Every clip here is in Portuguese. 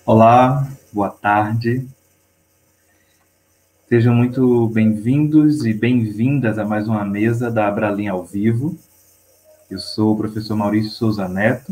Olá, boa tarde. Sejam muito bem-vindos e bem-vindas a mais uma mesa da Abralim ao vivo. Eu sou o professor Maurício Souza Neto.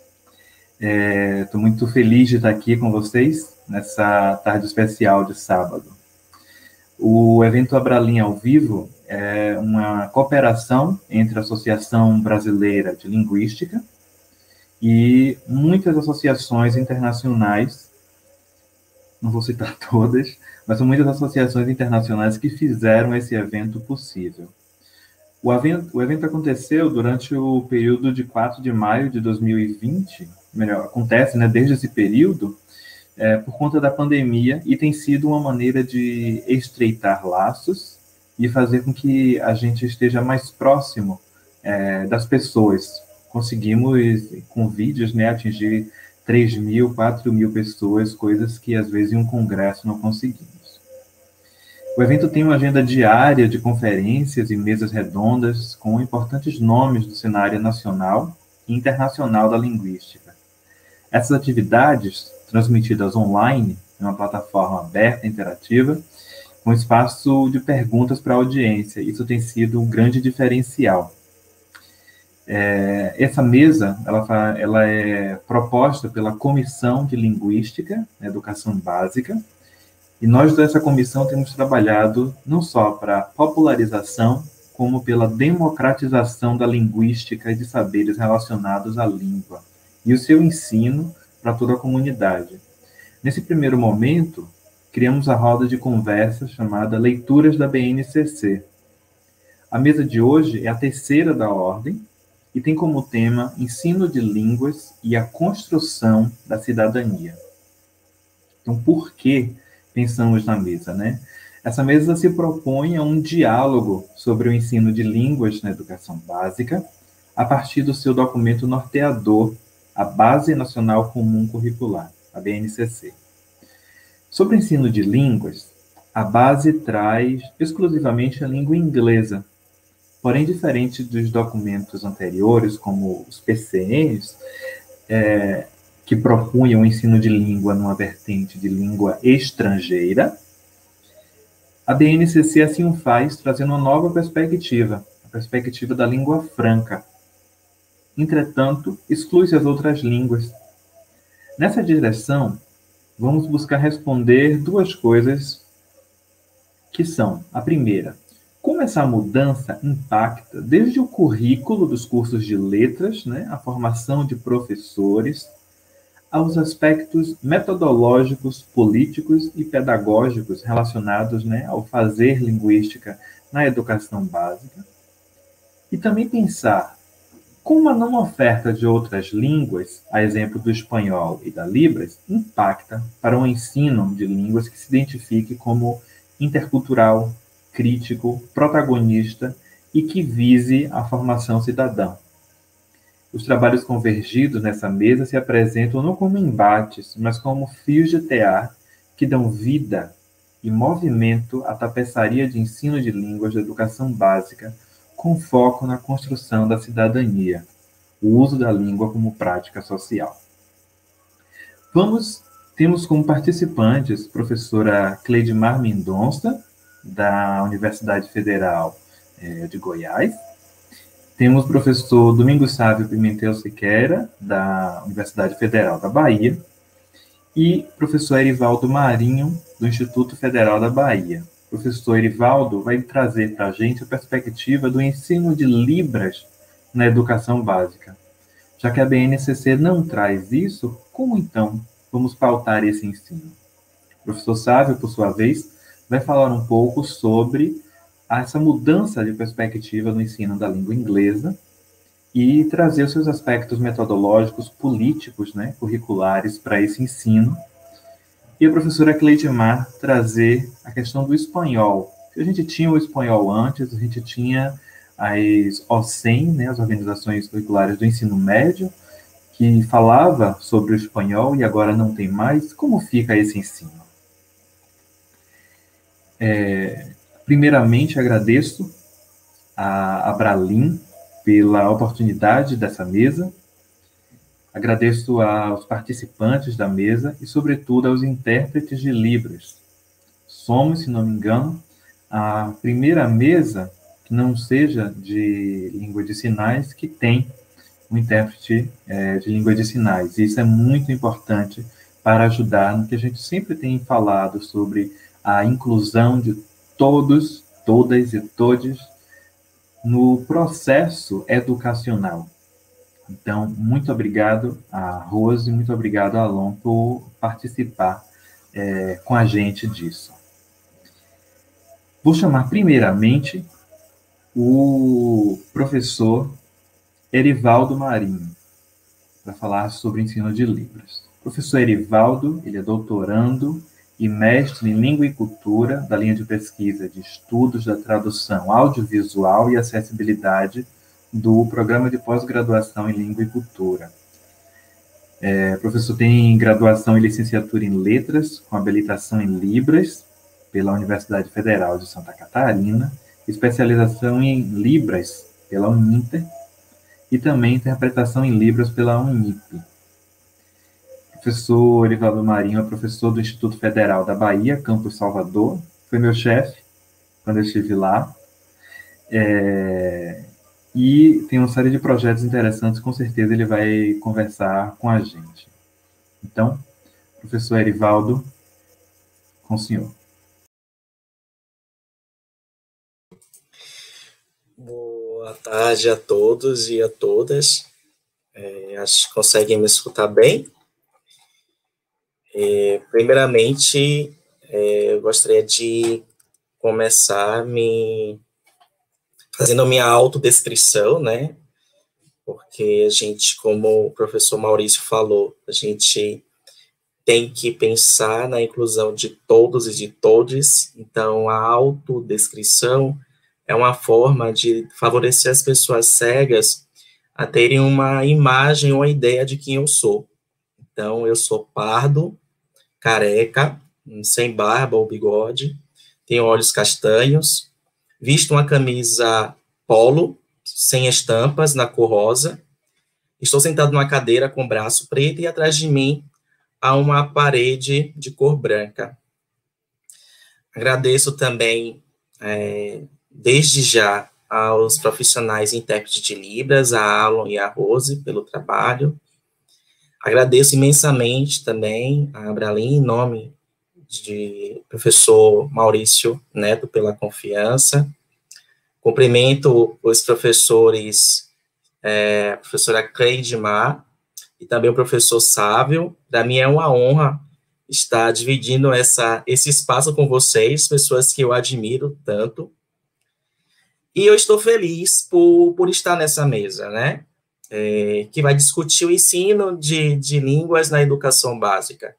Estou muito feliz de estar aqui com vocês nessa tarde especial de sábado. O evento Abralim ao vivo é uma cooperação entre a Associação Brasileira de Linguística e muitas associações internacionais. Não vou citar todas, mas são muitas associações internacionais que fizeram esse evento possível. O evento aconteceu durante o período de 4 de maio de 2020, melhor, acontece desde esse período, por conta da pandemia, e tem sido uma maneira de estreitar laços e fazer com que a gente esteja mais próximo das pessoas. Conseguimos, com vídeos, atingir 3.000, 4.000 pessoas, coisas que às vezes em um congresso não conseguimos. O evento tem uma agenda diária de conferências e mesas redondas com importantes nomes do cenário nacional e internacional da linguística. Essas atividades, transmitidas online, em uma plataforma aberta e interativa, com espaço de perguntas para a audiência, isso tem sido um grande diferencial. Essa mesa ela é proposta pela Comissão de Linguística, Educação Básica, e nós dessa comissão temos trabalhado não só para a popularização, como pela democratização da linguística e de saberes relacionados à língua, e o seu ensino para toda a comunidade. Nesse primeiro momento, criamos a roda de conversa chamada Leituras da BNCC. A mesa de hoje é a terceira da ordem, e tem como tema Ensino de Línguas e a Construção da Cidadania. Então, por que pensamos na mesa, Essa mesa se propõe a um diálogo sobre o ensino de línguas na educação básica, a partir do seu documento norteador, a Base Nacional Comum Curricular, a BNCC. Sobre o ensino de línguas, a base traz exclusivamente a língua inglesa. Porém, diferente dos documentos anteriores, como os PCNs, que propunham o ensino de língua numa vertente de língua estrangeira, a BNCC assim o faz, trazendo uma nova perspectiva, a perspectiva da língua franca. Entretanto, exclui-se as outras línguas. Nessa direção, vamos buscar responder duas coisas que são: a primeira, como essa mudança impacta desde o currículo dos cursos de letras, a formação de professores, aos aspectos metodológicos, políticos e pedagógicos relacionados ao fazer linguística na educação básica. E também pensar como a não oferta de outras línguas, a exemplo do espanhol e da Libras, impacta para o ensino de línguas que se identifique como intercultural, crítico, protagonista e que vise a formação cidadã. Os trabalhos convergidos nessa mesa se apresentam não como embates, mas como fios de tear que dão vida e movimento à tapeçaria de ensino de línguas da educação básica, com foco na construção da cidadania, o uso da língua como prática social. Temos como participantes a professora Cleidmar Mendonça, da Universidade Federal de Goiás. Temos o professor Domingos Sávio Pimentel Siqueira, da Universidade Federal da Bahia, e professor Erivaldo Marinho, do Instituto Federal da Bahia. O professor Erivaldo vai trazer para a gente a perspectiva do ensino de Libras na educação básica. Já que a BNCC não traz isso, como então vamos pautar esse ensino? O professor Sávio, por sua vez, vai falar um pouco sobre essa mudança de perspectiva no ensino da língua inglesa e trazer os seus aspectos metodológicos, políticos, curriculares para esse ensino. E a professora Cleidmar trazer a questão do espanhol. A gente tinha o espanhol antes, a gente tinha as OCEM, as Organizações Curriculares do Ensino Médio, que falava sobre o espanhol e agora não tem mais. Como fica esse ensino? Primeiramente, agradeço a Abralim pela oportunidade dessa mesa Agradeço aos participantes da mesa e, sobretudo, aos intérpretes de Libras. Somos, se não me engano, a primeira mesa que não seja de língua de sinais que tem um intérprete de língua de sinais. Isso é muito importante para ajudar no que a gente sempre tem falado sobre a inclusão de todos, todas e todes no processo educacional. Então, muito obrigado a Rose, muito obrigado a Alon por participar com a gente disso. Vou chamar primeiramente o professor Erivaldo Marinho para falar sobre o ensino de Libras. O professor Erivaldo, ele é doutorando e mestre em Língua e Cultura da linha de pesquisa de Estudos da Tradução Audiovisual e Acessibilidade do Programa de Pós-Graduação em Língua e Cultura. O professor tem graduação e licenciatura em Letras, com habilitação em Libras, pela Universidade Federal de Santa Catarina, especialização em Libras, pela Uninter, e também interpretação em Libras pela Unip. O professor Erivaldo Marinho é professor do Instituto Federal da Bahia, Campus Salvador, foi meu chefe quando eu estive lá, e tem uma série de projetos interessantes, com certeza ele vai conversar com a gente. Então, professor Erivaldo, com o senhor. Boa tarde a todos e a todas. Acho que conseguem me escutar bem. Primeiramente, eu gostaria de começar fazendo a minha autodescrição, né? Porque a gente, como o professor Maurício falou, a gente tem que pensar na inclusão de todos e de todes. Então, a autodescrição é uma forma de favorecer as pessoas cegas a terem uma imagem ou ideia de quem eu sou. Então, eu sou pardo, careca, sem barba ou bigode, tenho olhos castanhos, visto uma camisa polo, sem estampas, na cor rosa, estou sentado numa cadeira com braço preto e atrás de mim há uma parede de cor branca. Agradeço também, desde já, aos profissionais intérpretes de Libras, a Alon e a Rose, pelo trabalho. Agradeço imensamente também a Abralin, em nome de professor Maurício Neto, pela confiança. Cumprimento os professores, a professora Cleide Mar e também o professor Sávio. Para mim é uma honra estar dividindo esse espaço com vocês, pessoas que eu admiro tanto. E eu estou feliz por estar nessa mesa, né? Que vai discutir o ensino de línguas na educação básica.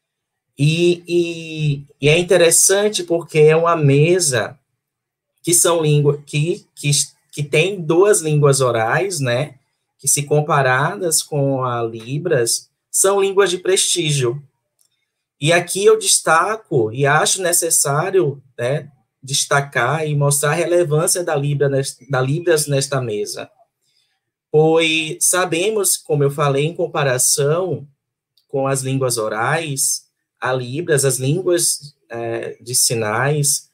E é interessante porque é uma mesa que são línguas que tem duas línguas orais, né? Que, se comparadas com a Libras, são línguas de prestígio. E aqui eu destaco e acho necessário, né, destacar e mostrar a relevância da Libras nesta mesa. Pois sabemos, como eu falei, em comparação com as línguas orais, a Libras, as línguas de sinais,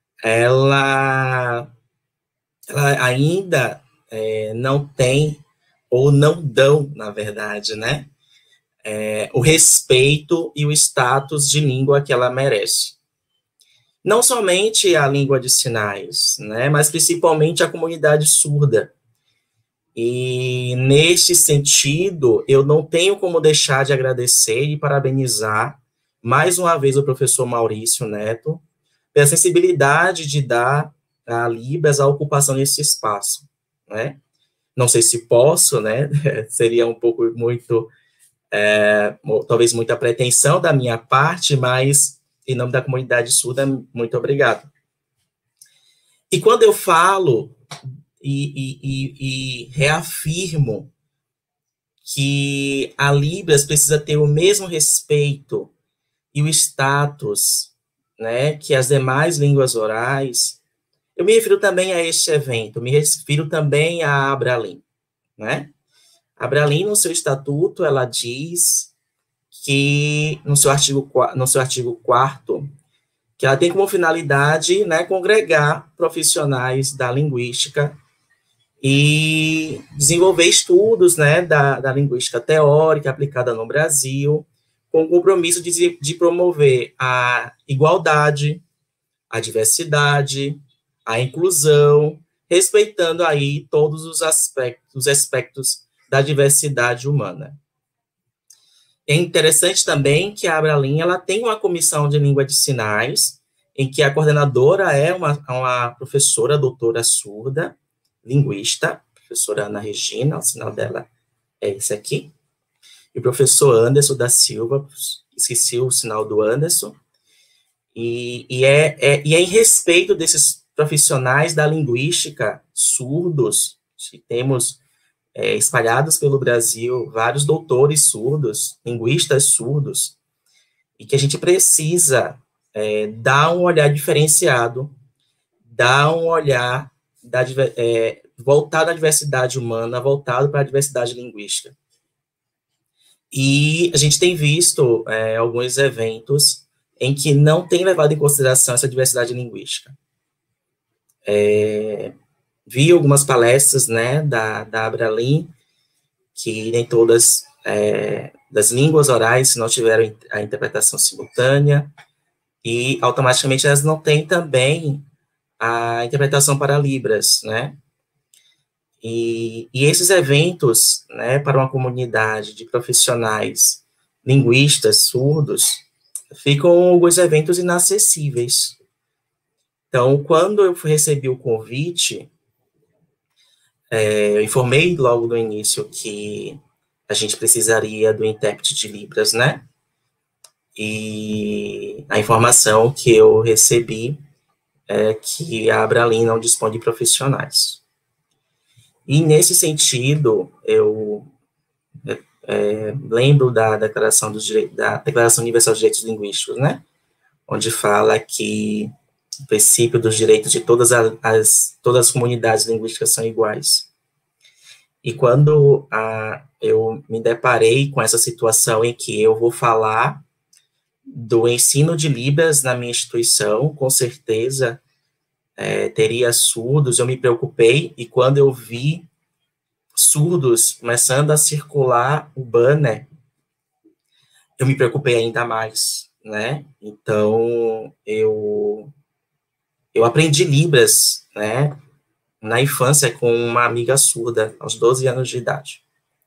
ela ainda não tem, ou não dão, na verdade, né, o respeito e o status de língua que ela merece. Não somente a língua de sinais, né, mas principalmente a comunidade surda. E, neste sentido, eu não tenho como deixar de agradecer e parabenizar mais uma vez o professor Maurício Neto pela sensibilidade de dar a Libras a ocupação desse espaço, né? Não sei se posso, né? Seria um pouco muito, talvez muita pretensão da minha parte, mas, em nome da comunidade surda, muito obrigado. E quando eu falo e reafirmo que a Libras precisa ter o mesmo respeito e o status, né, que as demais línguas orais, eu me refiro também a este evento, me refiro também a Abralin, né? A Abralin, no seu estatuto, ela diz que, no seu artigo 4º, que ela tem como finalidade, né, congregar profissionais da linguística e desenvolver estudos, né, da linguística teórica aplicada no Brasil, com o compromisso de promover a igualdade, a diversidade, a inclusão, respeitando aí todos os aspectos da diversidade humana. É interessante também que a Abralin, ela tem uma comissão de língua de sinais, em que a coordenadora é uma professora, doutora surda, linguista, professora Ana Regina, o sinal dela é esse aqui, e o professor Anderson da Silva, esqueci o sinal do Anderson, e é em respeito desses profissionais da linguística surdos, que temos espalhados pelo Brasil vários doutores surdos, linguistas surdos, e que a gente precisa dar um olhar diferenciado, dar um olhar voltado à diversidade humana, voltado para a diversidade linguística. E a gente tem visto alguns eventos em que não tem levado em consideração essa diversidade linguística. Vi algumas palestras, né, da Abralin, que nem todas das línguas orais não tiveram a interpretação simultânea, e automaticamente elas não têm também a interpretação para Libras, né? E esses eventos, né, para uma comunidade de profissionais linguistas surdos, ficam alguns eventos inacessíveis. Então, quando eu recebi o convite, eu informei logo no início que a gente precisaria do intérprete de Libras, né? E a informação que eu recebi é que a Abralin não dispõe de profissionais. E, nesse sentido, eu lembro da Declaração Universal dos Direitos Linguísticos, né? Onde fala que o princípio dos direitos de todas as comunidades linguísticas são iguais. E quando eu me deparei com essa situação em que eu vou falar do ensino de Libras na minha instituição, com certeza teria surdos, eu me preocupei, e quando eu vi surdos começando a circular o banner, eu me preocupei ainda mais, né? Então, eu aprendi Libras, né, na infância com uma amiga surda, aos 12 anos de idade.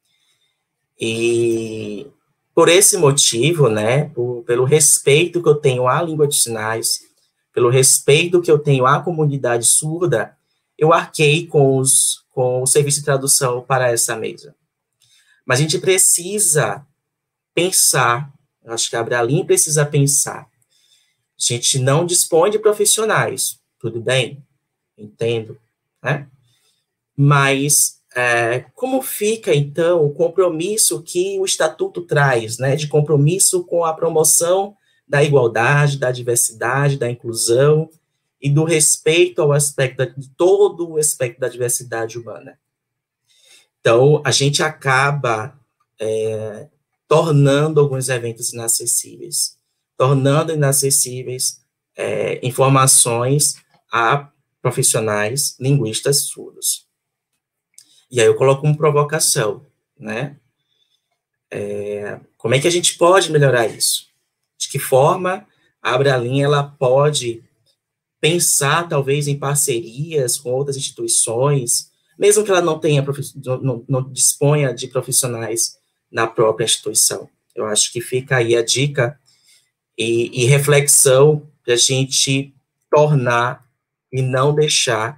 E por esse motivo, né, pelo respeito que eu tenho à língua de sinais, pelo respeito que eu tenho à comunidade surda, eu arquei com o serviço de tradução para essa mesa. Mas a gente precisa pensar, acho que a Abralin precisa pensar. A gente não dispõe de profissionais, tudo bem, entendo, né? Mas como fica, então, o compromisso que o Estatuto traz, né, de compromisso com a promoção da igualdade, da diversidade, da inclusão e do respeito ao de todo o aspecto da diversidade humana? Então, a gente acaba tornando alguns eventos inacessíveis, tornando inacessíveis informações a profissionais linguistas surdos. E aí eu coloco uma provocação, né? Como é que a gente pode melhorar isso? De que forma a Abralin ela pode pensar, talvez, em parcerias com outras instituições, mesmo que ela não tenha, não disponha de profissionais na própria instituição. Eu acho que fica aí a dica e reflexão para a gente tornar e não deixar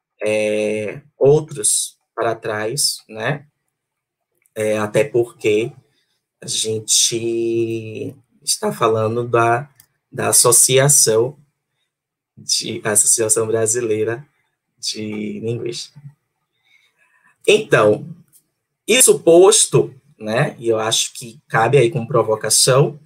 outros para trás, né? Até porque a gente está falando da Associação Brasileira de Linguística. Então, isso posto, né, e eu acho que cabe aí como provocação,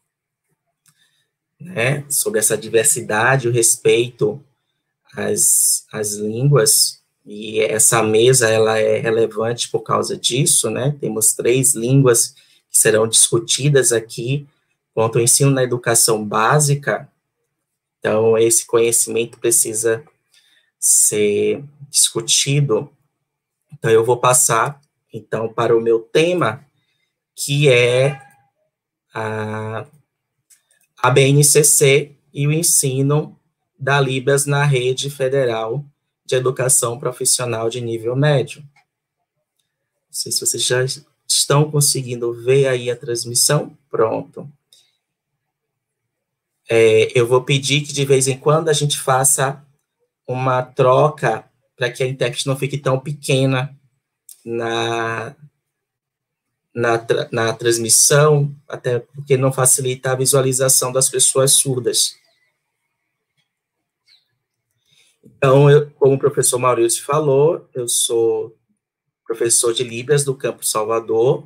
né, sobre essa diversidade, o respeito às línguas, e essa mesa ela é relevante por causa disso, né? Temos 3 línguas que serão discutidas aqui, quanto ao ensino na educação básica. Então, esse conhecimento precisa ser discutido. Então, eu vou passar, então, para o meu tema, que é a BNCC e o ensino da Libras na Rede Federal de Educação Profissional de Nível Médio. Não sei se vocês já estão conseguindo ver aí a transmissão. Pronto. Eu vou pedir que, de vez em quando, a gente faça uma troca para que a intérprete não fique tão pequena na transmissão, até porque não facilita a visualização das pessoas surdas. Então, como o professor Maurício falou, eu sou professor de Libras do Campus Salvador,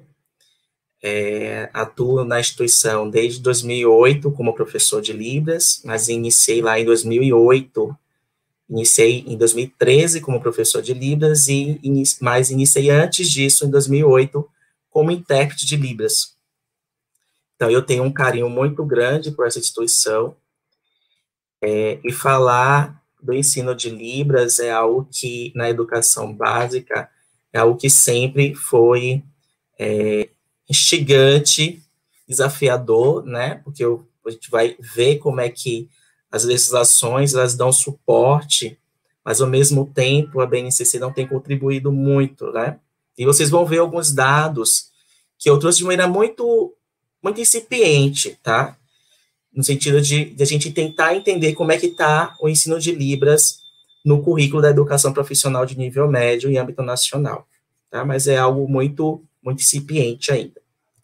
atuo na instituição desde 2008 como professor de Libras, mas iniciei lá em 2008, iniciei em 2013 como professor de Libras, mas iniciei antes disso, em 2008, como intérprete de Libras. Então, eu tenho um carinho muito grande por essa instituição, e falar do ensino de Libras é algo que, na educação básica, é algo que sempre foi instigante, desafiador, né, porque a gente vai ver como é que as legislações, elas dão suporte, mas, ao mesmo tempo, a BNCC não tem contribuído muito, né, e vocês vão ver alguns dados que eu trouxe de maneira muito, muito incipiente, tá, no sentido de a gente tentar entender como é que está o ensino de Libras no currículo da educação profissional de nível médio em âmbito nacional, tá? Mas é algo muito, muito incipiente ainda.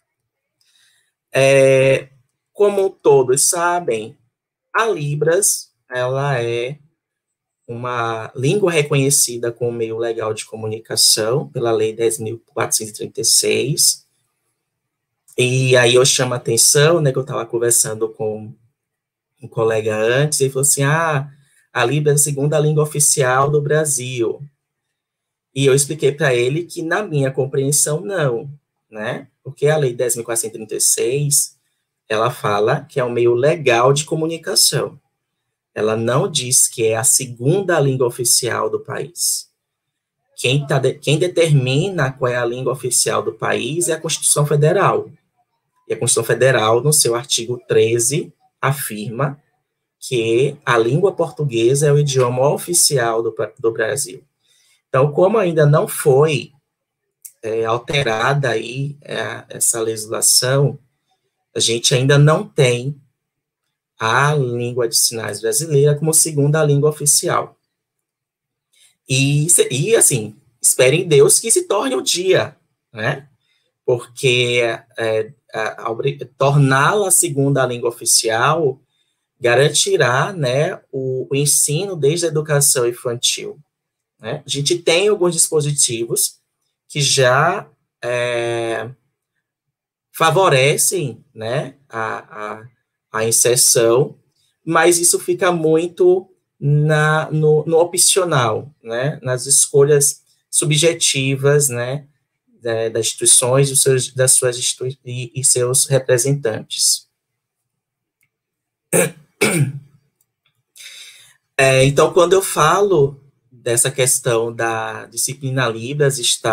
Como todos sabem, a Libras, ela é uma língua reconhecida como meio legal de comunicação pela Lei 10.436, e aí eu chamo a atenção, né, que eu estava conversando com um colega antes, ele falou assim, a Libras é a segunda língua oficial do Brasil. E eu expliquei para ele que, na minha compreensão, não, né? Porque a Lei 10.436, ela fala que é um meio legal de comunicação. Ela não diz que é a segunda língua oficial do país. Quem determina qual é a língua oficial do país é a Constituição Federal. E a Constituição Federal, no seu artigo 13, afirma que a língua portuguesa é o idioma oficial do Brasil. Então, como ainda não foi alterada aí essa legislação, a gente ainda não tem a língua de sinais brasileira como segunda língua oficial. E assim, espere em Deus que se torne um dia, né? Porque torná-la a segunda língua oficial garantirá, né, o ensino desde a educação infantil, né? A gente tem alguns dispositivos que já favorecem, né, a inserção, mas isso fica muito no opcional, né, nas escolhas subjetivas, né, das instituições e seus representantes. Então, quando eu falo dessa questão da disciplina Libras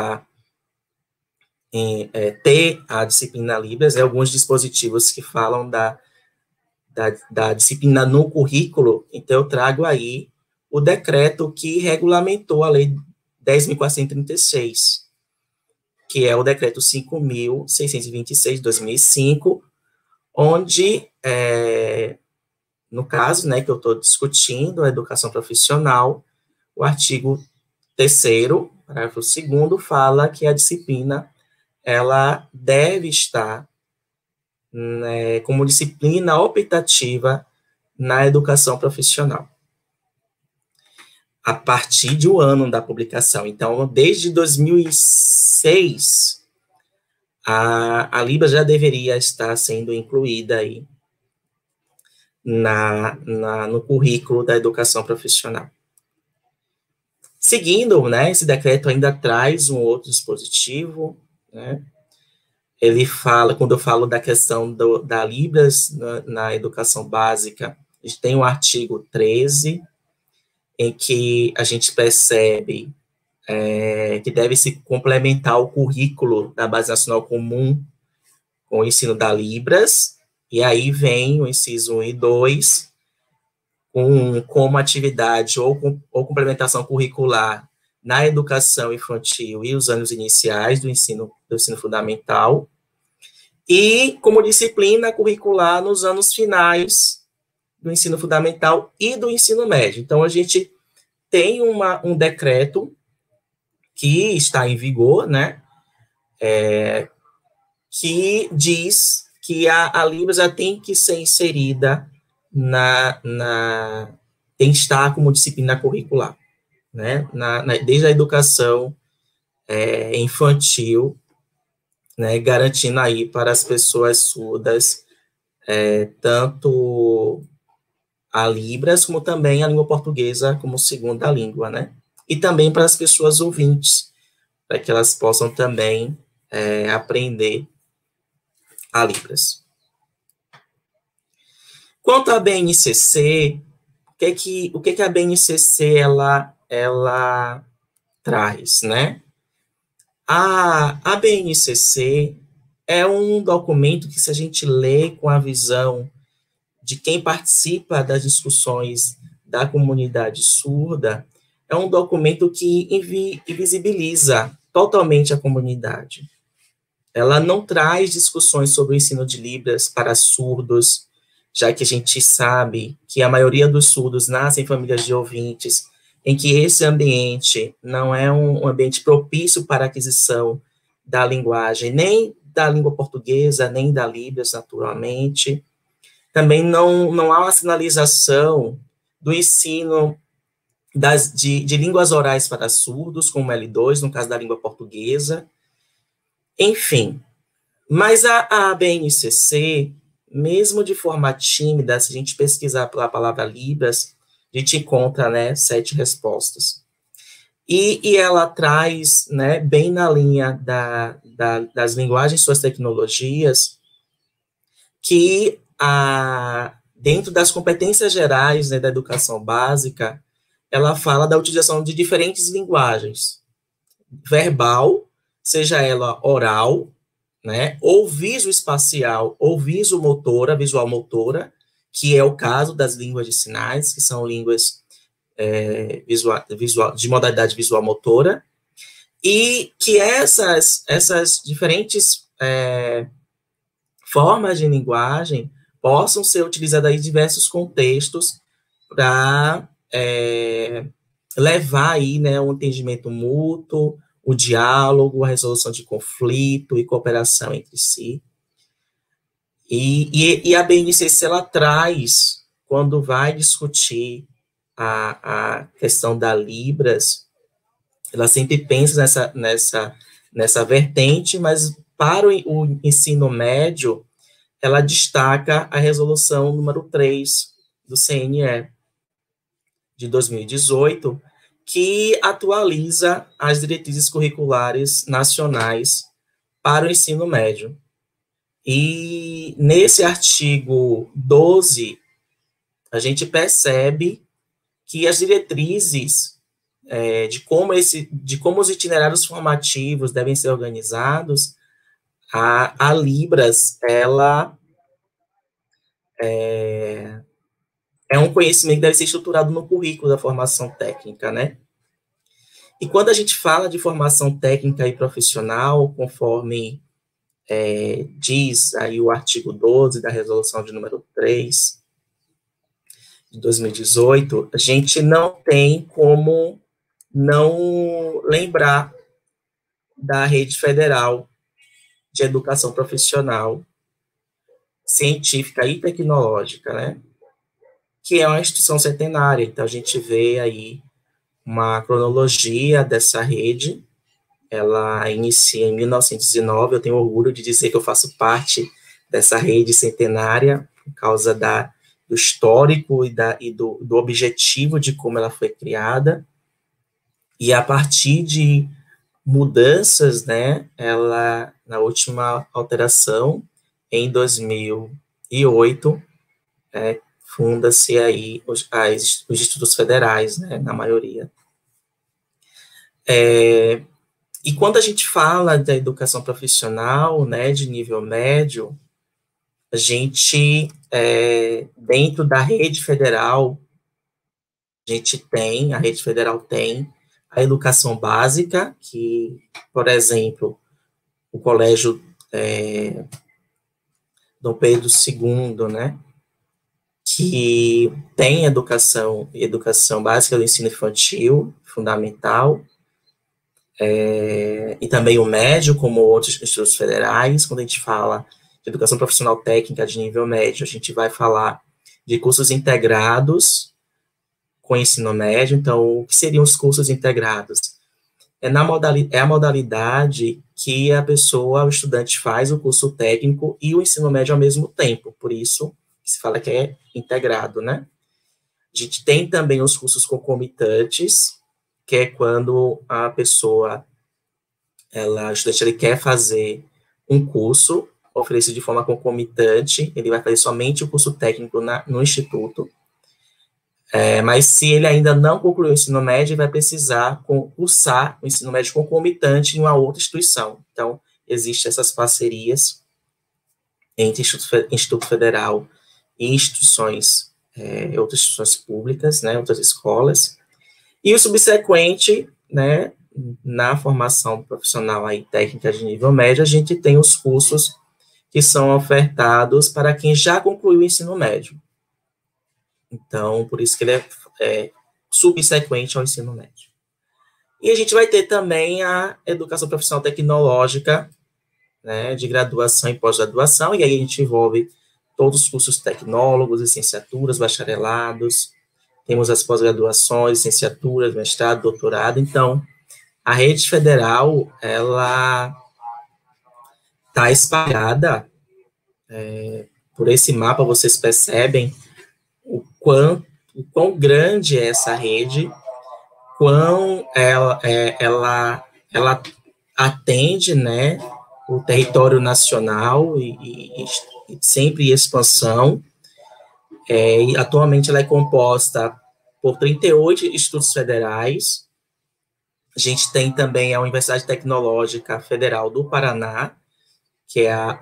ter a disciplina Libras, alguns dispositivos que falam da disciplina no currículo, então eu trago aí o decreto que regulamentou a Lei 10.436, que é o decreto 5.626 de 2005, onde, no caso, né, que eu estou discutindo, a educação profissional, o artigo 3º, parágrafo 2º, fala que a disciplina ela deve estar, né, como disciplina optativa na educação profissional, a partir de um ano da publicação. Então, desde 2006, a Libras já deveria estar sendo incluída aí no currículo da educação profissional. Seguindo, né, esse decreto ainda traz um outro dispositivo, né, ele fala, quando eu falo da questão da Libras na educação básica, a gente tem o artigo 13, em que a gente percebe que deve se complementar o currículo da Base Nacional Comum com o ensino da Libras, e aí vem o inciso 1 e 2, como atividade ou complementação curricular na educação infantil e os anos iniciais do ensino fundamental, e como disciplina curricular nos anos finais do ensino fundamental e do ensino médio. Então, a gente tem um decreto que está em vigor, né, que diz que a Libras já tem que ser inserida tem que estar como disciplina curricular, né, desde a educação infantil, né, garantindo aí para as pessoas surdas tanto a Libras, como também a língua portuguesa como segunda língua, né, e também para as pessoas ouvintes, para que elas possam também aprender a Libras. Quanto à BNCC, o que a BNCC ela traz, né? A BNCC é um documento que, se a gente lê com a visão de quem participa das discussões da comunidade surda, é um documento que invisibiliza totalmente a comunidade. Ela não traz discussões sobre o ensino de Libras para surdos, já que a gente sabe que a maioria dos surdos nascem em famílias de ouvintes, em que esse ambiente não é um ambiente propício para a aquisição da linguagem, nem da língua portuguesa, nem da Libras, naturalmente. Também não há uma sinalização do ensino de línguas orais para surdos, como L2, no caso da língua portuguesa. Enfim, mas a BNCC, mesmo de forma tímida, se a gente pesquisar pela palavra Libras, a gente encontra, né, 7 respostas. E ela traz, né, bem na linha das linguagens e suas tecnologias, que dentro das competências gerais, né, da educação básica, ela fala da utilização de diferentes linguagens, verbal, seja ela oral, né, ou visoespacial, ou visual motora, que é o caso das línguas de sinais, que são línguas de modalidade visual motora, e que essas diferentes formas de linguagem possam ser utilizadas em diversos contextos para levar aí, né, um entendimento mútuo, o diálogo, a resolução de conflito e cooperação entre si. E a BNCC, ela traz, quando vai discutir a questão da Libras, ela sempre pensa nessa vertente, mas para o ensino médio, ela destaca a resolução número 3 do CNE, de 2018, que atualiza as diretrizes curriculares nacionais para o ensino médio. E nesse artigo 12, a gente percebe que as diretrizes de como os itinerários formativos devem ser organizados, a Libras, ela é um conhecimento que deve ser estruturado no currículo da formação técnica, né? E quando a gente fala de formação técnica e profissional, conforme diz aí o artigo 12 da resolução de número 3 de 2018, a gente não tem como não lembrar da Rede Federal de Educação Profissional, Científica e Tecnológica, né? Que é uma instituição centenária. Então, a gente vê aí uma cronologia dessa rede. Ela inicia em 1909, eu tenho orgulho de dizer que eu faço parte dessa rede centenária, por causa do histórico e do objetivo de como ela foi criada. E a partir de mudanças, né, na última alteração, em 2008, funda-se aí os institutos federais, né, na maioria. E quando a gente fala da educação profissional, né, de nível médio, a gente, dentro da rede federal, a rede federal tem a educação básica, que, por exemplo, o colégio Dom Pedro II, né, que tem educação básica do ensino infantil, fundamental, e também o médio, como outros institutos federais. Quando a gente fala de educação profissional técnica de nível médio, a gente vai falar de cursos integrados com ensino médio. Então, o que seriam os cursos integrados? É a modalidade que o estudante faz o curso técnico e o ensino médio ao mesmo tempo, por isso se fala que é integrado, né? A gente tem também os cursos concomitantes, que é quando a pessoa, o estudante, ele quer fazer um curso oferecido de forma concomitante, ele vai fazer somente o curso técnico no instituto, mas se ele ainda não concluiu o ensino médio, ele vai precisar cursar o ensino médio concomitante em uma outra instituição. Então, existem essas parcerias entre Instituto Federal e instituições, outras instituições públicas, né, outras escolas. E o subsequente, né, na formação profissional aí, técnica de nível médio, a gente tem os cursos que são ofertados para quem já concluiu o ensino médio. Então, por isso que ele é subsequente ao ensino médio. E a gente vai ter também a educação profissional tecnológica, né, de graduação e pós-graduação, e aí a gente envolve todos os cursos tecnólogos, licenciaturas, bacharelados, temos as pós-graduações, licenciaturas, mestrado, doutorado. Então, a rede federal, ela está espalhada, por esse mapa vocês percebem o quão grande é essa rede, quão ela atende, né, o território nacional e sempre em expansão. E atualmente ela é composta por 38 institutos federais. A gente tem também a Universidade Tecnológica Federal do Paraná, que é a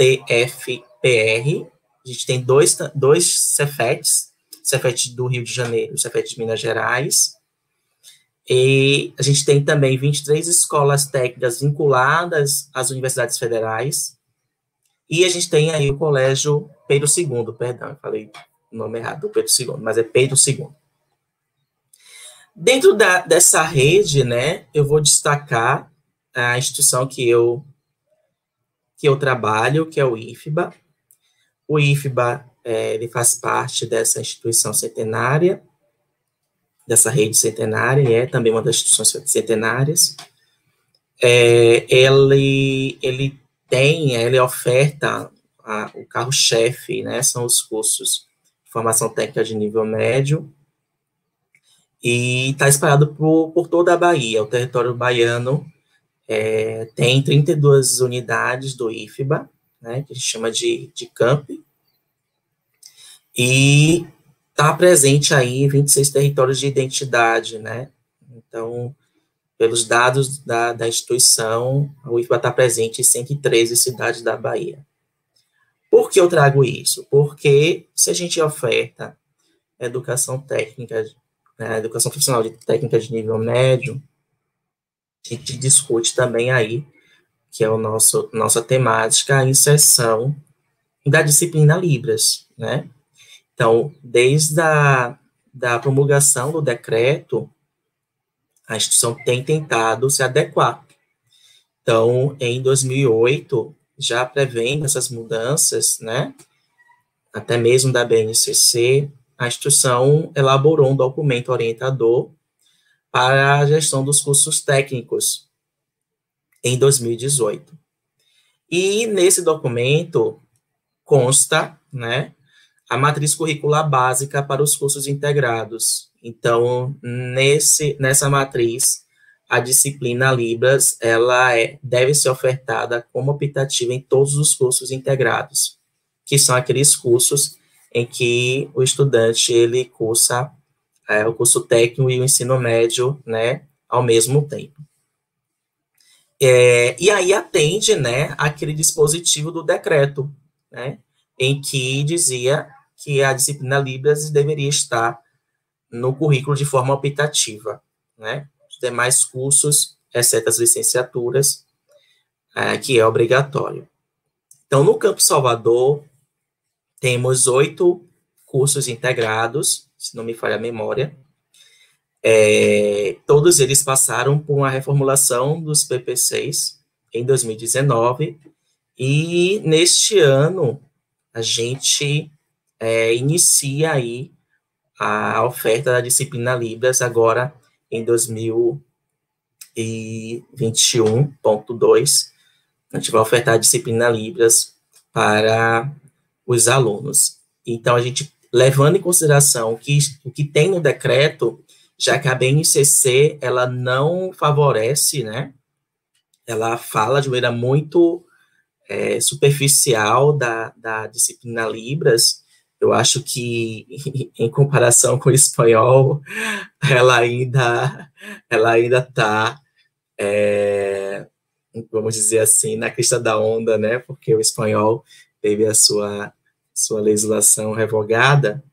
UTFPR. A gente tem dois Cefetes, Cefet do Rio de Janeiro e Cefet de Minas Gerais. E a gente tem também 23 escolas técnicas vinculadas às universidades federais. E a gente tem aí o Colégio Pedro II, perdão, eu falei o nome errado, Pedro II, mas é Pedro II. Dentro dessa rede, né, eu vou destacar a instituição que eu trabalho, que é o IFBA. O IFBA, ele faz parte dessa instituição centenária, dessa rede centenária, e é também uma das instituições centenárias. Ele oferta o carro-chefe, né, são os cursos de formação técnica de nível médio, e está espalhado por toda a Bahia. O território baiano tem 32 unidades do IFBA, né, que a gente chama de camp, e está presente aí em 26 territórios de identidade, né. Então, pelos dados da instituição, o IFBA está presente em 113 cidades da Bahia. Por que eu trago isso? Porque se a gente oferta educação técnica, educação profissional de técnica de nível médio, a gente discute também aí, que é nossa temática, a inserção da disciplina Libras, né? Então, desde da promulgação do decreto, a instituição tem tentado se adequar. Então, em 2008, já prevendo essas mudanças, né, até mesmo da BNCC, a instituição elaborou um documento orientador para a gestão dos cursos técnicos em 2018. E nesse documento consta, né, a matriz curricular básica para os cursos integrados. Então, nessa matriz, a disciplina Libras, ela deve ser ofertada como optativa em todos os cursos integrados, que são aqueles cursos em que o estudante, ele cursa o curso técnico e o ensino médio, né, ao mesmo tempo. E aí atende, né, aquele dispositivo do decreto, né, em que dizia que a disciplina Libras deveria estar no currículo de forma optativa, né, os demais cursos, exceto as licenciaturas, que é obrigatório. Então, no Campus Salvador, temos 8 cursos integrados, se não me falha a memória. Todos eles passaram por uma reformulação dos PPCs em 2019, e neste ano a gente inicia aí a oferta da disciplina Libras agora em 2021.2. A gente vai ofertar a disciplina Libras para os alunos. Então, a gente, levando em consideração o que tem no decreto, já que a BNCC, ela não favorece, né? Ela fala de maneira muito superficial da disciplina Libras. Eu acho que, em comparação com o espanhol, ela ainda está, vamos dizer assim, na crista da onda, né? Porque o espanhol teve a sua legislação revogada,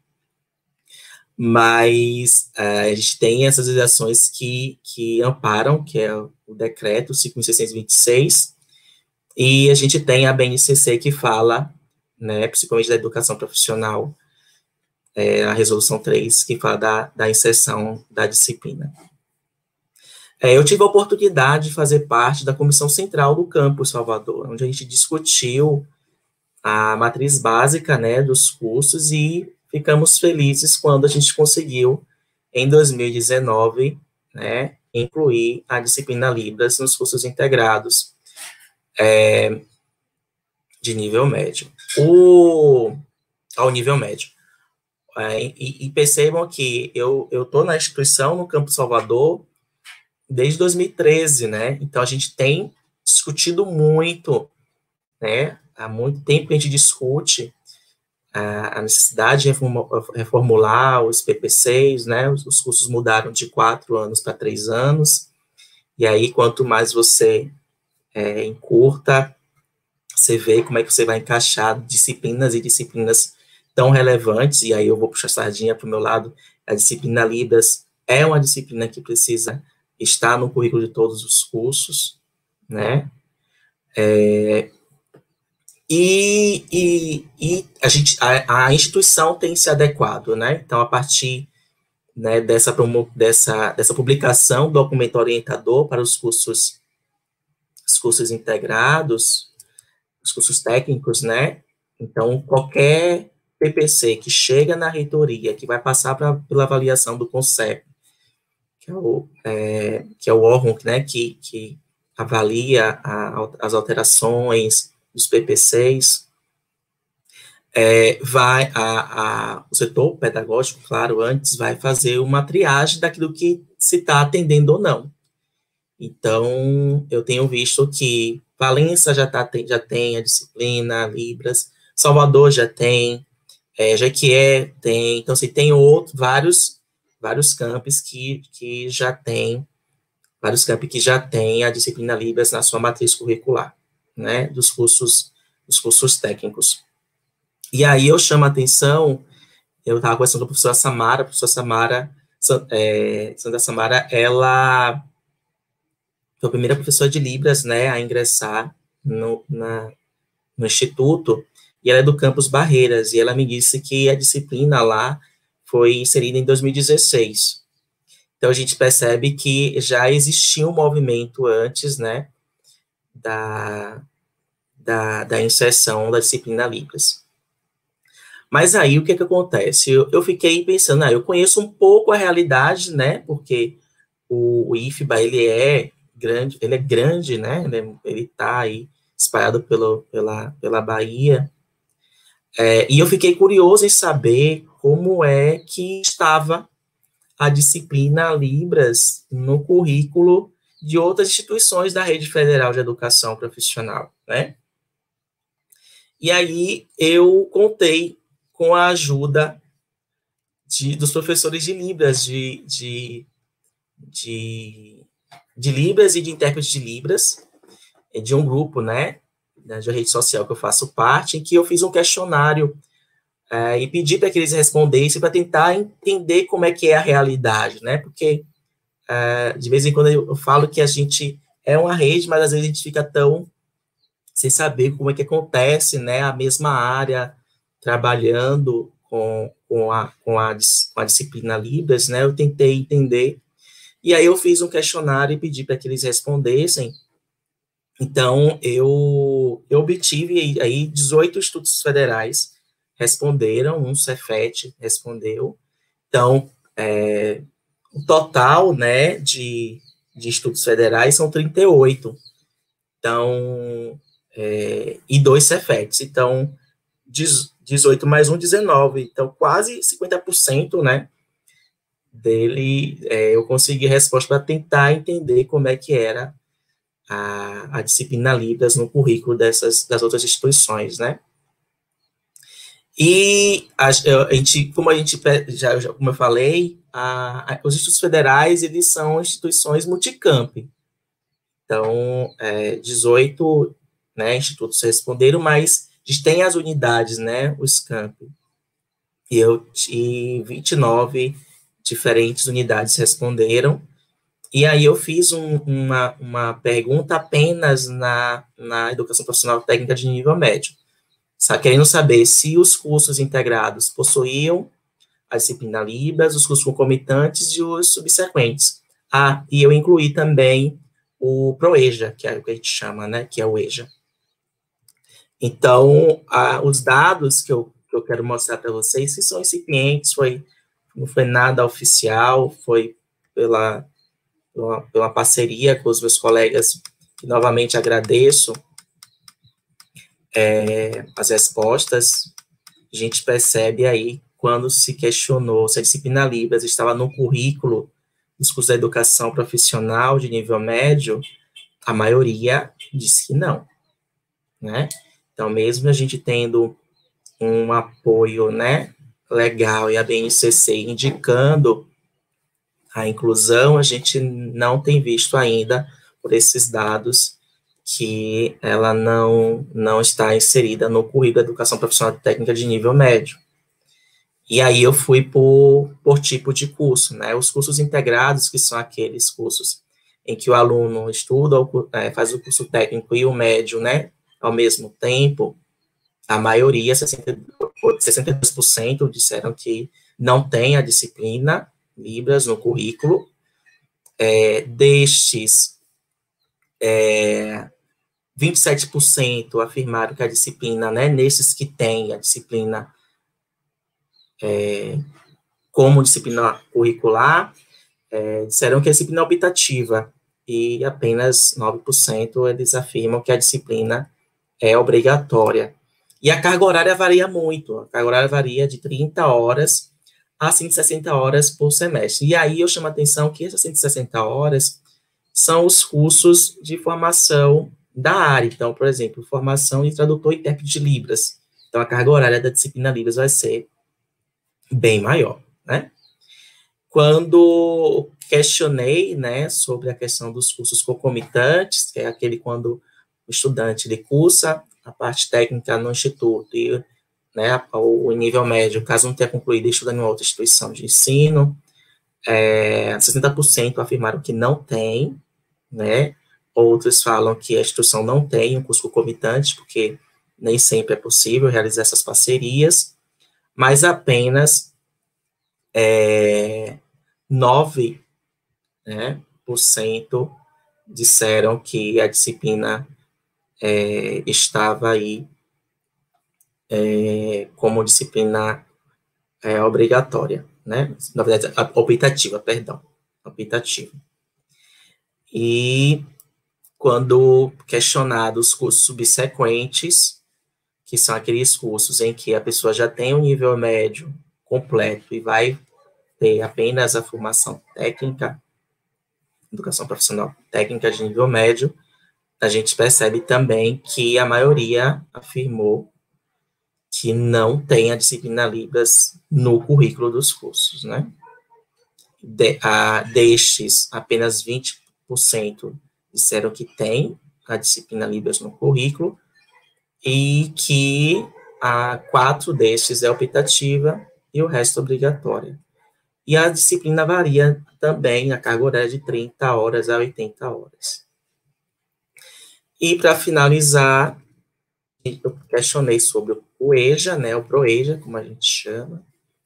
mas a gente tem essas legislações que amparam, que é o decreto 5.626, e a gente tem a BNCC que fala, né, principalmente da educação profissional, a resolução 3, que fala da inserção da disciplina. Eu tive a oportunidade de fazer parte da comissão central do Campus Salvador, onde a gente discutiu a matriz básica, né, dos cursos, e ficamos felizes quando a gente conseguiu, em 2019, né, incluir a disciplina Libras nos cursos integrados de nível médio. Ao nível médio. E percebam que eu estou na instituição, no Campus Salvador, desde 2013, né? Então, a gente tem discutido muito, né? Há muito tempo que a gente discute a necessidade de reformular os PPCs, né? Os cursos mudaram de 4 anos para 3 anos, e aí, quanto mais você encurta, você vê como é que você vai encaixar disciplinas e disciplinas tão relevantes, e aí eu vou puxar a sardinha para o meu lado. A disciplina Libras é uma disciplina que precisa estar no currículo de todos os cursos, né? E a instituição tem se adequado, né? Então, a partir, né, dessa publicação do documento orientador para os cursos integrados, os cursos técnicos, né? Então, qualquer PPC que chega na reitoria, que vai passar pela avaliação do CONCEP, que é o órgão, né, que avalia as alterações dos PPCs, o setor pedagógico, claro, antes vai fazer uma triagem daquilo que se está atendendo ou não. Então, eu tenho visto que Valença já tem a disciplina Libras, Salvador já tem, Jequié tem, então, assim, tem vários campos que já tem, a disciplina Libras na sua matriz curricular, né, dos cursos técnicos. E aí eu chamo a atenção, eu estava conversando com a professora Samara, Sandra Samara, ela foi a primeira professora de Libras, né, a ingressar no Instituto, e ela é do campus Barreiras, e ela me disse que a disciplina lá foi inserida em 2016. Então, a gente percebe que já existia um movimento antes, né, da inserção da disciplina Libras. Mas aí, o que acontece? Eu fiquei pensando, eu conheço um pouco a realidade, né, porque o IFBA, ele é grande, né, ele está aí espalhado pela Bahia, e eu fiquei curioso em saber como é que estava a disciplina Libras no currículo de outras instituições da Rede Federal de Educação Profissional, né? E aí eu contei com a ajuda dos professores de Libras, de Libras e de intérpretes de Libras, de um grupo, né, de rede social que eu faço parte, em que eu fiz um questionário e pedi para que eles respondessem para tentar entender como é que é a realidade, né, porque de vez em quando eu falo que a gente é uma rede, mas às vezes a gente fica tão sem saber como é que acontece, né, a mesma área trabalhando com a disciplina Libras, né, eu tentei entender, e aí eu fiz um questionário e pedi para que eles respondessem. Então, eu obtive aí 18 institutos federais responderam, um Cefet respondeu. Então, o total, né, de institutos federais são 38. Então, e 2 Cefets. Então, 18 mais 1, 19. Então, quase 50%, né, dele, eu consegui resposta para tentar entender como é que era a disciplina Libras no currículo das outras instituições, né? E como eu falei, os institutos federais, eles são instituições multicamp. Então, 18, né, institutos responderam, mas a gente tem as unidades, né, os campi. E 29 diferentes unidades responderam. E aí eu fiz uma pergunta apenas na educação profissional técnica de nível médio, querendo saber se os cursos integrados possuíam a disciplina Libras, os cursos concomitantes e os subsequentes. E eu incluí também o ProEja, que é o que a gente chama, né, que é o EJA. Então, os dados que eu quero mostrar para vocês, que são incipientes, não foi nada oficial, foi pela parceria com os meus colegas, que novamente agradeço as respostas. A gente percebe aí, quando se questionou se a disciplina Libras estava no currículo dos cursos da educação profissional de nível médio, a maioria disse que não, né? Então, mesmo a gente tendo um apoio, né, legal, e a BNCC indicando a inclusão, a gente não tem visto ainda, por esses dados, que ela não está inserida no currículo da educação profissional técnica de nível médio. E aí eu fui por tipo de curso, né? Os cursos integrados, que são aqueles cursos em que o aluno estuda, faz o curso técnico e o médio, né, ao mesmo tempo, a maioria, 62%, disseram que não tem a disciplina Libras no currículo. Destes, 27% afirmaram que a disciplina, né, nesses que tem a disciplina como disciplina curricular, disseram que a disciplina é optativa, e apenas 9% eles afirmam que a disciplina é obrigatória. E a carga horária varia muito, a carga horária varia de 30 horas a 160 horas por semestre. E aí eu chamo a atenção que essas 160 horas são os cursos de formação da área. Então, por exemplo, formação de tradutor e intérprete de Libras. Então, a carga horária da disciplina Libras vai ser bem maior, né? Quando questionei, né, sobre a questão dos cursos concomitantes, que é aquele quando o estudante ele cursa a parte técnica no instituto e, né, o nível médio, caso não tenha concluído, estuda em outra instituição de ensino, 60% afirmaram que não tem, né? Outros falam que a instituição não tem um curso concomitante, porque nem sempre é possível realizar essas parcerias, mas apenas 9%, né, disseram que a disciplina estava aí como disciplina obrigatória, né? Na verdade, optativa, perdão, optativa. E quando questionados os cursos subsequentes, que são aqueles cursos em que a pessoa já tem um nível médio completo e vai ter apenas a formação técnica, educação profissional técnica de nível médio, a gente percebe também que a maioria afirmou que não tem a disciplina Libras no currículo dos cursos, né? Destes, apenas 20% disseram que tem a disciplina Libras no currículo e que 4 destes é optativa e o resto obrigatória. E a disciplina varia também, a carga horária de 30 horas a 80 horas. E, para finalizar, eu questionei sobre o EJA, né, o ProEJA, como a gente chama.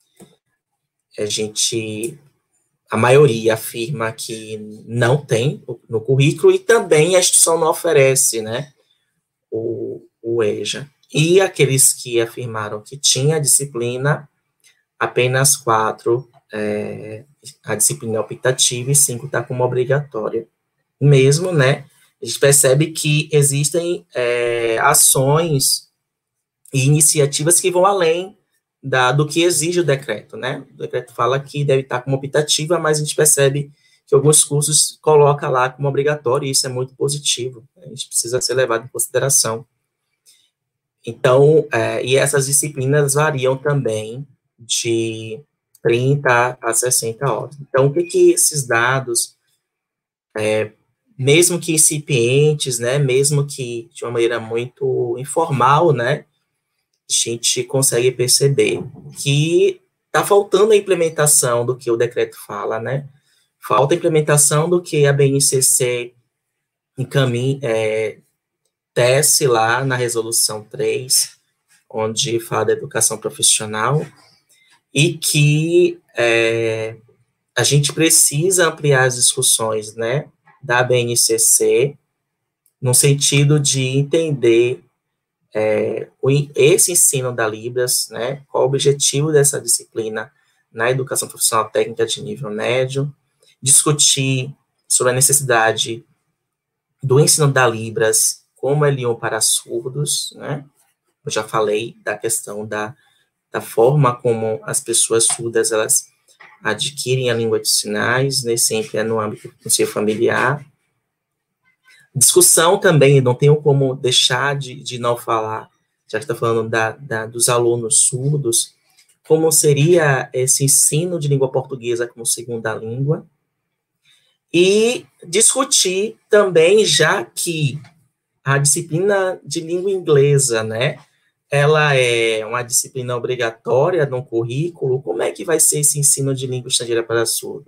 A maioria afirma que não tem no currículo e também a instituição não oferece, né, o EJA. E aqueles que afirmaram que tinha a disciplina, apenas 4 a disciplina é optativa e 5 está como obrigatória. Mesmo, né, a gente percebe que existem ações e iniciativas que vão além do que exige o decreto, né? O decreto fala que deve estar como optativa, mas a gente percebe que alguns cursos coloca lá como obrigatório, e isso é muito positivo, né? A gente precisa ser levado em consideração. Então, e essas disciplinas variam também de 30 a 60 horas. Então, o que esses dados, mesmo que incipientes, né, mesmo que de uma maneira muito informal, né, a gente consegue perceber que está faltando a implementação do que o decreto fala, né, falta a implementação do que a BNCC tece lá na resolução 3, onde fala da educação profissional, e que a gente precisa ampliar as discussões, né, da BNCC, no sentido de entender esse ensino da Libras, né, qual o objetivo dessa disciplina na educação profissional técnica de nível médio, discutir sobre a necessidade do ensino da Libras como L1 para surdos, né, eu já falei da questão da forma como as pessoas surdas, elas adquirem a língua de sinais, nem sempre é no âmbito do seu familiar. Discussão também, não tenho como deixar de não falar, já que está falando dos alunos surdos, como seria esse ensino de língua portuguesa como segunda língua, e discutir também, já que a disciplina de língua inglesa, né, ela é uma disciplina obrigatória no currículo, como é que vai ser esse ensino de língua estrangeira para surdo?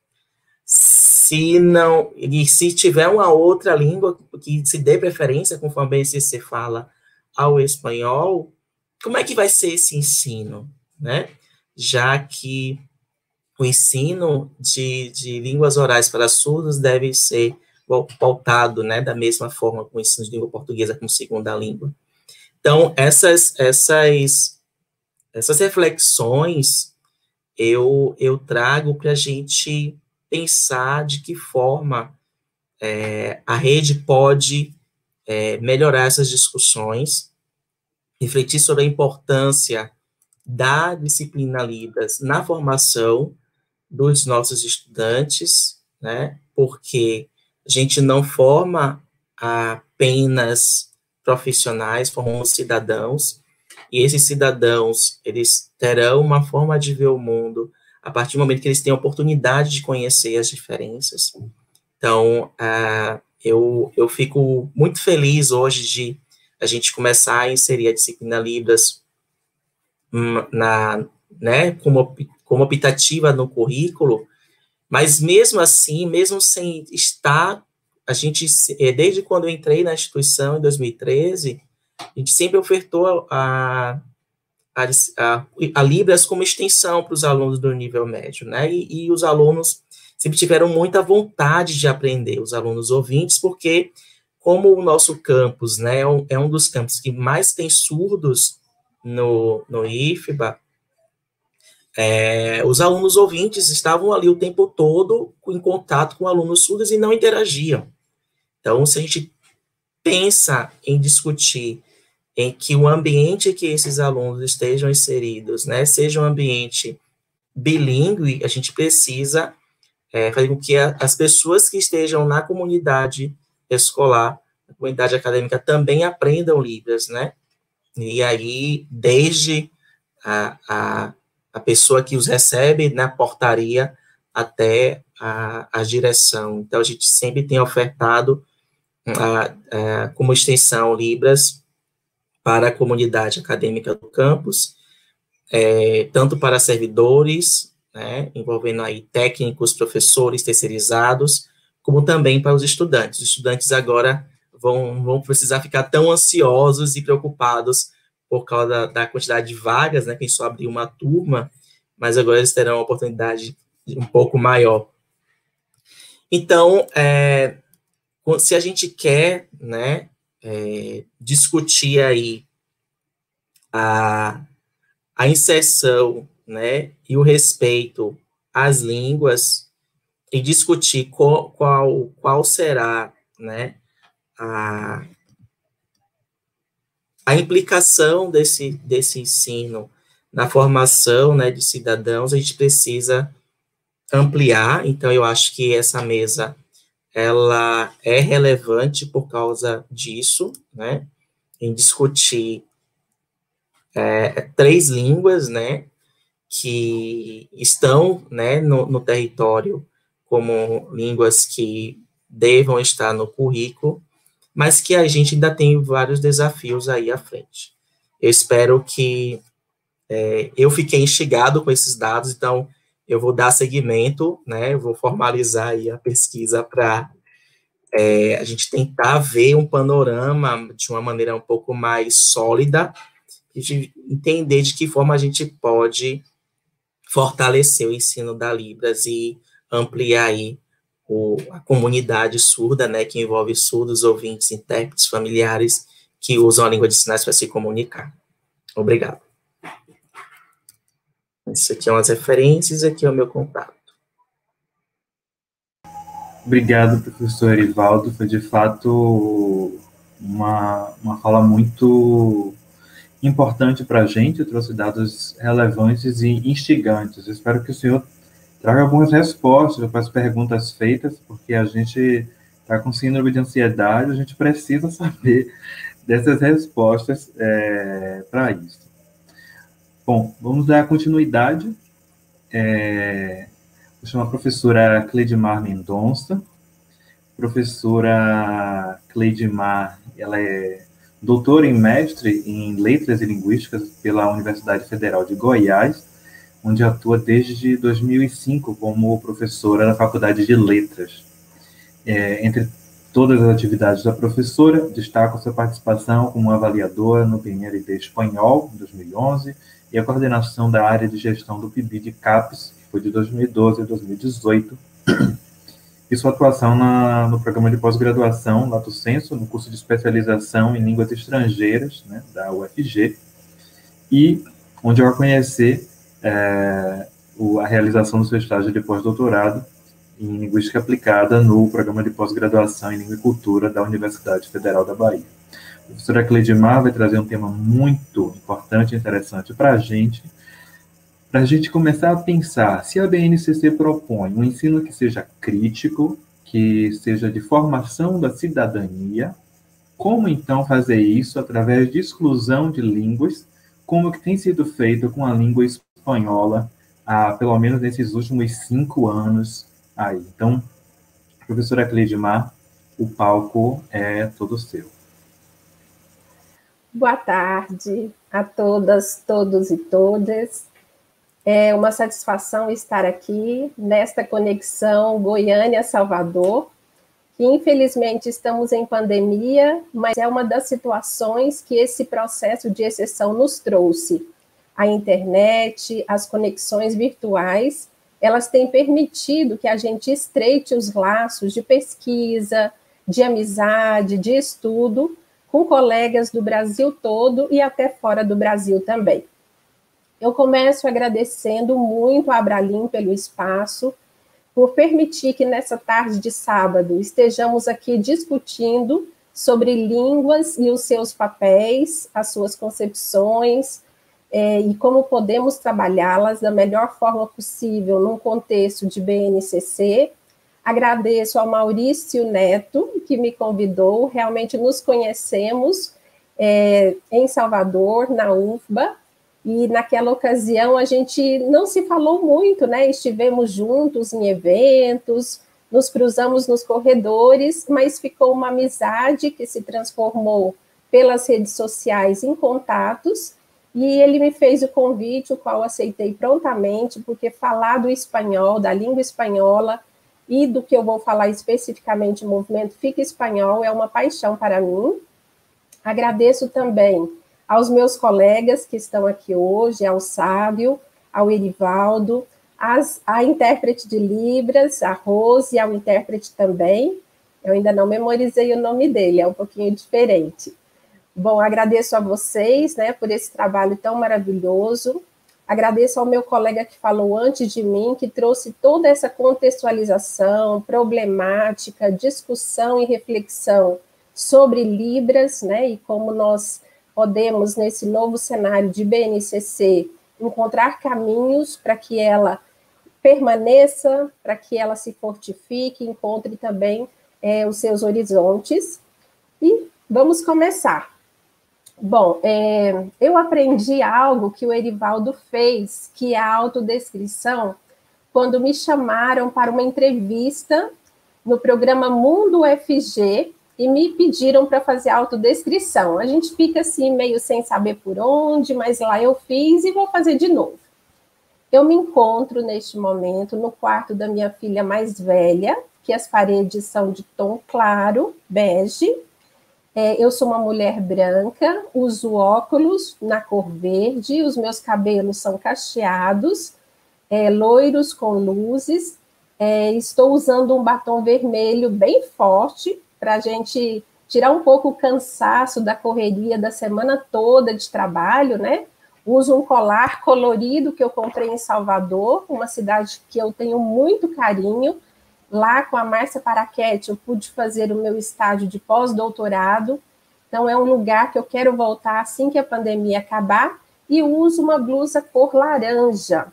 E se tiver uma outra língua que se dê preferência, conforme a BNCC fala, ao espanhol, como é que vai ser esse ensino, né? Já que o ensino de línguas orais para surdos deve ser pautado, né, da mesma forma com o ensino de língua portuguesa como segunda língua. Então, essas reflexões eu trago para a gente pensar de que forma a rede pode melhorar essas discussões, refletir sobre a importância da disciplina Libras na formação dos nossos estudantes, né, porque a gente não forma apenas profissionais, formamos cidadãos, e esses cidadãos, eles terão uma forma de ver o mundo a partir do momento que eles têm a oportunidade de conhecer as diferenças. Então, eu fico muito feliz hoje de a gente começar a inserir a disciplina Libras né, como optativa no currículo, mas mesmo assim, mesmo sem estar, a gente, desde quando eu entrei na instituição, em 2013, a gente sempre ofertou a Libras como extensão para os alunos do nível médio, né, e os alunos sempre tiveram muita vontade de aprender, os alunos ouvintes, porque como o nosso campus, né, é um dos campos que mais tem surdos no IFBA, os alunos ouvintes estavam ali o tempo todo em contato com alunos surdos e não interagiam. Então, se a gente pensa em discutir em que o ambiente que esses alunos estejam inseridos, né, seja um ambiente bilíngue, a gente precisa fazer com que as pessoas que estejam na comunidade escolar, na comunidade acadêmica, também aprendam Libras, né? E aí, desde a pessoa que os recebe na portaria até a direção. Então, a gente sempre tem ofertado como extensão Libras para a comunidade acadêmica do campus, tanto para servidores, né, envolvendo aí técnicos, professores, terceirizados, como também para os estudantes. Os estudantes agora vão precisar ficar tão ansiosos e preocupados por causa da quantidade de vagas, né, que a gente só abriu uma turma, mas agora eles terão uma oportunidade um pouco maior. Então, se a gente quer, né, discutir aí a inserção, né, e o respeito às línguas, e discutir qual será, né, a implicação desse ensino na formação, né, de cidadãos, a gente precisa ampliar. Então, eu acho que essa mesa, ela é relevante por causa disso, né, em discutir 3 línguas, né, que estão, né, no território como línguas que devam estar no currículo, mas que a gente ainda tem vários desafios aí à frente. Eu espero que eu fiquei instigado com esses dados, então eu vou dar seguimento, né, eu vou formalizar aí a pesquisa para a gente tentar ver um panorama de uma maneira um pouco mais sólida e de entender de que forma a gente pode fortalecer o ensino da Libras e ampliar aí a comunidade surda, né, que envolve surdos, ouvintes, intérpretes, familiares que usam a língua de sinais para se comunicar. Obrigado. Isso aqui é umas referências, aqui é o meu contato. Obrigado, professor Erivaldo. Foi, de fato, uma fala muito importante para a gente, trouxe dados relevantes e instigantes. Eu espero que o senhor traga algumas respostas para as perguntas feitas, porque a gente está com síndrome de ansiedade, a gente precisa saber dessas respostas para isso. Bom, vamos dar continuidade. Vou chamar a professora Cleidmar Mendonça. Professora Cleidmar, ela é doutora em mestre em Letras e Linguísticas pela Universidade Federal de Goiás, onde atua desde 2005 como professora da Faculdade de Letras. Entre todas as atividades da professora, destaco sua participação como avaliadora no PNLD Espanhol, em 2011, e a coordenação da área de gestão do PIB de CAPES, que foi de 2012 a 2018, e sua atuação no programa de pós-graduação, Lato Sensu, no curso de especialização em línguas estrangeiras, né, da UFG, e onde eu a conheci a realização do seu estágio de pós-doutorado em Linguística Aplicada no programa de pós-graduação em Língua e Cultura da Universidade Federal da Bahia. A professora Cleidmar vai trazer um tema muito importante e interessante para a gente começar a pensar se a BNCC propõe um ensino que seja crítico, que seja de formação da cidadania, como então fazer isso através de exclusão de línguas, como que tem sido feito com a língua espanhola, pelo menos nesses últimos 5 anos aí. Então, professora Cleidmar, o palco é todo seu. Boa tarde a todas, todos e todas. É uma satisfação estar aqui nesta conexão Goiânia-Salvador, que infelizmente estamos em pandemia, mas é uma das situações que esse processo de exceção nos trouxe. A internet, as conexões virtuais, elas têm permitido que a gente estreite os laços de pesquisa, de amizade, de estudo, com colegas do Brasil todo e até fora do Brasil também. Eu começo agradecendo muito a Abralim pelo espaço, por permitir que nessa tarde de sábado estejamos aqui discutindo sobre línguas e os seus papéis, as suas concepções, e como podemos trabalhá-las da melhor forma possível num contexto de BNCC. Agradeço ao Maurício Neto, que me convidou, realmente nos conhecemos em Salvador, na UFBA, e naquela ocasião a gente não se falou muito, né? Estivemos juntos em eventos, nos cruzamos nos corredores, mas ficou uma amizade que se transformou pelas redes sociais em contatos, e ele me fez o convite, o qual aceitei prontamente, porque falar do espanhol, da língua espanhola, e do que eu vou falar especificamente, o movimento Fica Espanhol, é uma paixão para mim. Agradeço também aos meus colegas que estão aqui hoje, ao Sábio, ao Erivaldo, a intérprete de Libras, a Rose, ao intérprete também. Eu ainda não memorizei o nome dele, é um pouquinho diferente. Bom, agradeço a vocês, né, por esse trabalho tão maravilhoso. Agradeço ao meu colega que falou antes de mim, que trouxe toda essa contextualização, problemática, discussão e reflexão sobre Libras, né, e como nós podemos, nesse novo cenário de BNCC, encontrar caminhos para que ela permaneça, para que ela se fortifique, encontre também os seus horizontes. E vamos começar. Bom, eu aprendi algo que o Erivaldo fez, que é a autodescrição, quando me chamaram para uma entrevista no programa Mundo UFG e me pediram para fazer a autodescrição. A gente fica assim, meio sem saber por onde, mas lá eu fiz e vou fazer de novo. Eu me encontro, neste momento, no quarto da minha filha mais velha, que as paredes são de tom claro, bege. Eu sou uma mulher branca, uso óculos na cor verde, os meus cabelos são cacheados, loiros com luzes, estou usando um batom vermelho bem forte para a gente tirar um pouco o cansaço da correria da semana toda de trabalho, né? Uso um colar colorido que eu comprei em Salvador, uma cidade que eu tenho muito carinho. Lá com a Márcia Paraquete, eu pude fazer o meu estágio de pós-doutorado. Então, é um lugar que eu quero voltar assim que a pandemia acabar. E uso uma blusa cor laranja.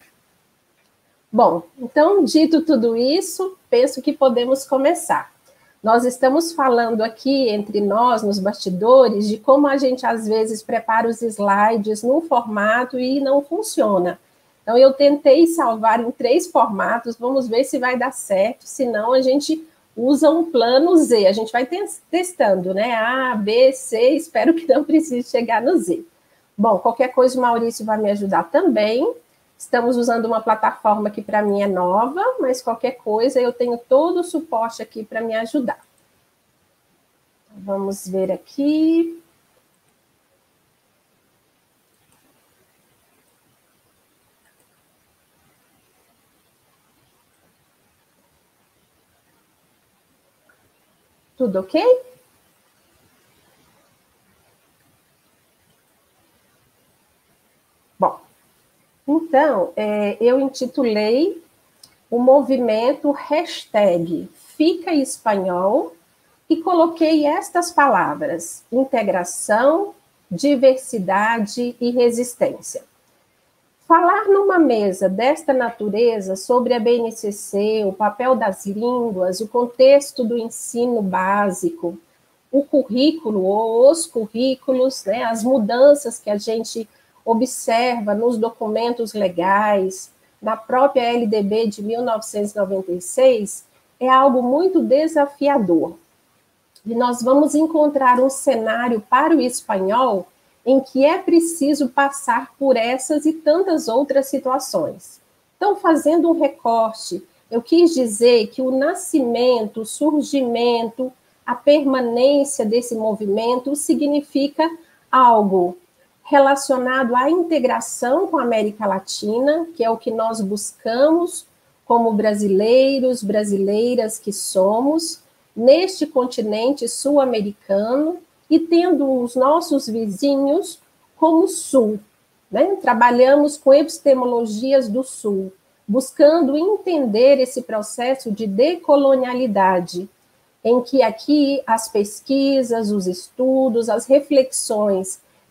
Bom, então, dito tudo isso, penso que podemos começar. Nós estamos falando aqui, entre nós, nos bastidores, de como a gente, às vezes, prepara os slides num formato e não funciona. Então, eu tentei salvar em 3 formatos, vamos ver se vai dar certo, senão a gente usa um plano Z, a gente vai testando, né? A, B, C, espero que não precise chegar no Z. Bom, qualquer coisa o Maurício vai me ajudar também. Estamos usando uma plataforma que para mim é nova, mas qualquer coisa eu tenho todo o suporte aqui para me ajudar. Vamos ver aqui. Tudo ok? Bom, então, eu intitulei o movimento hashtag Fica Espanhol e coloquei estas palavras: integração, diversidade e resistência. Falar numa mesa desta natureza sobre a BNCC, o papel das línguas, o contexto do ensino básico, o currículo ou os currículos, né, as mudanças que a gente observa nos documentos legais, na própria LDB de 1996, é algo muito desafiador. E nós vamos encontrar um cenário para o espanhol em que é preciso passar por essas e tantas outras situações. Então, fazendo um recorte, eu quis dizer que o nascimento, o surgimento, a permanência desse movimento significa algo relacionado à integração com a América Latina, que é o que nós buscamos como brasileiros, brasileiras que somos, neste continente sul-americano, e tendo os nossos vizinhos como Sul, né? Trabalhamos com epistemologias do Sul, buscando entender esse processo de decolonialidade, em que aqui as pesquisas, os estudos, as reflexões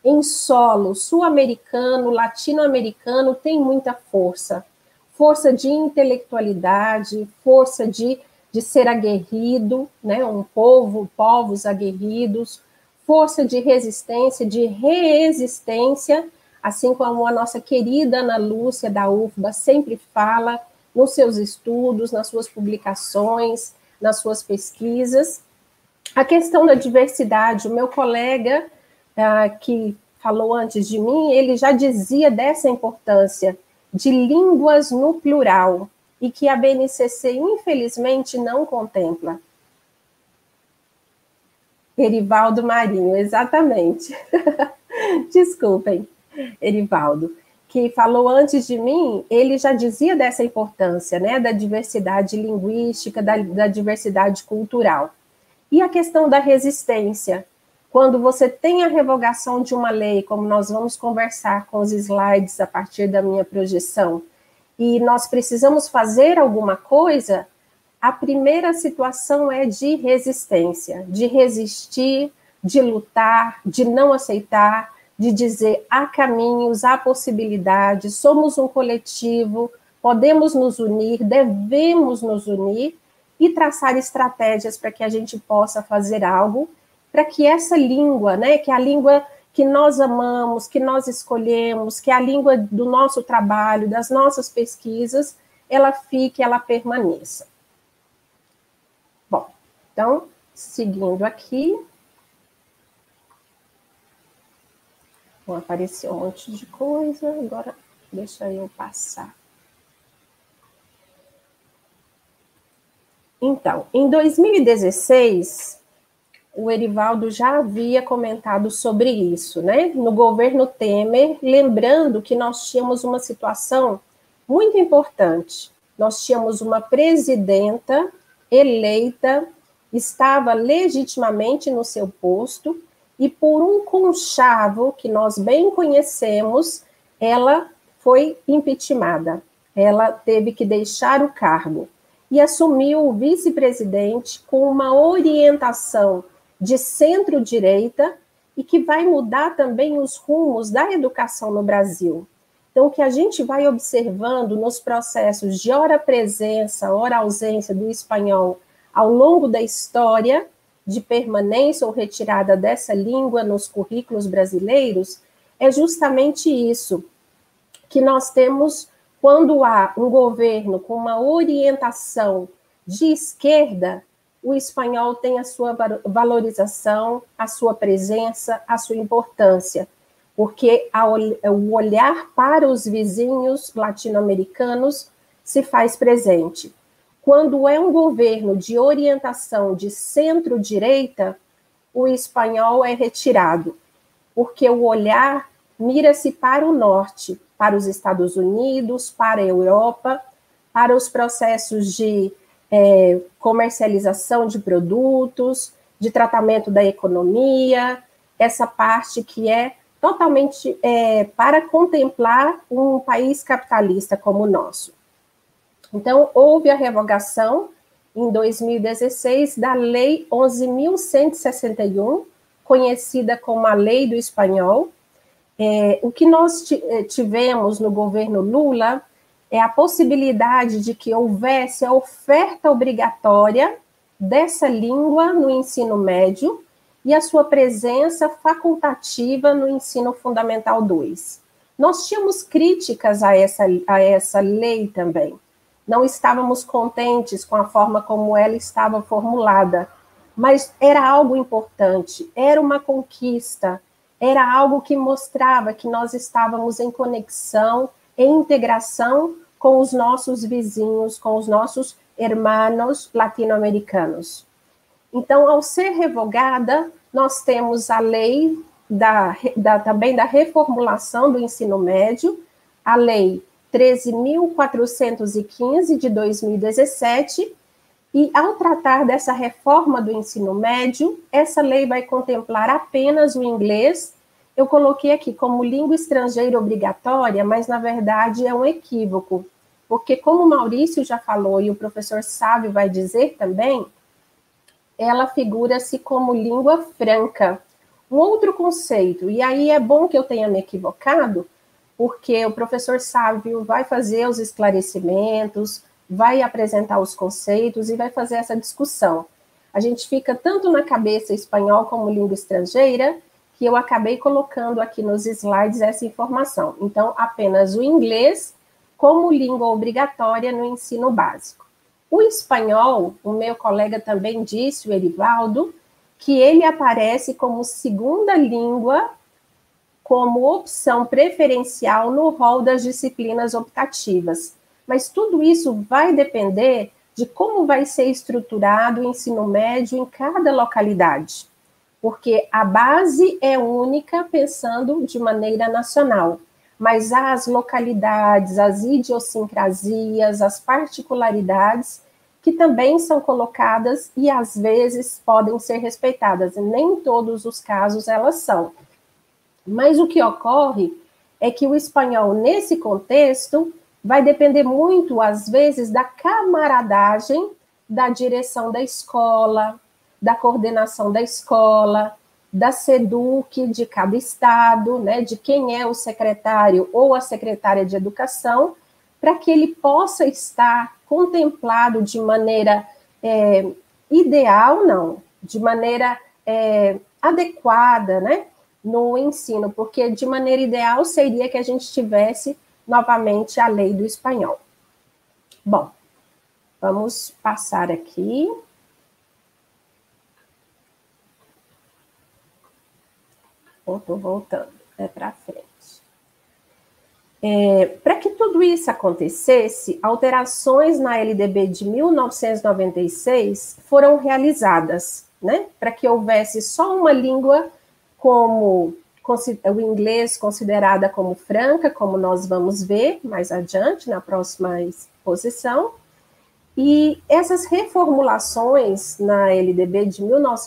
em solo sul-americano, latino-americano, tem muita força. Força de intelectualidade, força de ser aguerrido, né? Povos aguerridos, força de resistência, de reexistência, assim como a nossa querida Ana Lúcia da UFBA sempre fala nos seus estudos, nas suas publicações, nas suas pesquisas. A questão da diversidade, o meu colega que falou antes de mim, ele já dizia dessa importância de línguas no plural, e que a BNCC, infelizmente, não contempla. Erivaldo Marinho, exatamente. Desculpem, Erivaldo, que falou antes de mim, ele já dizia dessa importância, né, da diversidade linguística, da diversidade cultural. E a questão da resistência, quando você tem a revogação de uma lei, como nós vamos conversar com os slides a partir da minha projeção, e nós precisamos fazer alguma coisa, a primeira situação é de resistência, de resistir, de lutar, de não aceitar, de dizer há caminhos, há possibilidades, somos um coletivo, podemos nos unir, devemos nos unir e traçar estratégias para que a gente possa fazer algo, para que essa língua, né, que é a língua que nós amamos, que nós escolhemos, que é a língua do nosso trabalho, das nossas pesquisas, ela fique, ela permaneça. Bom, então, seguindo aqui. Bom, apareceu um monte de coisa, agora deixa eu passar. Então, em 2016, o Erivaldo já havia comentado sobre isso, né? No governo Temer, lembrando que nós tínhamos uma situação muito importante. Nós tínhamos uma presidenta eleita, estava legitimamente no seu posto, e por um conchavo que nós bem conhecemos, ela foi impeachmentada. Ela teve que deixar o cargo e assumiu o vice-presidente com uma orientação de centro-direita e que vai mudar também os rumos da educação no Brasil. Então, o que a gente vai observando nos processos de ora presença, ora ausência do espanhol ao longo da história de permanência ou retirada dessa língua nos currículos brasileiros, é justamente isso, que nós temos quando há um governo com uma orientação de esquerda, o espanhol tem a sua valorização, a sua presença, a sua importância, porque o olhar para os vizinhos latino-americanos se faz presente. Quando é um governo de orientação de centro-direita, o espanhol é retirado, porque o olhar mira-se para o norte, para os Estados Unidos, para a Europa, para os processos de comercialização de produtos, de tratamento da economia, essa parte que é totalmente para contemplar um país capitalista como o nosso. Então, houve a revogação, em 2016, da Lei 11.161, conhecida como a Lei do Espanhol. O que nós tivemos no governo Lula é a possibilidade de que houvesse a oferta obrigatória dessa língua no ensino médio e a sua presença facultativa no ensino fundamental 2. Nós tínhamos críticas a essa lei também. Não estávamos contentes com a forma como ela estava formulada, mas era algo importante, era uma conquista, era algo que mostrava que nós estávamos em conexão, em integração com os nossos vizinhos, com os nossos hermanos latino-americanos. Então, ao ser revogada, nós temos a lei também da reformulação do ensino médio, a lei 13.415 de 2017, e ao tratar dessa reforma do ensino médio, essa lei vai contemplar apenas o inglês. Eu coloquei aqui como língua estrangeira obrigatória, mas na verdade é um equívoco, porque como o Maurício já falou e o professor Sávio vai dizer também, ela figura-se como língua franca, Um outro conceito, e aí é bom que eu tenha me equivocado, porque o professor Sávio vai fazer os esclarecimentos, vai apresentar os conceitos e vai fazer essa discussão. A gente fica tanto na cabeça espanhol como língua estrangeira, que eu acabei colocando aqui nos slides essa informação. Então, apenas o inglês como língua obrigatória no ensino básico. O espanhol, o meu colega também disse, o Erivaldo, que ele aparece como segunda língua, como opção preferencial no rol das disciplinas optativas. Mas tudo isso vai depender de como vai ser estruturado o ensino médio em cada localidade, porque a base é única pensando de maneira nacional, mas há as localidades, as idiosincrasias, as particularidades que também são colocadas e às vezes podem ser respeitadas. Nem em todos os casos elas são. Mas o que ocorre é que o espanhol, nesse contexto, vai depender muito, às vezes, da camaradagem da direção da escola, da coordenação da escola, da SEDUC de cada estado, né, de quem é o secretário ou a secretária de educação, para que ele possa estar contemplado de maneira ideal, não, de maneira adequada, né, no ensino, porque de maneira ideal seria que a gente tivesse novamente a lei do espanhol. Bom, vamos passar aqui. Estou voltando para frente. Para que tudo isso acontecesse, alterações na LDB de 1996 foram realizadas, né? Para que houvesse só uma língua como o inglês considerada como franca, como nós vamos ver mais adiante, na próxima exposição. E essas reformulações na LDB de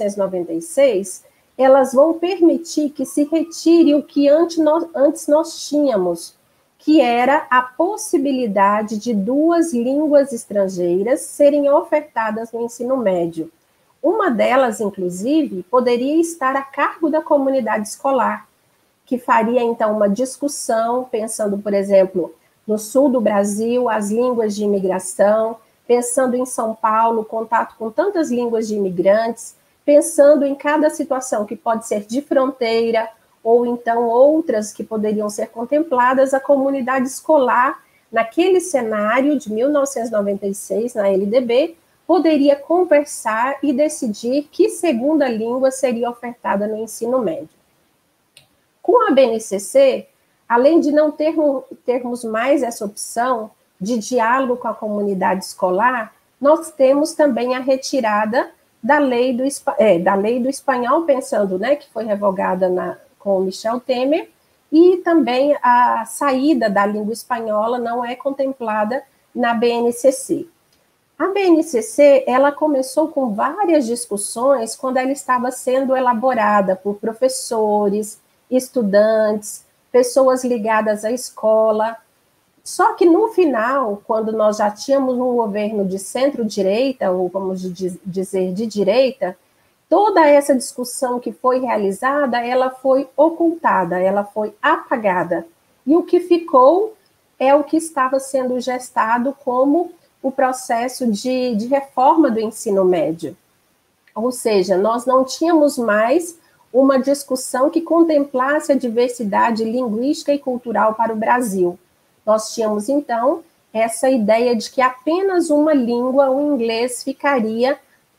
1996, elas vão permitir que se retire o que antes nós tínhamos, que era a possibilidade de 2 línguas estrangeiras serem ofertadas no ensino médio. Uma delas, inclusive, poderia estar a cargo da comunidade escolar, que faria, então, uma discussão, pensando, por exemplo, no sul do Brasil, as línguas de imigração, pensando em São Paulo, contato com tantas línguas de imigrantes, pensando em cada situação que pode ser de fronteira, ou então outras que poderiam ser contempladas, a comunidade escolar, naquele cenário de 1996, na LDB, poderia conversar e decidir que segunda língua seria ofertada no ensino médio. Com a BNCC, além de não termos mais essa opção de diálogo com a comunidade escolar, nós temos também a retirada da lei do espanhol, pensando, né, que foi revogada com o Michel Temer, e também a saída da língua espanhola não é contemplada na BNCC. A BNCC, ela começou com várias discussões quando ela estava sendo elaborada por professores, estudantes, pessoas ligadas à escola. Só que no final, quando nós já tínhamos um governo de centro-direita, ou vamos dizer de direita, toda essa discussão que foi realizada, ela foi ocultada, ela foi apagada. E o que ficou é o que estava sendo gestado como o processo de reforma do ensino médio. Ou seja, nós não tínhamos mais uma discussão que contemplasse a diversidade linguística e cultural para o Brasil. Nós tínhamos, então, essa ideia de que apenas uma língua, o inglês, ficaria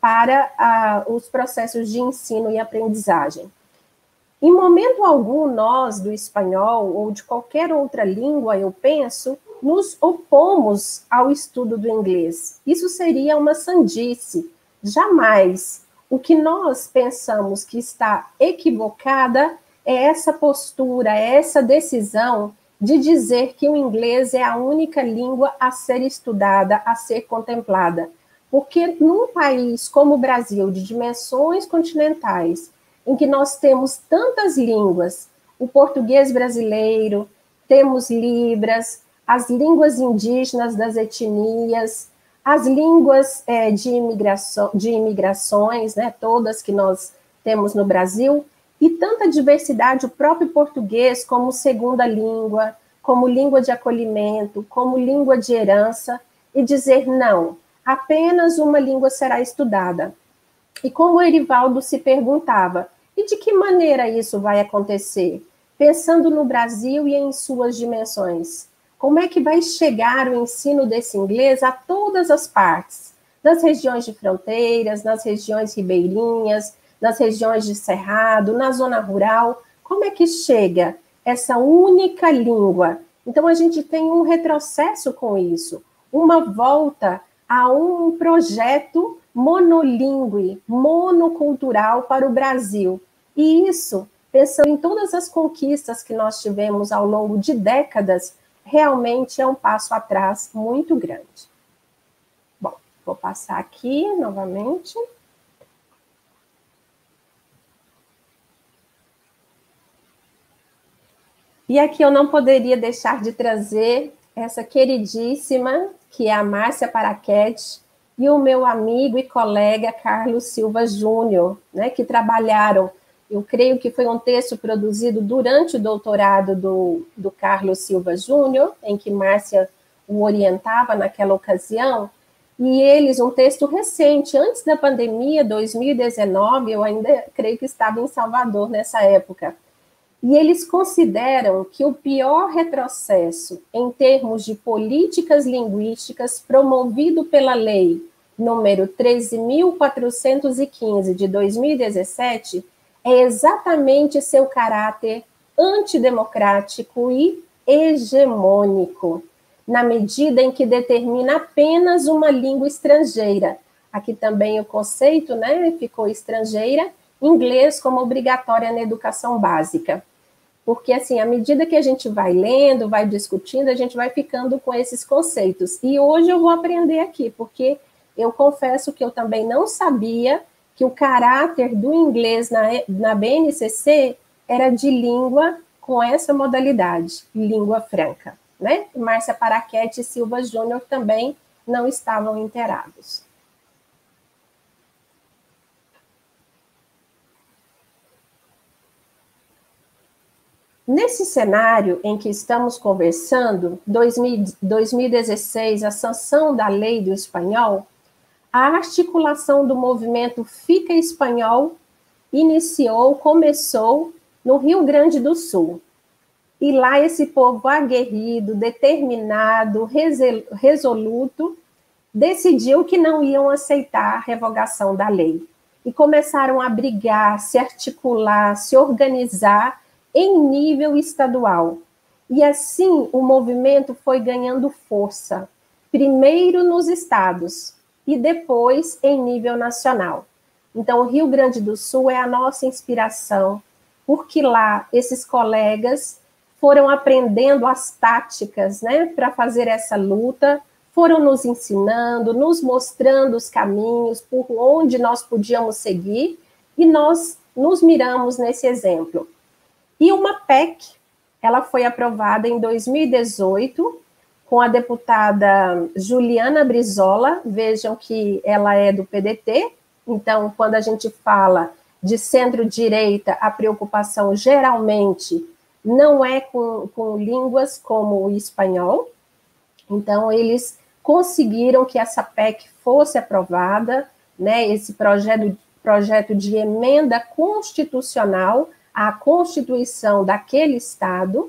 para os processos de ensino e aprendizagem. Em momento algum, nós, do espanhol ou de qualquer outra língua, eu penso, nos opomos ao estudo do inglês. Isso seria uma sandice. Jamais. O que nós pensamos que está equivocada é essa postura, é essa decisão de dizer que o inglês é a única língua a ser estudada, a ser contemplada. Porque num país como o Brasil, de dimensões continentais, em que nós temos tantas línguas, o português brasileiro, temos Libras, as línguas indígenas das etnias, as línguas de imigrações, né, todas que nós temos no Brasil, e tanta diversidade, o próprio português como segunda língua, como língua de acolhimento, como língua de herança, e dizer não, apenas uma língua será estudada. E como o Erivaldo se perguntava, e de que maneira isso vai acontecer? Pensando no Brasil e em suas dimensões. Como é que vai chegar o ensino desse inglês a todas as partes? Nas regiões de fronteiras, nas regiões ribeirinhas, nas regiões de cerrado, na zona rural. Como é que chega essa única língua? Então, a gente tem um retrocesso com isso, uma volta a um projeto monolíngue, monocultural para o Brasil. E isso, pensando em todas as conquistas que nós tivemos ao longo de décadas, realmente é um passo atrás muito grande. Bom, vou passar aqui novamente. E aqui eu não poderia deixar de trazer essa queridíssima, que é a Márcia Paraquete, e o meu amigo e colega Carlos Silva Júnior, né, que trabalharam, eu creio que foi um texto produzido durante o doutorado do Carlos Silva Júnior, em que Márcia o orientava naquela ocasião, e eles, um texto recente, antes da pandemia, 2019, eu ainda creio que estava em Salvador nessa época, e eles consideram que o pior retrocesso em termos de políticas linguísticas promovido pela lei número 13.415 de 2017 é exatamente seu caráter antidemocrático e hegemônico, na medida em que determina apenas uma língua estrangeira. Aqui também o conceito, né, ficou estrangeira, inglês como obrigatória na educação básica. Porque, assim, à medida que a gente vai lendo, vai discutindo, a gente vai ficando com esses conceitos. E hoje eu vou aprender aqui, porque eu confesso que eu também não sabia que o caráter do inglês na BNCC era de língua com essa modalidade, língua franca, né? Márcia Paraquete e Silva Júnior também não estavam inteirados. Nesse cenário em que estamos conversando, 2016, a sanção da lei do espanhol, a articulação do movimento Fica Espanhol começou no Rio Grande do Sul. E lá esse povo aguerrido, determinado, resoluto, decidiu que não iam aceitar a revogação da lei. E começaram a brigar, se articular, se organizar em nível estadual. E assim o movimento foi ganhando força, primeiro nos estados e depois em nível nacional. Então, o Rio Grande do Sul é a nossa inspiração, porque lá esses colegas foram aprendendo as táticas, né, para fazer essa luta, foram nos ensinando, nos mostrando os caminhos por onde nós podíamos seguir, e nós nos miramos nesse exemplo. E uma PEC, ela foi aprovada em 2018, com a deputada Juliana Brizola, vejam que ela é do PDT, então, quando a gente fala de centro-direita, a preocupação geralmente não é com línguas como o espanhol, então eles conseguiram que essa PEC fosse aprovada, né, esse projeto de emenda constitucional à Constituição daquele Estado,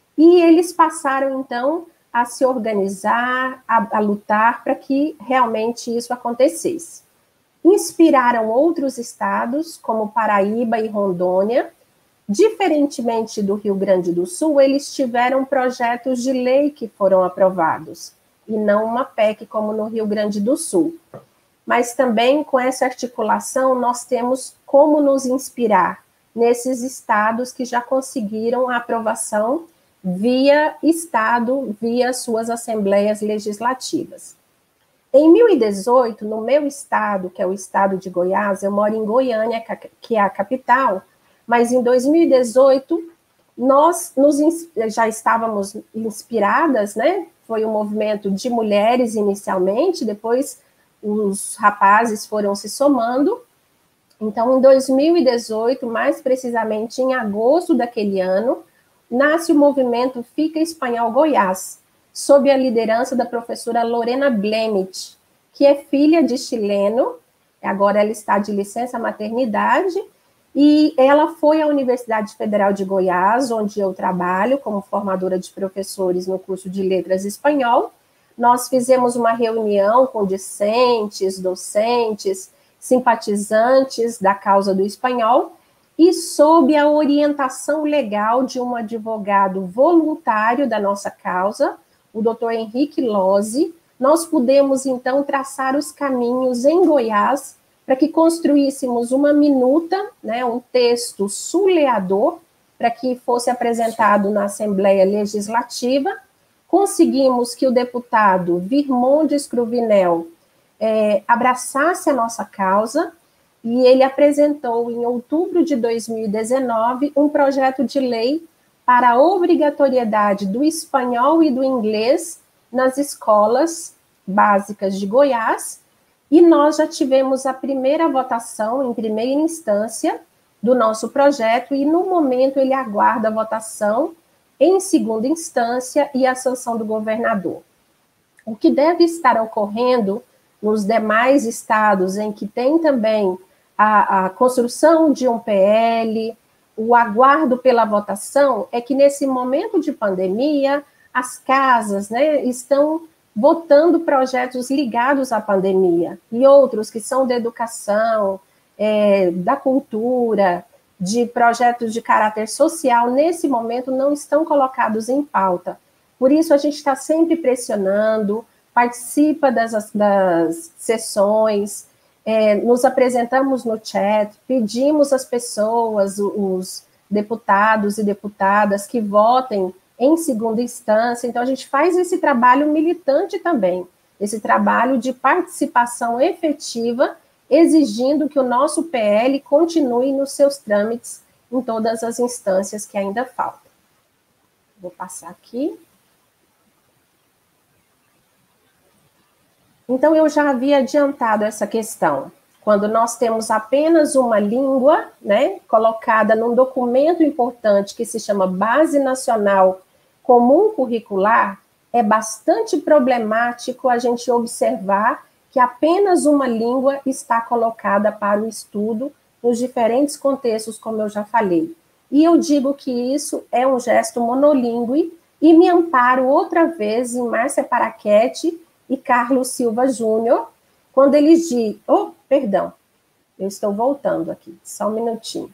e eles passaram, então, a se organizar, a lutar para que realmente isso acontecesse. Inspiraram outros estados, como Paraíba e Rondônia. Diferentemente do Rio Grande do Sul, eles tiveram projetos de lei que foram aprovados, e não uma PEC como no Rio Grande do Sul. Mas também, com essa articulação, nós temos como nos inspirar nesses estados que já conseguiram a aprovação via estado, via suas assembleias legislativas. Em 2018, no meu estado, que é o estado de Goiás, eu moro em Goiânia, que é a capital, mas em 2018, nós já estávamos inspiradas, né? Foi um movimento de mulheres inicialmente, depois os rapazes foram se somando, Então, em 2018, mais precisamente em agosto daquele ano, nasce o movimento Fica Espanhol Goiás, sob a liderança da professora Lorena Blemit, que é filha de chileno, agora ela está de licença maternidade, e ela foi à Universidade Federal de Goiás, onde eu trabalho como formadora de professores no curso de Letras Espanhol. Nós fizemos uma reunião com discentes, docentes, simpatizantes da causa do espanhol, e sob a orientação legal de um advogado voluntário da nossa causa, o doutor Henrique Lozzi, nós pudemos, então, traçar os caminhos em Goiás para que construíssemos uma minuta, né, um texto suleador, para que fosse apresentado na Assembleia Legislativa. Conseguimos que o deputado Virmondes Cruvinel abraçasse a nossa causa, e ele apresentou, em outubro de 2019, um projeto de lei para a obrigatoriedade do espanhol e do inglês nas escolas básicas de Goiás, e nós já tivemos a primeira votação, em primeira instância, do nosso projeto, e no momento ele aguarda a votação em segunda instância e a sanção do governador. O que deve estar ocorrendo nos demais estados em que tem também a construção de um PL, o aguardo pela votação, é que nesse momento de pandemia, as casas, né, estão votando projetos ligados à pandemia, e outros que são da educação, da cultura, de projetos de caráter social, nesse momento não estão colocados em pauta. Por isso a gente está sempre pressionando, participa das sessões, nos apresentamos no chat, pedimos às pessoas, os deputados e deputadas que votem em segunda instância. Então, a gente faz esse trabalho militante também, esse trabalho de participação efetiva, exigindo que o nosso PL continue nos seus trâmites em todas as instâncias que ainda faltam. Vou passar aqui. Então, eu já havia adiantado essa questão. Quando nós temos apenas uma língua, né, colocada num documento importante que se chama Base Nacional Comum Curricular, é bastante problemático a gente observar que apenas uma língua está colocada para o estudo nos diferentes contextos, como eu já falei. E eu digo que isso é um gesto monolíngue, e me amparo outra vez em Márcia Paraquete e Carlos Silva Júnior, quando eles dizem... Oh, perdão, eu estou voltando aqui, só um minutinho.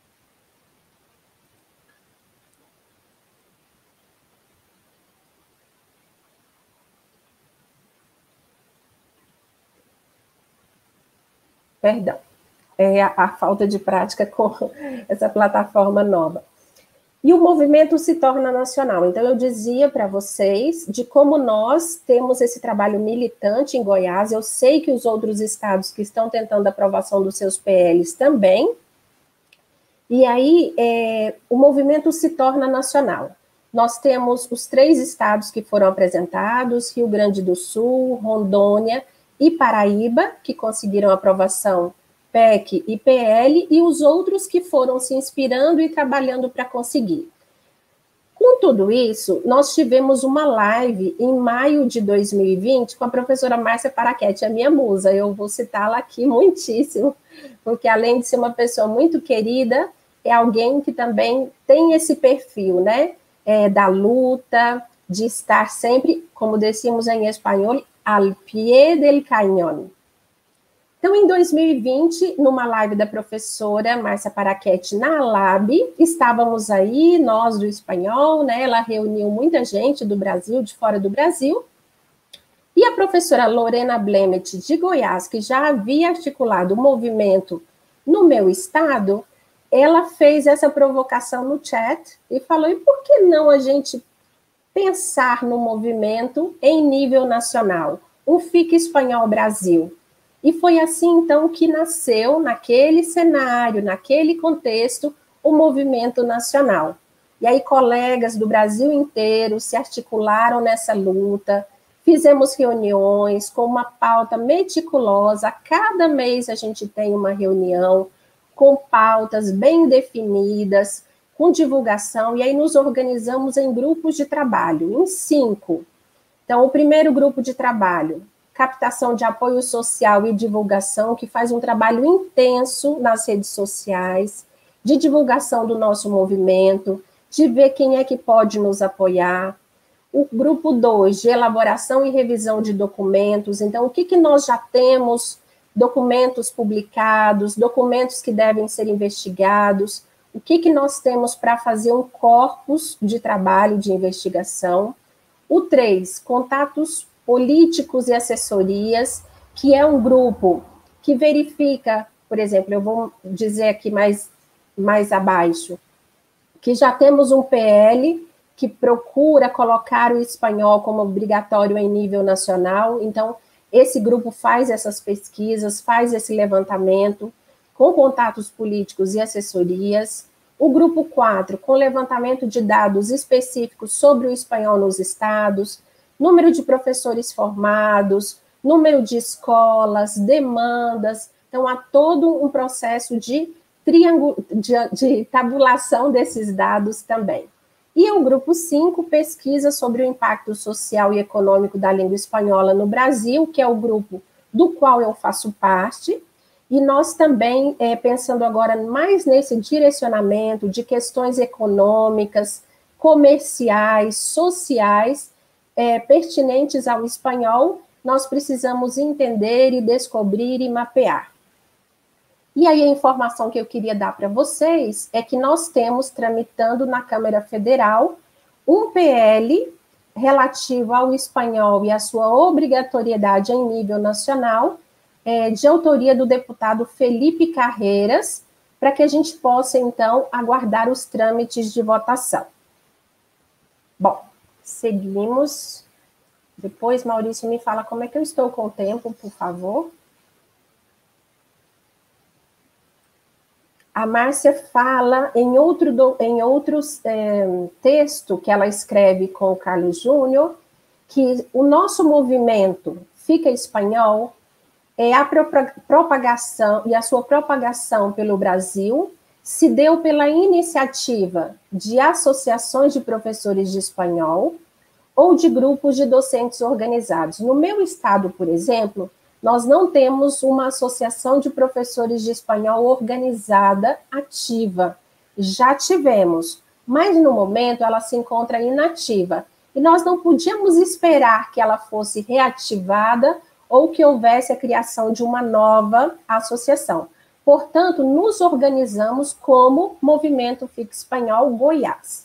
Perdão, é a falta de prática com essa plataforma nova. E o movimento se torna nacional. Então, eu dizia para vocês de como nós temos esse trabalho militante em Goiás. Eu sei que os outros estados que estão tentando a aprovação dos seus PLs também. E aí, o movimento se torna nacional. Nós temos os 3 estados que foram apresentados, Rio Grande do Sul, Rondônia e Paraíba, que conseguiram aprovação PEC e PL, e os outros que foram se inspirando e trabalhando para conseguir. Com tudo isso, nós tivemos uma live em maio de 2020 com a professora Márcia Paraquete, a minha musa. Eu vou citá-la aqui muitíssimo, porque além de ser uma pessoa muito querida, é alguém que também tem esse perfil, né, da luta, de estar sempre, como decimos em espanhol, al pie del cañón. Então, em 2020, numa live da professora Márcia Paraquete na Lab, estávamos aí, nós do espanhol, né? Ela reuniu muita gente do Brasil, de fora do Brasil, e a professora Lorena Blemit, de Goiás, que já havia articulado o movimento no meu estado, ela fez essa provocação no chat e falou: e por que não a gente pensar no movimento em nível nacional? Um Fica Espanhol Brasil. E foi assim, então, que nasceu, naquele cenário, naquele contexto, o movimento nacional. E aí colegas do Brasil inteiro se articularam nessa luta, Fizemos reuniões com uma pauta meticulosa. Cada mês a gente tem uma reunião com pautas bem definidas, com divulgação, e aí nos organizamos em grupos de trabalho, em 5. Então, o primeiro grupo de trabalho, captação de apoio social e divulgação, que faz um trabalho intenso nas redes sociais, de divulgação do nosso movimento, de ver quem é que pode nos apoiar. O grupo 2, de elaboração e revisão de documentos. Então, o que nós já temos? Documentos publicados, documentos que devem ser investigados. O que nós temos para fazer um corpus de trabalho de investigação? O 3, contatos políticos e assessorias, que é um grupo que verifica, por exemplo, eu vou dizer aqui mais abaixo, que já temos um PL que procura colocar o espanhol como obrigatório em nível nacional. Então, esse grupo faz essas pesquisas, faz esse levantamento com contatos políticos e assessorias. O grupo 4, com levantamento de dados específicos sobre o espanhol nos estados, número de professores formados, número de escolas, demandas. Então, há todo um processo de tabulação desses dados também. E o grupo 5, pesquisa sobre o impacto social e econômico da língua espanhola no Brasil, que é o grupo do qual eu faço parte, e nós também, pensando agora mais nesse direcionamento de questões econômicas, comerciais, sociais, pertinentes ao espanhol, nós precisamos entender e descobrir e mapear. E aí a informação que eu queria dar para vocês é que nós temos tramitando na Câmara Federal um PL relativo ao espanhol e à sua obrigatoriedade em nível nacional, de autoria do deputado Felipe Carreiras, para que a gente possa, então, aguardar os trâmites de votação. Bom, seguimos. Depois, Maurício, me fala como é que eu estou com o tempo, por favor. A Márcia fala em outros texto que ela escreve com o Carlos Júnior, que o nosso movimento Fica Espanhol é a propagação, e a sua propagação pelo Brasil se deu pela iniciativa de associações de professores de espanhol ou de grupos de docentes organizados. No meu estado, por exemplo, nós não temos uma associação de professores de espanhol organizada, ativa. Já tivemos, mas no momento ela se encontra inativa. E nós não podíamos esperar que ela fosse reativada ou que houvesse a criação de uma nova associação. Portanto, nos organizamos como Movimento Fica Espanhol Goiás.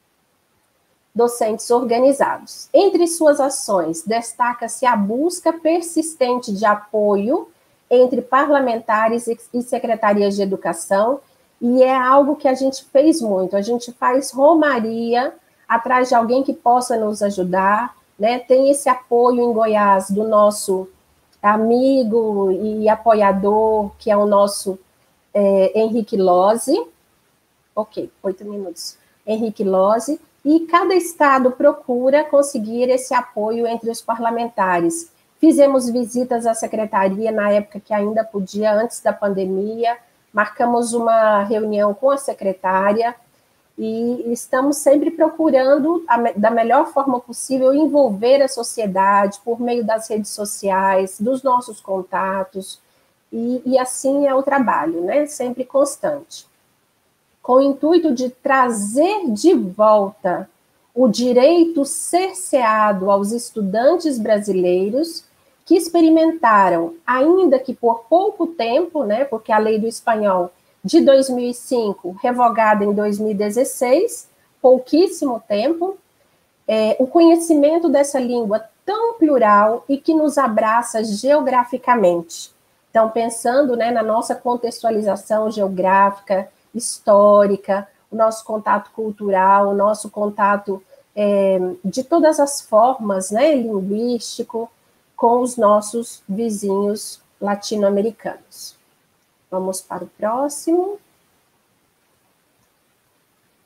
Docentes organizados. Entre suas ações, destaca-se a busca persistente de apoio entre parlamentares e secretarias de educação, e é algo que a gente fez muito. A gente faz romaria atrás de alguém que possa nos ajudar, né? Tem esse apoio em Goiás do nosso amigo e apoiador, que é o nosso Henrique Lozzi. Ok, 8 minutos. Henrique Lozzi. E cada estado procura conseguir esse apoio entre os parlamentares. Fizemos visitas à secretaria na época que ainda podia, antes da pandemia, marcamos uma reunião com a secretária e estamos sempre procurando, da melhor forma possível, envolver a sociedade por meio das redes sociais, dos nossos contatos, e assim é o trabalho, né? Sempre constante. Com o intuito de trazer de volta o direito cerceado aos estudantes brasileiros que experimentaram, ainda que por pouco tempo, né, porque a lei do espanhol de 2005, revogada em 2016, pouquíssimo tempo, o conhecimento dessa língua tão plural e que nos abraça geograficamente. Então, pensando, né, na nossa contextualização geográfica, histórica, o nosso contato cultural, o nosso contato de todas as formas, né, linguístico, com os nossos vizinhos latino-americanos. Vamos para o próximo.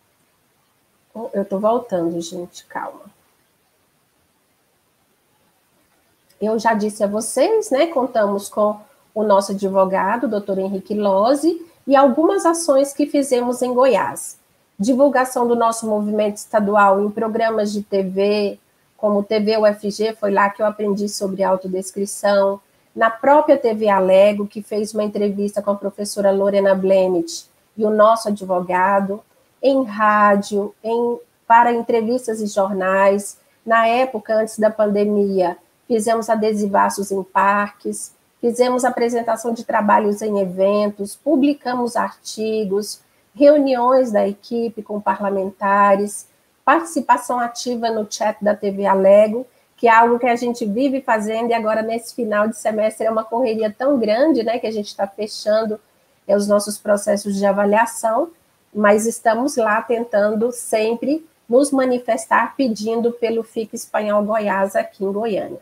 Eu estou voltando, gente, calma. eu já disse a vocês, né, contamos com o nosso advogado, doutor Henrique Lozzi, e algumas ações que fizemos em Goiás. Divulgação do nosso movimento estadual em programas de TV, como TV UFG, foi lá que eu aprendi sobre autodescrição, na própria TV Alego, que fez uma entrevista com a professora Lorena Blemet e o nosso advogado, em rádio, para entrevistas e jornais. Na época, antes da pandemia, fizemos adesivaços em parques, fizemos apresentação de trabalhos em eventos, publicamos artigos, reuniões da equipe com parlamentares, participação ativa no chat da TV Alego, que é algo que a gente vive fazendo, e agora nesse final de semestre é uma correria tão grande, né, que a gente está fechando os nossos processos de avaliação, mas estamos lá tentando sempre nos manifestar pedindo pelo FIC Espanhol Goiás aqui em Goiânia.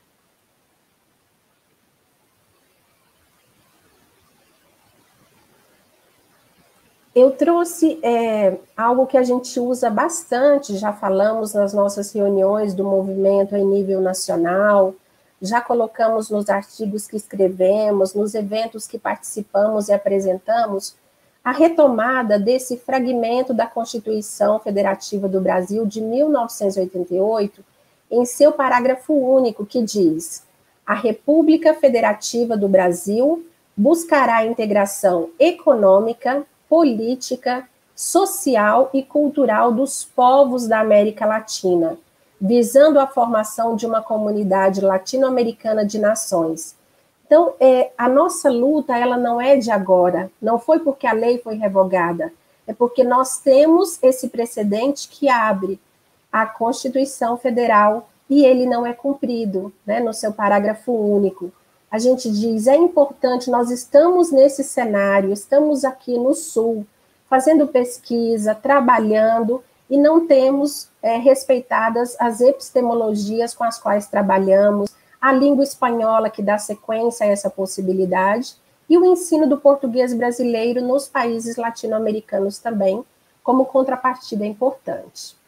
Eu trouxe algo que a gente usa bastante, já falamos nas nossas reuniões do movimento em nível nacional, já colocamos nos artigos que escrevemos, nos eventos que participamos e apresentamos, a retomada desse fragmento da Constituição Federativa do Brasil de 1988, em seu parágrafo único, que diz: a República Federativa do Brasil buscará a integração econômica, política, social e cultural dos povos da América Latina, visando a formação de uma comunidade latino-americana de nações. Então, a nossa luta, ela não é de agora, não foi porque a lei foi revogada, é porque nós temos esse precedente que abre a Constituição Federal e ele não é cumprido, né, no seu parágrafo único. A gente diz, é importante, nós estamos nesse cenário, estamos aqui no Sul, fazendo pesquisa, trabalhando, e não temos respeitadas as epistemologias com as quais trabalhamos, a língua espanhola que dá sequência a essa possibilidade, e o ensino do português brasileiro nos países latino-americanos também, como contrapartida importante.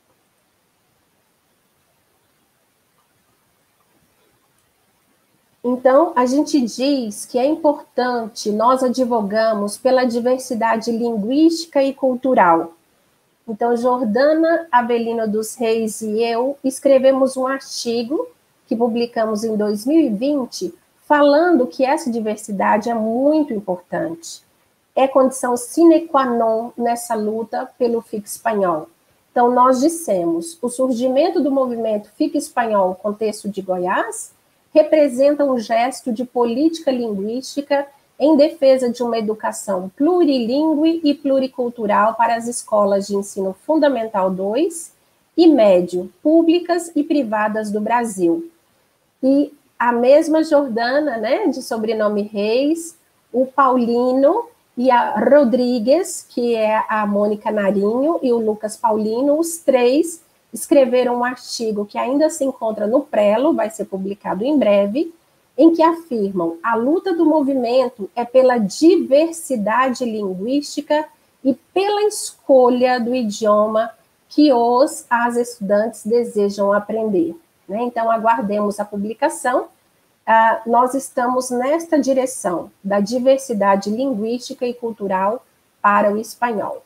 Então, a gente diz que é importante, nós advogamos pela diversidade linguística e cultural. Então, Jordana Avelino dos Reis e eu escrevemos um artigo que publicamos em 2020, falando que essa diversidade é muito importante. É condição sine qua non nessa luta pelo FIC espanhol. Então, nós dissemos, o surgimento do movimento FIC espanhol, contexto de Goiás, representa um gesto de política linguística em defesa de uma educação plurilingüe e pluricultural para as escolas de ensino fundamental 2 e médio, públicas e privadas do Brasil. E a mesma Jordana, né, de sobrenome Reis, o Paulino e a Rodrigues, que é a Mônica Narinho, e o Lucas Paulino, os três escreveram um artigo que ainda se encontra no Prelo, vai ser publicado em breve, em que afirmam a luta do movimento é pela diversidade linguística e pela escolha do idioma que as estudantes desejam aprender. Né? Então, aguardemos a publicação. Nós estamos nesta direção da diversidade linguística e cultural para o espanhol.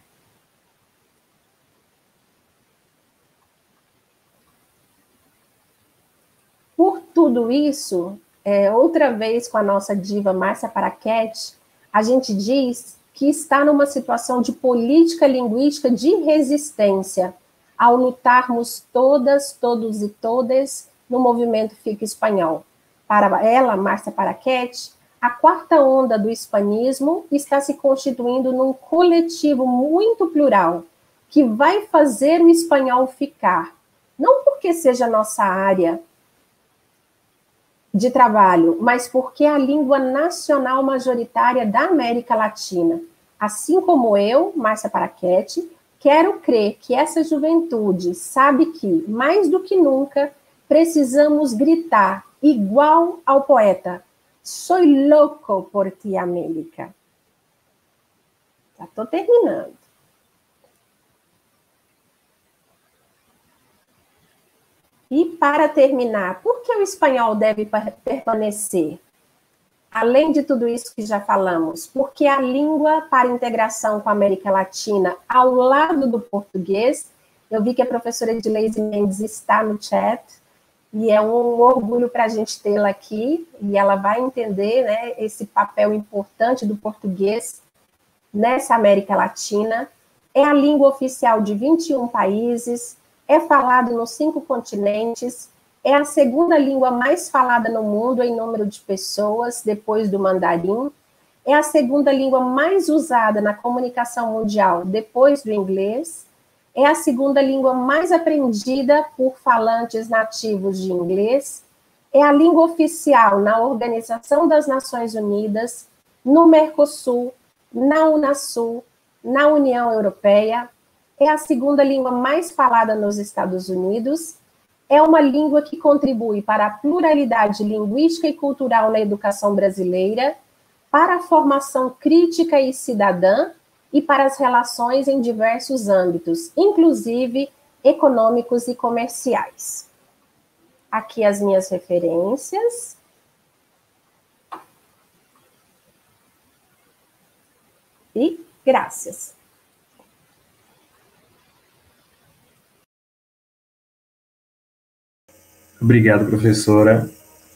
Por tudo isso, outra vez com a nossa diva Márcia Paraquete, a gente diz que está numa situação de política linguística de resistência ao lutarmos todas, todos e todas no movimento FIC espanhol. Para ela, Márcia Paraquete, a quarta onda do hispanismo está se constituindo num coletivo muito plural, que vai fazer o espanhol ficar, não porque seja nossa área de trabalho, mas porque é a língua nacional majoritária da América Latina. Assim como eu, Márcia Paraquete, quero crer que essa juventude sabe que, mais do que nunca, precisamos gritar, igual ao poeta, "Soy loco por ti, América". Já estou terminando. E, para terminar, por que o espanhol deve permanecer? Além de tudo isso que já falamos, porque a língua para integração com a América Latina, ao lado do português, eu vi que a professora Edileise Mendes está no chat, e é um orgulho para a gente tê-la aqui, e ela vai entender, né, esse papel importante do português nessa América Latina. É a língua oficial de 21 países, é falado nos 5 continentes, é a segunda língua mais falada no mundo em número de pessoas, depois do mandarim, é a segunda língua mais usada na comunicação mundial, depois do inglês, é a segunda língua mais aprendida por falantes nativos de inglês, é a língua oficial na Organização das Nações Unidas, no Mercosul, na Unasul, na União Europeia, é a segunda língua mais falada nos Estados Unidos, é uma língua que contribui para a pluralidade linguística e cultural na educação brasileira, para a formação crítica e cidadã e para as relações em diversos âmbitos, inclusive econômicos e comerciais. Aqui as minhas referências. E graças. Obrigado, professora.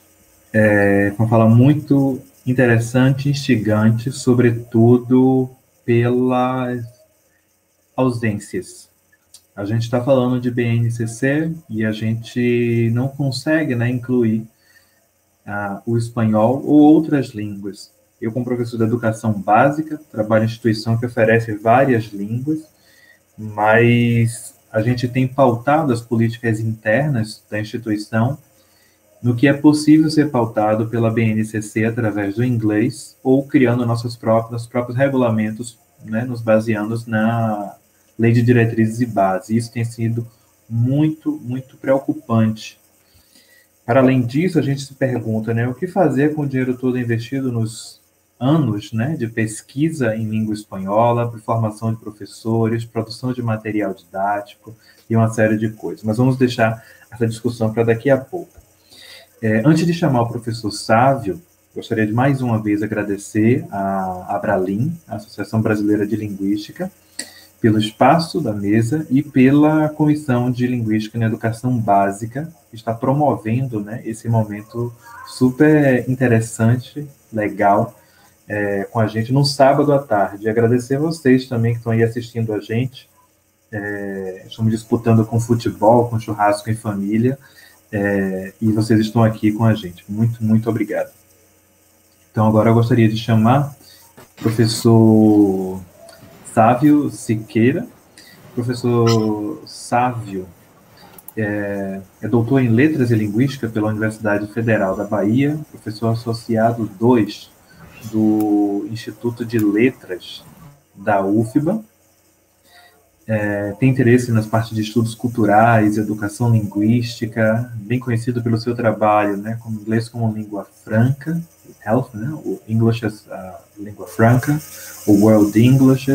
Uma fala muito interessante, instigante, sobretudo pelas ausências. A gente está falando de BNCC e a gente não consegue, né, incluir o espanhol ou outras línguas. Eu, como professor de educação básica, trabalho em instituição que oferece várias línguas, mas a gente tem pautado as políticas internas da instituição no que é possível ser pautado pela BNCC através do inglês ou criando nossos próprios regulamentos, né, nos baseando na Lei de Diretrizes e Bases. Isso tem sido muito, muito preocupante. Para além disso, a gente se pergunta, né, o que fazer com o dinheiro todo investido nos anos, né, de pesquisa em língua espanhola, formação de professores, produção de material didático e uma série de coisas. Mas vamos deixar essa discussão para daqui a pouco. Antes de chamar o professor Sávio, gostaria de mais uma vez agradecer a Abralim, a Associação Brasileira de Linguística, pelo espaço da mesa e pela Comissão de Linguística na Educação Básica, que está promovendo, né, esse momento super interessante, legal, com a gente no sábado à tarde. E agradecer a vocês também que estão aí assistindo a gente. Estamos disputando com futebol, com churrasco em família, e vocês estão aqui com a gente. Muito, muito obrigado. Então, agora eu gostaria de chamar o professor Sávio Siqueira. Professor Sávio é doutor em Letras e Linguística pela Universidade Federal da Bahia, professor associado 2 do Instituto de Letras da UFBA, tem interesse nas partes de estudos culturais, educação linguística, bem conhecido pelo seu trabalho, né, como inglês como língua franca, health, né, o English as língua franca, o World English,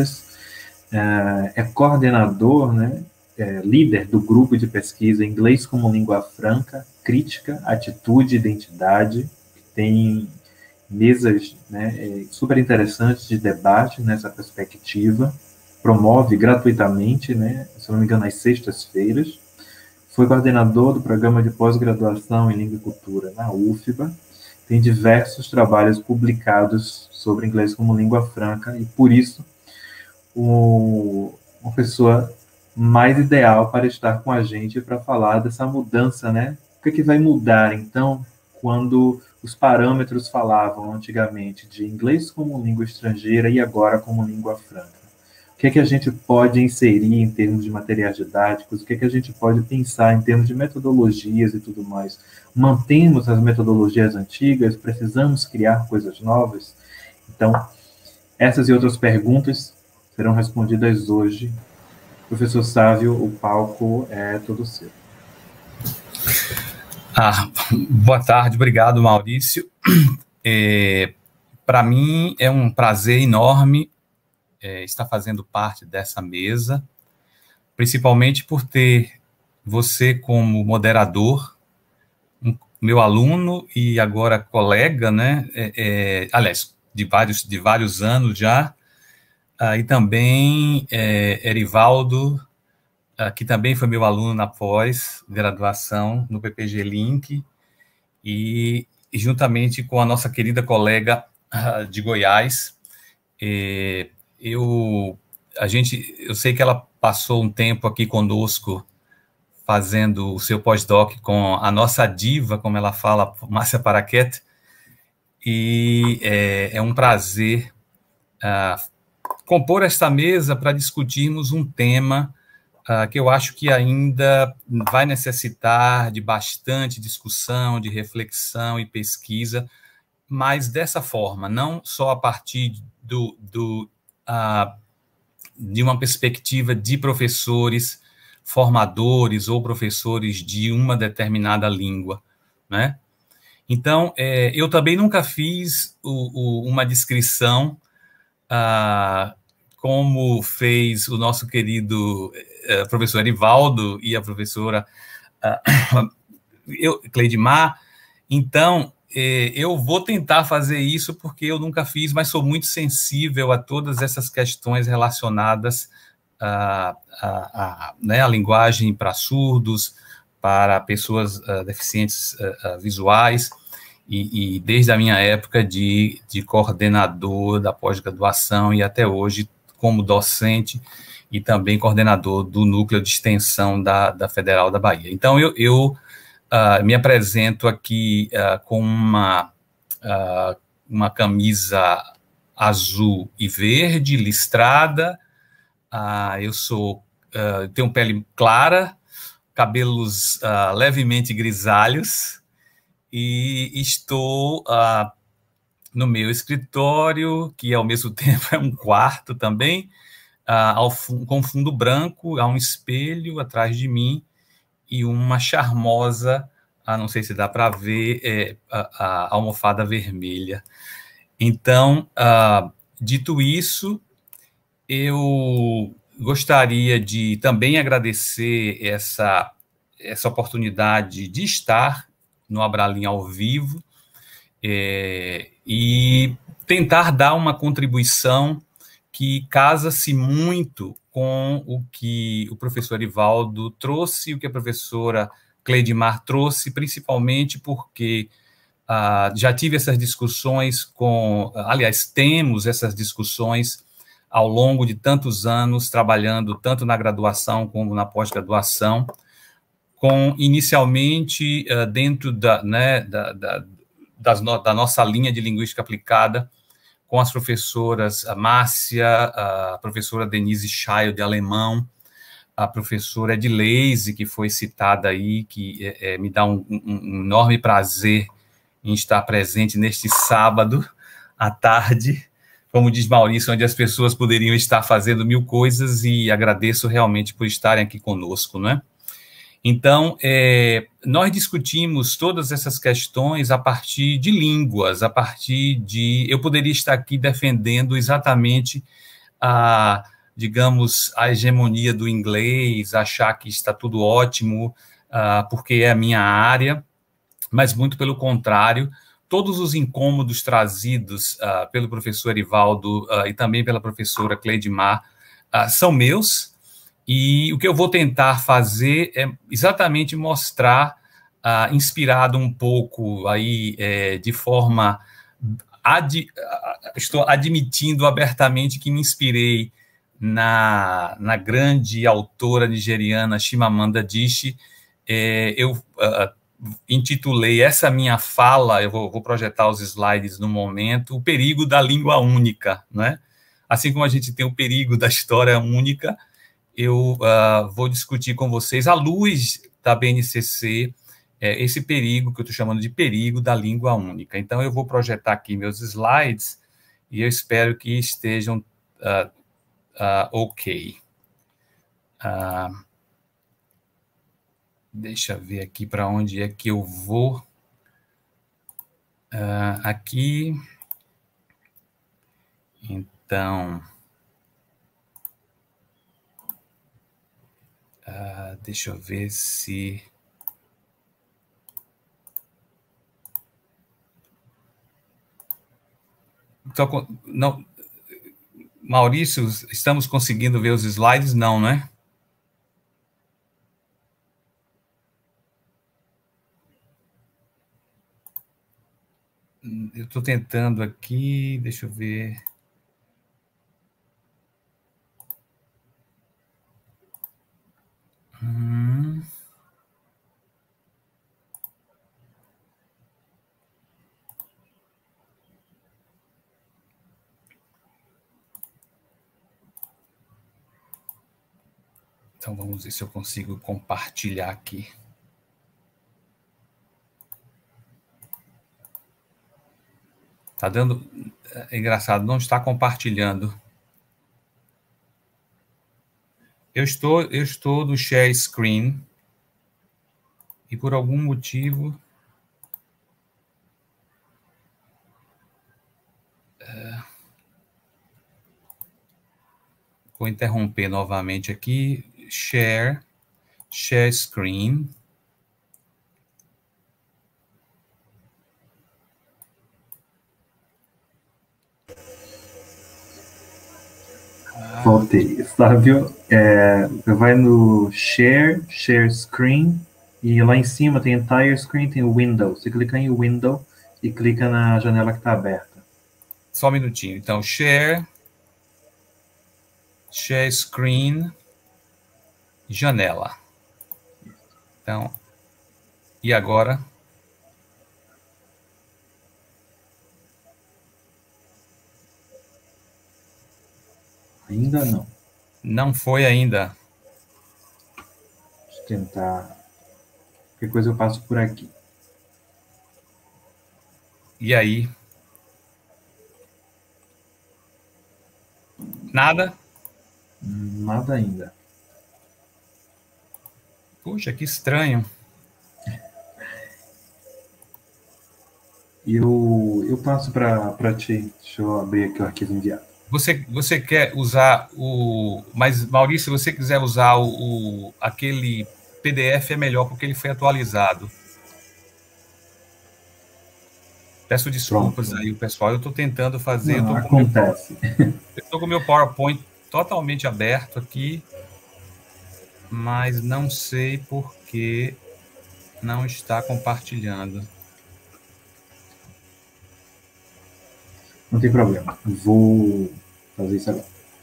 é coordenador, né, líder do grupo de pesquisa Inglês como Língua Franca, Crítica, Atitude e Identidade, que tem mesas, né, super interessantes de debate nessa perspectiva, promove gratuitamente, né, se não me engano, às sextas-feiras, foi coordenador do programa de pós-graduação em Língua e Cultura na UFBA, tem diversos trabalhos publicados sobre inglês como língua franca, e por isso, uma pessoa mais ideal para estar com a gente para falar dessa mudança, né? O que vai mudar, então, quando os parâmetros falavam antigamente de inglês como língua estrangeira e agora como língua franca? O que a gente pode inserir em termos de materiais didáticos? O que a gente pode pensar em termos de metodologias e tudo mais? Mantemos as metodologias antigas? Precisamos criar coisas novas? Então, essas e outras perguntas serão respondidas hoje. Professor Sávio, o palco é todo seu. Boa tarde, obrigado, Maurício. Para mim é um prazer enorme estar fazendo parte dessa mesa, principalmente por ter você como moderador, meu aluno e agora colega, né? Aliás, de vários anos já, e também Erivaldo, que também foi meu aluno na pós-graduação no PPG Link, e juntamente com a nossa querida colega de Goiás, eu sei que ela passou um tempo aqui conosco fazendo o seu pós-doc com a nossa diva, como ela fala, Márcia Paraquet, e é um prazer compor esta mesa para discutirmos um tema que eu acho que ainda vai necessitar de bastante discussão, de reflexão e pesquisa, mas dessa forma, não só a partir de uma perspectiva de professores, formadores ou professores de uma determinada língua, né? Então, eu também nunca fiz uma descrição como fez o nosso querido professor Erivaldo e a professora Cleidmar. Então, eu vou tentar fazer isso porque eu nunca fiz, mas sou muito sensível a todas essas questões relacionadas né, à linguagem para surdos, para pessoas deficientes visuais, e desde a minha época de coordenador da pós-graduação e até hoje como docente e também coordenador do núcleo de extensão da Federal da Bahia. Então, eu me apresento aqui com uma camisa azul e verde, listrada. Eu tenho pele clara, cabelos levemente grisalhos, e estou no meu escritório, que ao mesmo tempo é um quarto também, com fundo branco, há um espelho atrás de mim, e uma charmosa, não sei se dá para ver, a almofada vermelha. Então, dito isso, eu gostaria de também agradecer essa oportunidade de estar no Abralim ao vivo, e tentar dar uma contribuição que casa-se muito com o que o professor Erivaldo trouxe, o que a professora Cleidmar trouxe, principalmente porque já tive essas discussões aliás, temos essas discussões ao longo de tantos anos, trabalhando tanto na graduação como na pós-graduação, inicialmente dentro da nossa linha de linguística aplicada, com as professoras Márcia, a professora Denise Scheil, de alemão, a professora Edileise, que foi citada aí, que me dá um enorme prazer em estar presente neste sábado à tarde, como diz Maurício, onde as pessoas poderiam estar fazendo mil coisas, e agradeço realmente por estarem aqui conosco, né? Então, nós discutimos todas essas questões a partir de línguas, a partir de... Eu poderia estar aqui defendendo exatamente digamos, a hegemonia do inglês, achar que está tudo ótimo, porque é a minha área, mas muito pelo contrário, todos os incômodos trazidos pelo professor Erivaldo e também pela professora Cleidmar são meus. E o que eu vou tentar fazer é exatamente mostrar, inspirado um pouco aí, de forma... estou admitindo abertamente que me inspirei na grande autora nigeriana Chimamanda Adichie. Eu intitulei essa minha fala, eu vou projetar os slides no momento, O Perigo da Língua Única, né? Assim como a gente tem o perigo da história única, eu vou discutir com vocês, à luz da BNCC, esse perigo que eu estou chamando de perigo da língua única. Então, eu vou projetar aqui meus slides e eu espero que estejam ok. Deixa eu ver aqui para onde é que eu vou. Aqui. Então... Deixa eu ver se... Então, não, Maurício, estamos conseguindo ver os slides? Não, né? Eu estou tentando aqui, deixa eu ver. Então, vamos ver se eu consigo compartilhar aqui. Tá dando... É engraçado, não está compartilhando. Eu estou no share screen e por algum motivo... Vou interromper novamente aqui. Share screen. Voltei, Flávio. Vai no share screen, e lá em cima tem entire screen, tem o window. Você clica em window e clica na janela que está aberta. Só um minutinho. Então, share screen, janela. Então, e agora? Ainda não. Não foi ainda. Deixa eu tentar. Qualquer coisa eu passo por aqui. E aí? Nada? Nada ainda. Puxa, que estranho. Eu passo para ti. Deixa eu abrir aqui o arquivo enviado. Você quer usar o... Mas, Maurício, se você quiser usar aquele PDF, é melhor, porque ele foi atualizado. Peço desculpas. Pronto. Aí, o pessoal. Eu estou tentando fazer... Não, acontece. Eu estou com o meu PowerPoint totalmente aberto aqui, mas não sei por que não está compartilhando. Não tem problema. Vou fazer isso agora.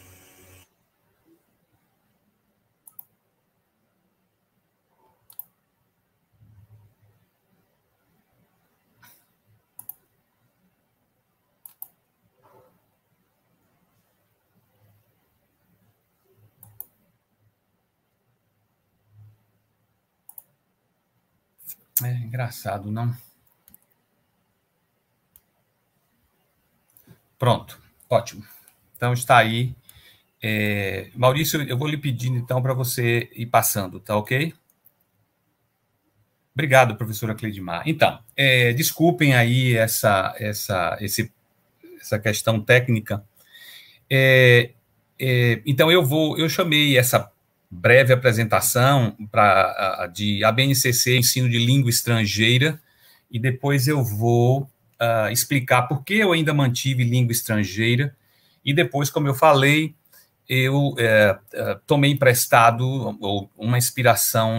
É engraçado, não? Pronto, ótimo. Então, está aí. Maurício, eu vou lhe pedindo, então, para você ir passando, tá ok? Obrigado, professora Cleidmar. Então, desculpem aí essa questão técnica. Então, eu chamei essa breve apresentação de ABNCC, Ensino de Língua Estrangeira, e depois eu vou explicar por que eu ainda mantive língua estrangeira, e depois, como eu falei, eu tomei emprestado uma inspiração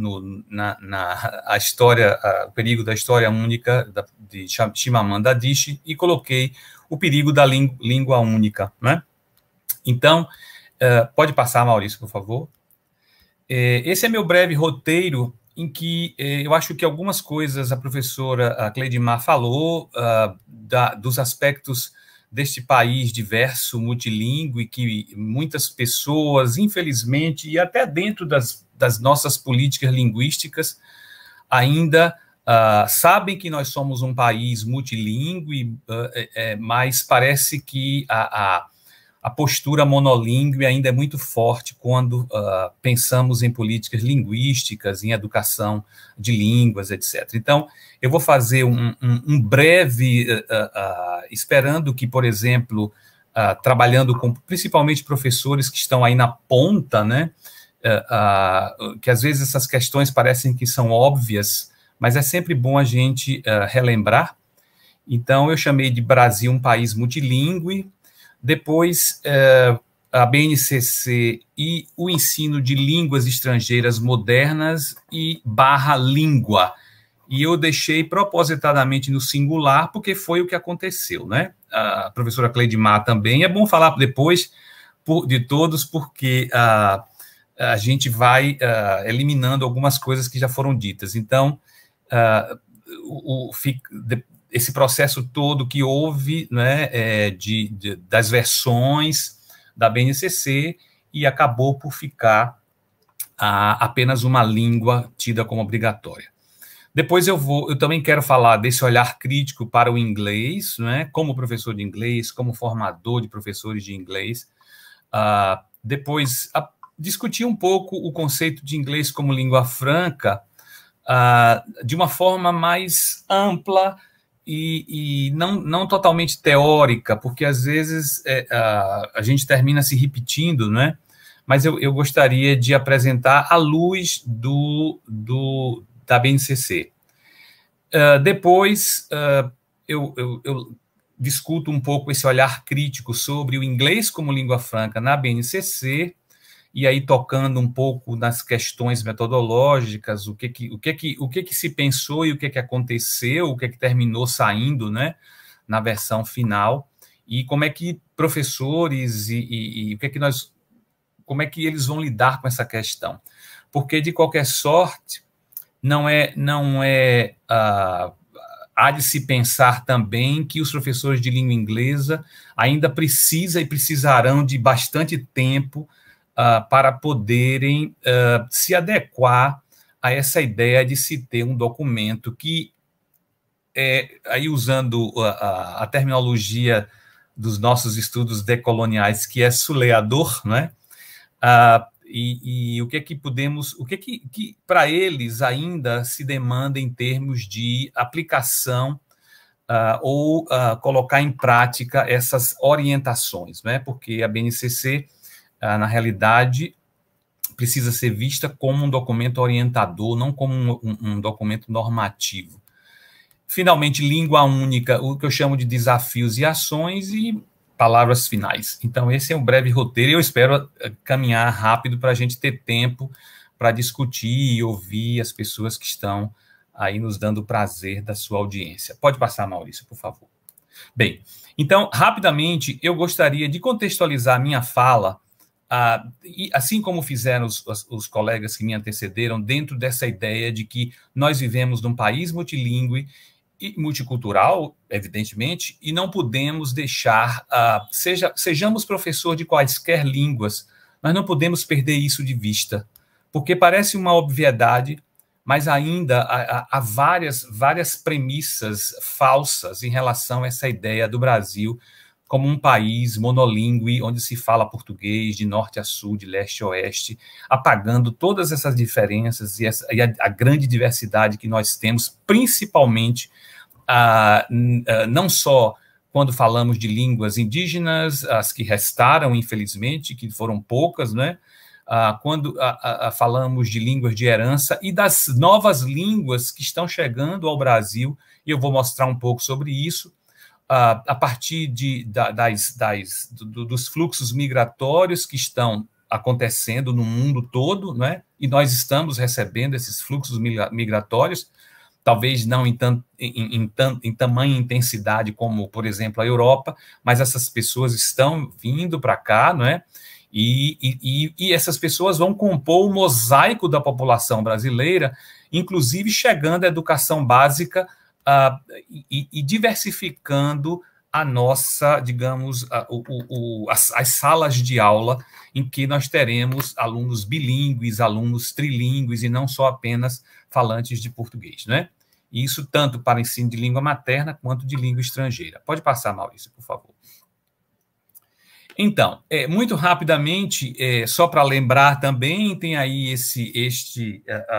na história, o perigo da história única de Chimamanda Adichie, e coloquei o perigo da língua única, né? Então, pode passar, Maurício, por favor. Esse é meu breve roteiro, em que eu acho que algumas coisas a professora Cleidmar falou, dos aspectos deste país diverso, multilingüe, que muitas pessoas, infelizmente, e até dentro das nossas políticas linguísticas, ainda sabem que nós somos um país multilingüe, mas parece que a postura monolíngue ainda é muito forte quando pensamos em políticas linguísticas, em educação de línguas, etc. Então, eu vou fazer um breve, esperando que, por exemplo, trabalhando com principalmente professores que estão aí na ponta, né, que às vezes essas questões parecem que são óbvias, mas é sempre bom a gente relembrar. Então, eu chamei de Brasil um país multilingüe. Depois, a BNCC e o ensino de línguas estrangeiras modernas e /língua. E eu deixei propositadamente no singular, porque foi o que aconteceu, né? A professora Cleidmar também. É bom falar depois de todos, porque a gente vai eliminando algumas coisas que já foram ditas. Então, esse processo todo que houve, né, das versões da BNCC, e acabou por ficar apenas uma língua tida como obrigatória. Depois eu também quero falar desse olhar crítico para o inglês, né, como professor de inglês, como formador de professores de inglês. Depois, discutir um pouco o conceito de inglês como língua franca de uma forma mais ampla e não totalmente teórica, porque às vezes a gente termina se repetindo, né? Mas eu gostaria de apresentar à luz da BNCC. Depois, eu discuto um pouco esse olhar crítico sobre o inglês como língua franca na BNCC, e aí tocando um pouco nas questões metodológicas, o que se pensou e o que aconteceu, o que terminou saindo, né, na versão final, e como é que professores e como é que eles vão lidar com essa questão. Porque, de qualquer sorte, há de se pensar também que os professores de língua inglesa ainda precisarão de bastante tempo para poderem se adequar a essa ideia de se ter um documento que, aí usando a terminologia dos nossos estudos decoloniais, que é suleador, né? E o que para eles ainda se demanda em termos de aplicação ou colocar em prática essas orientações, né? Porque a BNCC, na realidade, precisa ser vista como um documento orientador, não como um documento normativo. Finalmente, língua única, o que eu chamo de desafios e ações, e palavras finais. Então, esse é um breve roteiro, e eu espero caminhar rápido para a gente ter tempo para discutir e ouvir as pessoas que estão aí nos dando o prazer da sua audiência. Pode passar, Maurício, por favor. Bem, então, rapidamente, eu gostaria de contextualizar a minha fala, e assim como fizeram os colegas que me antecederam, dentro dessa ideia de que nós vivemos num país multilingüe e multicultural, evidentemente, e não podemos deixar, sejamos professor de quaisquer línguas, nós não podemos perder isso de vista, porque parece uma obviedade, mas ainda há várias premissas falsas em relação a essa ideia do Brasil como um país monolíngue, onde se fala português de norte a sul, de leste a oeste, apagando todas essas diferenças e a grande diversidade que nós temos, principalmente, não só quando falamos de línguas indígenas, as que restaram, infelizmente, que foram poucas, né? Quando falamos de línguas de herança e das novas línguas que estão chegando ao Brasil, e eu vou mostrar um pouco sobre isso, a partir dos fluxos migratórios que estão acontecendo no mundo todo, né? E nós estamos recebendo esses fluxos migratórios, talvez não em tamanha intensidade como, por exemplo, a Europa, mas essas pessoas estão vindo para cá, não é? E essas pessoas vão compor o mosaico da população brasileira, inclusive chegando à educação básica e diversificando a nossa, digamos, as salas de aula em que nós teremos alunos bilíngues, alunos trilíngues e não só apenas falantes de português, né? E isso tanto para ensino de língua materna quanto de língua estrangeira. Pode passar, Maurício, por favor. Então, muito rapidamente, só para lembrar também, tem aí esse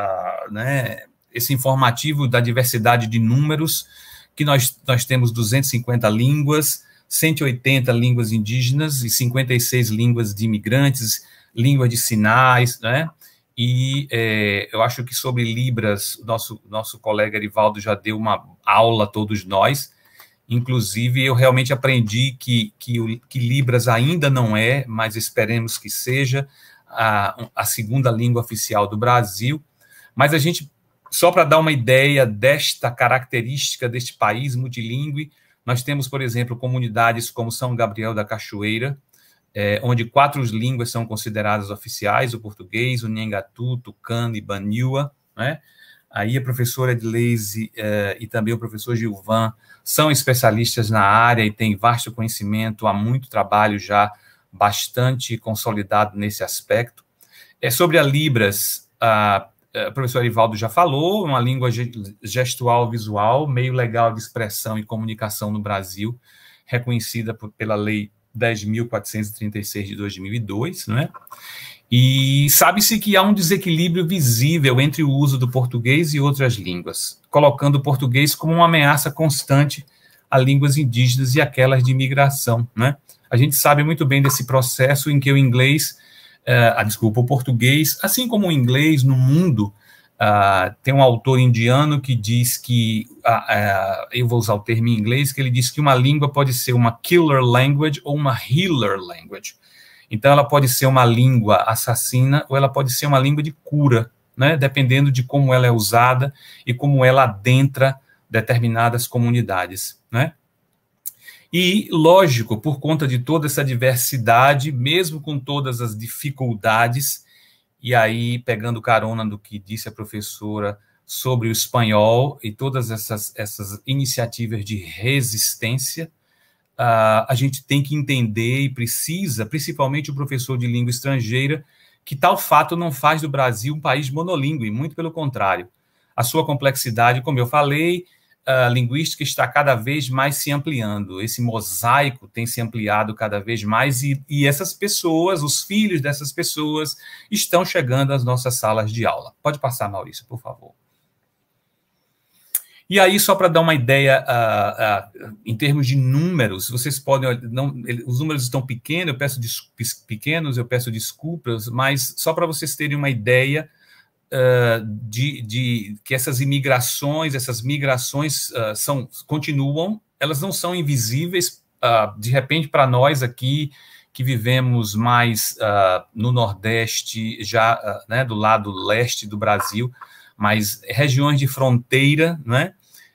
informativo da diversidade de números, que nós temos 250 línguas, 180 línguas indígenas e 56 línguas de imigrantes, língua de sinais, né? E eu acho que sobre Libras, nosso colega Erivaldo já deu uma aula a todos nós. Inclusive, eu realmente aprendi que Libras ainda não é, mas esperemos que seja a segunda língua oficial do Brasil. Mas a gente, só para dar uma ideia desta característica deste país multilingüe, nós temos, por exemplo, comunidades como São Gabriel da Cachoeira, onde 4 línguas são consideradas oficiais, o português, o Nhangatu, Tucano e Baniwa, né? Aí a professora Edleise e também o professor Gilvan são especialistas na área e têm vasto conhecimento, há muito trabalho já bastante consolidado nesse aspecto. Sobre a Libras, o professor Erivaldo já falou, uma língua gestual visual, meio legal de expressão e comunicação no Brasil, reconhecida pela Lei 10.436 de 2002, não é? E sabe-se que há um desequilíbrio visível entre o uso do português e outras línguas, colocando o português como uma ameaça constante a línguas indígenas e aquelas de imigração, né? A gente sabe muito bem desse processo em que o inglês, o português, assim como o inglês no mundo, tem um autor indiano que diz que, eu vou usar o termo em inglês, que ele diz que uma língua pode ser uma killer language ou uma healer language. Então, ela pode ser uma língua assassina ou ela pode ser uma língua de cura, né? Dependendo de como ela é usada e como ela adentra determinadas comunidades, né? E, lógico, por conta de toda essa diversidade, mesmo com todas as dificuldades, e aí, pegando carona do que disse a professora sobre o espanhol e todas essas iniciativas de resistência, a gente tem que entender e precisa, principalmente o professor de língua estrangeira, que tal fato não faz do Brasil um país monolíngue, muito pelo contrário. A sua complexidade, como eu falei, a linguística está cada vez mais se ampliando, esse mosaico tem se ampliado cada vez mais e essas pessoas, os filhos dessas pessoas, estão chegando às nossas salas de aula. Pode passar, Maurício, por favor. E aí, só para dar uma ideia, em termos de números, vocês podem... os números estão pequenos, eu peço desculpas, mas só para vocês terem uma ideia de que essas migrações continuam, elas não são invisíveis, de repente, para nós aqui, que vivemos mais no Nordeste, já né, do lado leste do Brasil, mas regiões de fronteira, né?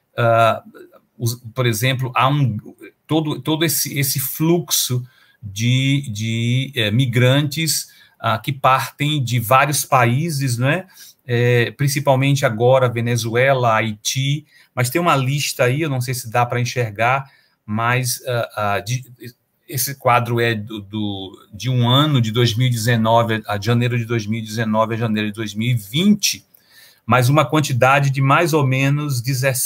Por exemplo, há todo esse fluxo de migrantes que partem de vários países, né? Principalmente agora Venezuela, Haiti, mas tem uma lista aí, eu não sei se dá para enxergar, mas esse quadro é de um ano, de 2019, a janeiro de 2019 a janeiro de 2020, mas uma quantidade de mais ou menos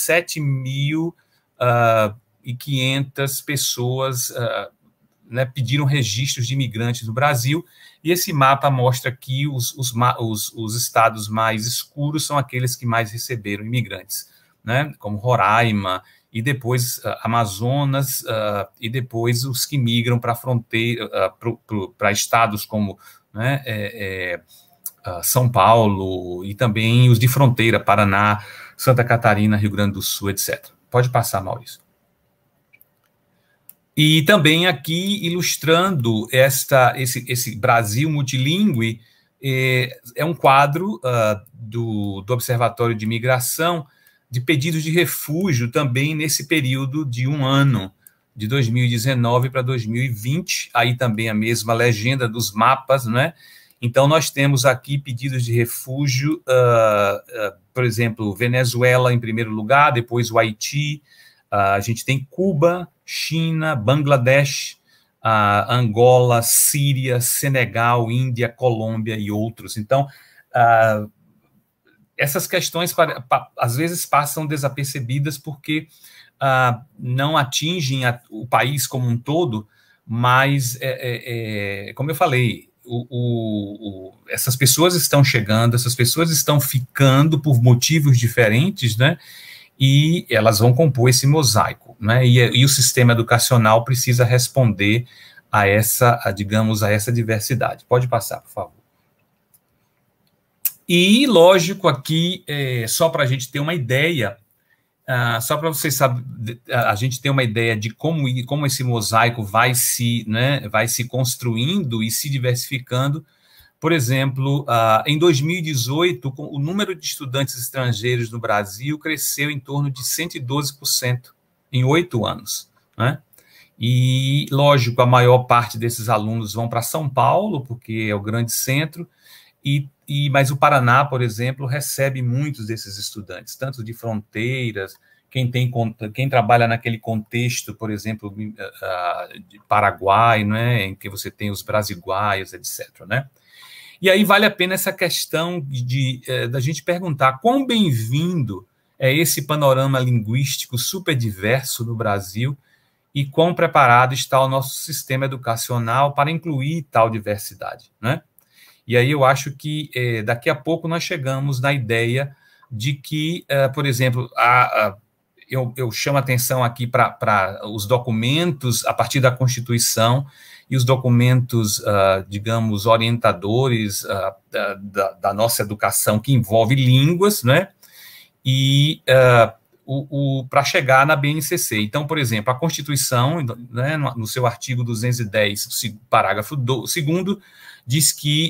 17.500 pessoas né, pediram registros de imigrantes no Brasil, e esse mapa mostra que os estados mais escuros são aqueles que mais receberam imigrantes, né, como Roraima, e depois Amazonas, e depois os que migram para a fronteira, para estados como... né, São Paulo, e também os de fronteira, Paraná, Santa Catarina, Rio Grande do Sul, etc. Pode passar, Maurício. E também aqui, ilustrando esse Brasil multilingüe, é um quadro do Observatório de Imigração, de pedidos de refúgio, também nesse período de um ano, de 2019 para 2020, aí também a mesma legenda dos mapas, não é? Então, nós temos aqui pedidos de refúgio, por exemplo, Venezuela em primeiro lugar, depois o Haiti, a gente tem Cuba, China, Bangladesh, Angola, Síria, Senegal, Índia, Colômbia e outros. Então, essas questões, às vezes, passam desapercebidas porque não atingem o país como um todo, mas, como eu falei, essas pessoas estão chegando, essas pessoas estão ficando por motivos diferentes, né? E elas vão compor esse mosaico, né? E o sistema educacional precisa responder digamos, a essa diversidade. Pode passar, por favor. E, lógico, aqui, só para a gente ter uma ideia, só para vocês saberem, a gente ter uma ideia de como esse mosaico vai se construindo e se diversificando. Por exemplo, em 2018, o número de estudantes estrangeiros no Brasil cresceu em torno de 112% em 8 anos, né? E, lógico, a maior parte desses alunos vão para São Paulo, porque é o grande centro, mas o Paraná, por exemplo, recebe muitos desses estudantes, tanto de fronteiras, quem trabalha naquele contexto, por exemplo, de Paraguai, né, em que você tem os brasiguaios, etc., né? E aí vale a pena essa questão da gente perguntar quão bem-vindo é esse panorama linguístico super diverso no Brasil e quão preparado está o nosso sistema educacional para incluir tal diversidade, né? E aí eu acho que daqui a pouco nós chegamos na ideia de que, por exemplo, eu chamo a atenção aqui para os documentos a partir da Constituição e os documentos, digamos, orientadores da nossa educação, que envolve línguas, né? E para chegar na BNCC. Então, por exemplo, a Constituição, né, no seu artigo 210, parágrafo 2º, diz que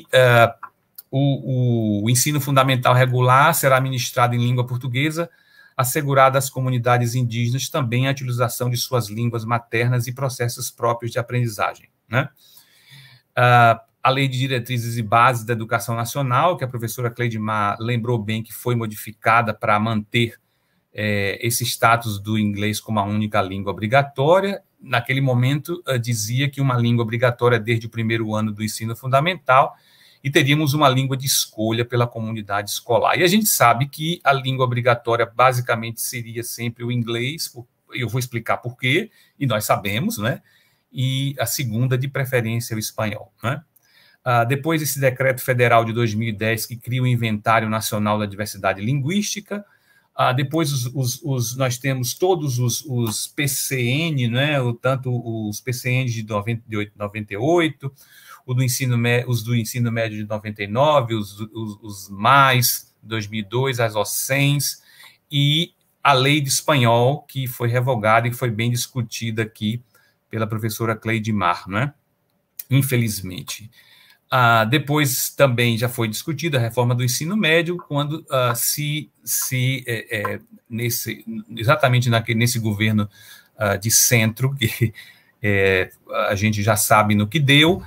o ensino fundamental regular será ministrado em língua portuguesa, assegurada às comunidades indígenas também a utilização de suas línguas maternas e processos próprios de aprendizagem, né? A Lei de Diretrizes e Bases da Educação Nacional, que a professora Cleidmar lembrou bem que foi modificada para manter esse status do inglês como a única língua obrigatória. Naquele momento, dizia que uma língua obrigatória desde o primeiro ano do ensino fundamental e teríamos uma língua de escolha pela comunidade escolar. E a gente sabe que a língua obrigatória basicamente seria sempre o inglês, eu vou explicar por quê, e nós sabemos, né? E a segunda, de preferência, o espanhol, né? Depois esse decreto federal de 2010 que cria o Inventário Nacional da Diversidade Linguística. Depois nós temos todos os PCN, né? Tanto os PCN de 98, os do ensino médio de 99, os mais 2002, as OCENs, e a lei de espanhol, que foi revogada e foi bem discutida aqui pela professora Cleidmar, né? Infelizmente. Depois também já foi discutida a reforma do ensino médio, quando exatamente nesse governo de centro, que a gente já sabe no que deu,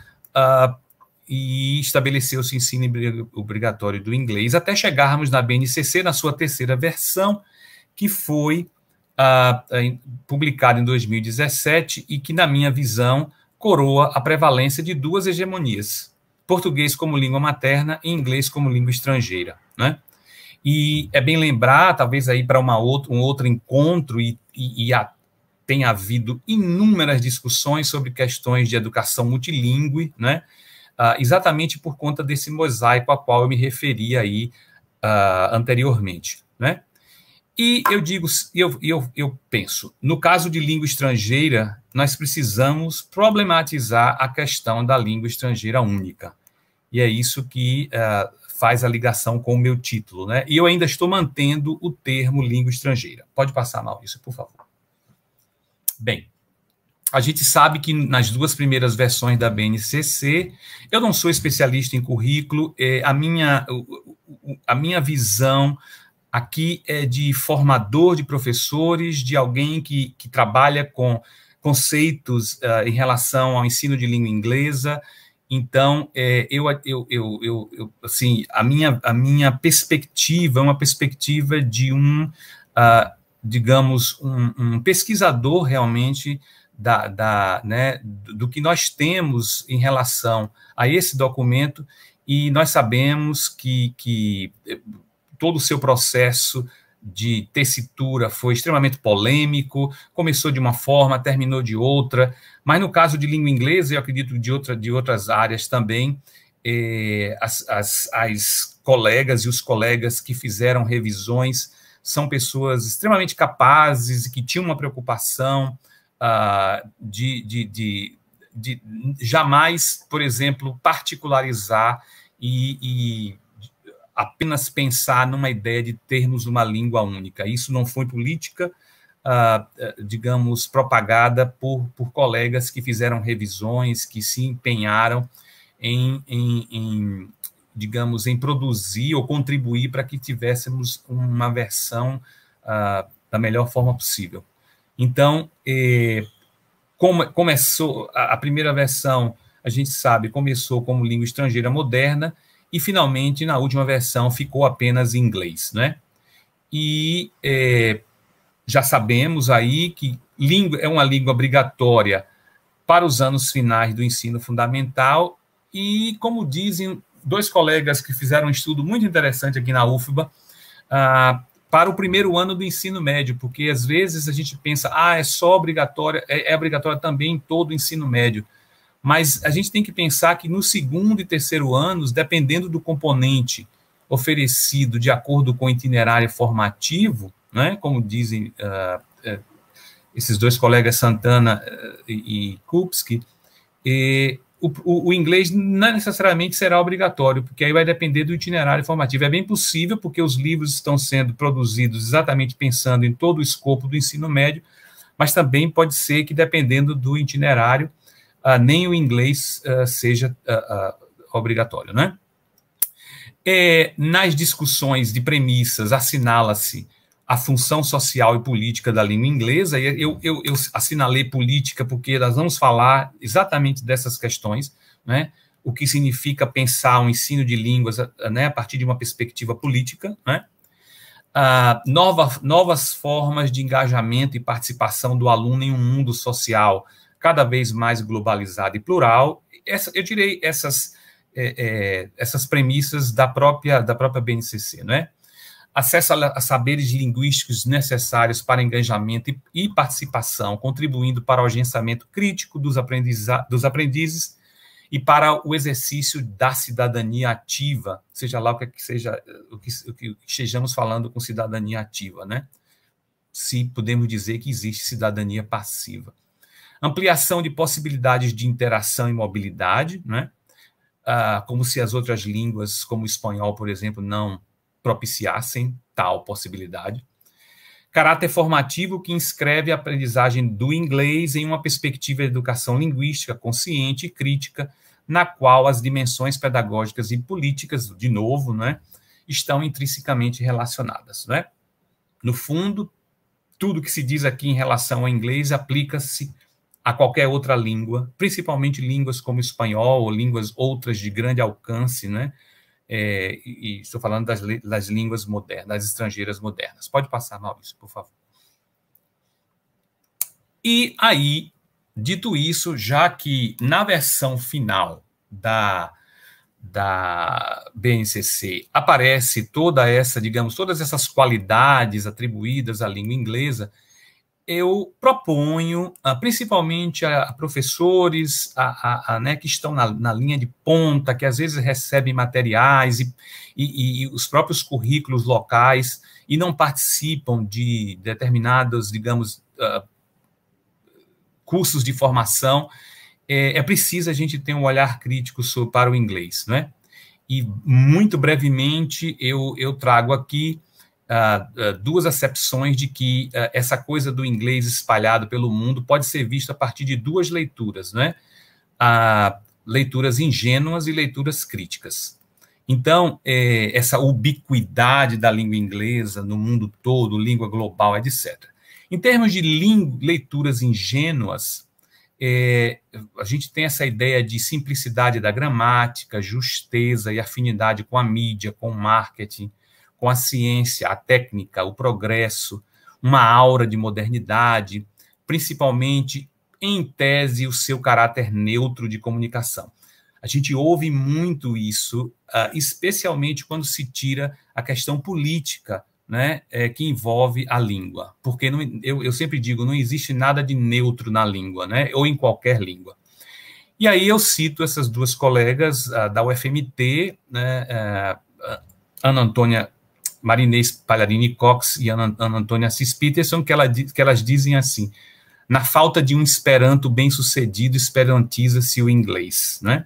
e estabeleceu-se o ensino obrigatório do inglês, até chegarmos na BNCC, na sua terceira versão, que foi publicada em 2017 e que, na minha visão, coroa a prevalência de duas hegemonias, português como língua materna e inglês como língua estrangeira, né? E é bem lembrar, talvez aí para um outro encontro, tem havido inúmeras discussões sobre questões de educação multilingüe, né? Exatamente por conta desse mosaico a qual eu me referi aí anteriormente, né? E eu penso, no caso de língua estrangeira, nós precisamos problematizar a questão da língua estrangeira única. E é isso que faz a ligação com o meu título, né? E eu ainda estou mantendo o termo língua estrangeira. Pode passar, Maurício, por favor. Bem, a gente sabe que nas duas primeiras versões da BNCC, eu não sou especialista em currículo, a minha visão aqui é de formador de professores, de alguém que trabalha com conceitos em relação ao ensino de língua inglesa. Então, assim, a minha perspectiva é uma perspectiva de digamos, um pesquisador realmente né, do que nós temos em relação a esse documento, e nós sabemos que todo o seu processo de tessitura foi extremamente polêmico, começou de uma forma, terminou de outra, mas no caso de língua inglesa, eu acredito de outras áreas também, as colegas e os colegas que fizeram revisões são pessoas extremamente capazes e que tinham uma preocupação de de jamais, por exemplo, particularizar e apenas pensar numa ideia de termos uma língua única. Isso não foi política, digamos, propagada por colegas que fizeram revisões, que se empenharam digamos, em produzir ou contribuir para que tivéssemos uma versão da melhor forma possível. Então, começou a primeira versão, a gente sabe, começou como língua estrangeira moderna e, finalmente, na última versão, ficou apenas em inglês, né? E já sabemos aí que língua é uma língua obrigatória para os anos finais do ensino fundamental e, como dizem dois colegas que fizeram um estudo muito interessante aqui na UFBA, para o primeiro ano do ensino médio, porque às vezes a gente pensa, é só obrigatória, é obrigatória também em todo o ensino médio, mas a gente tem que pensar que no segundo e terceiro anos, dependendo do componente oferecido de acordo com o itinerário formativo, né, como dizem esses dois colegas, Santana e Kupski, o inglês não necessariamente será obrigatório, porque aí vai depender do itinerário formativo. É bem possível, porque os livros estão sendo produzidos exatamente pensando em todo o escopo do ensino médio, mas também pode ser que, dependendo do itinerário, nem o inglês seja obrigatório, né? Nas discussões de premissas, assinala-se a função social e política da língua inglesa. Eu assinalei política porque nós vamos falar exatamente dessas questões, né? O que significa pensar um ensino de línguas, né, a partir de uma perspectiva política, né? Novas formas de engajamento e participação do aluno em um mundo social cada vez mais globalizado e plural. Eu tirei essas premissas da própria BNCC, né? Acesso a saberes linguísticos necessários para engajamento e participação, contribuindo para o agenciamento crítico dos aprendizes e para o exercício da cidadania ativa, seja lá o que seja, o que estejamos falando com cidadania ativa, né? Se podemos dizer que existe cidadania passiva. Ampliação de possibilidades de interação e mobilidade, né? Como se as outras línguas, como o espanhol, por exemplo, não propiciassem tal possibilidade. Caráter formativo que inscreve a aprendizagem do inglês em uma perspectiva de educação linguística consciente e crítica, na qual as dimensões pedagógicas e políticas, de novo, né, estão intrinsecamente relacionadas, né? No fundo, tudo que se diz aqui em relação ao inglês aplica-se a qualquer outra língua, principalmente línguas como espanhol ou línguas outras de grande alcance, né? E estou falando das línguas modernas, das estrangeiras modernas. Pode passar, Maurício, por favor. E aí, dito isso, já que na versão final da BNCC aparece toda essa, digamos, todas essas qualidades atribuídas à língua inglesa, eu proponho, principalmente a professores né, que estão na linha de ponta, que às vezes recebem materiais e os próprios currículos locais e não participam de determinados, digamos, cursos de formação, é preciso a gente ter um olhar crítico para o inglês, né? E, muito brevemente, eu trago aqui duas acepções de que essa coisa do inglês espalhado pelo mundo pode ser vista a partir de duas leituras, né? Leituras ingênuas e leituras críticas. Então, essa ubiquidade da língua inglesa no mundo todo, língua global, etc. Em termos de leituras ingênuas, a gente tem essa ideia de simplicidade da gramática, justeza e afinidade com a mídia, com o marketing, com a ciência, a técnica, o progresso, uma aura de modernidade, principalmente, em tese, o seu caráter neutro de comunicação. A gente ouve muito isso, especialmente quando se tira a questão política, né, que envolve a língua. Porque eu sempre digo, não existe nada de neutro na língua, né, ou em qualquer língua. E aí eu cito essas duas colegas da UFMT, né, Ana Antônia Marinês Palharini Cox e Ana Antônia Assis Peterson, que elas dizem assim: na falta de um Esperanto bem-sucedido, esperantiza-se o inglês, né?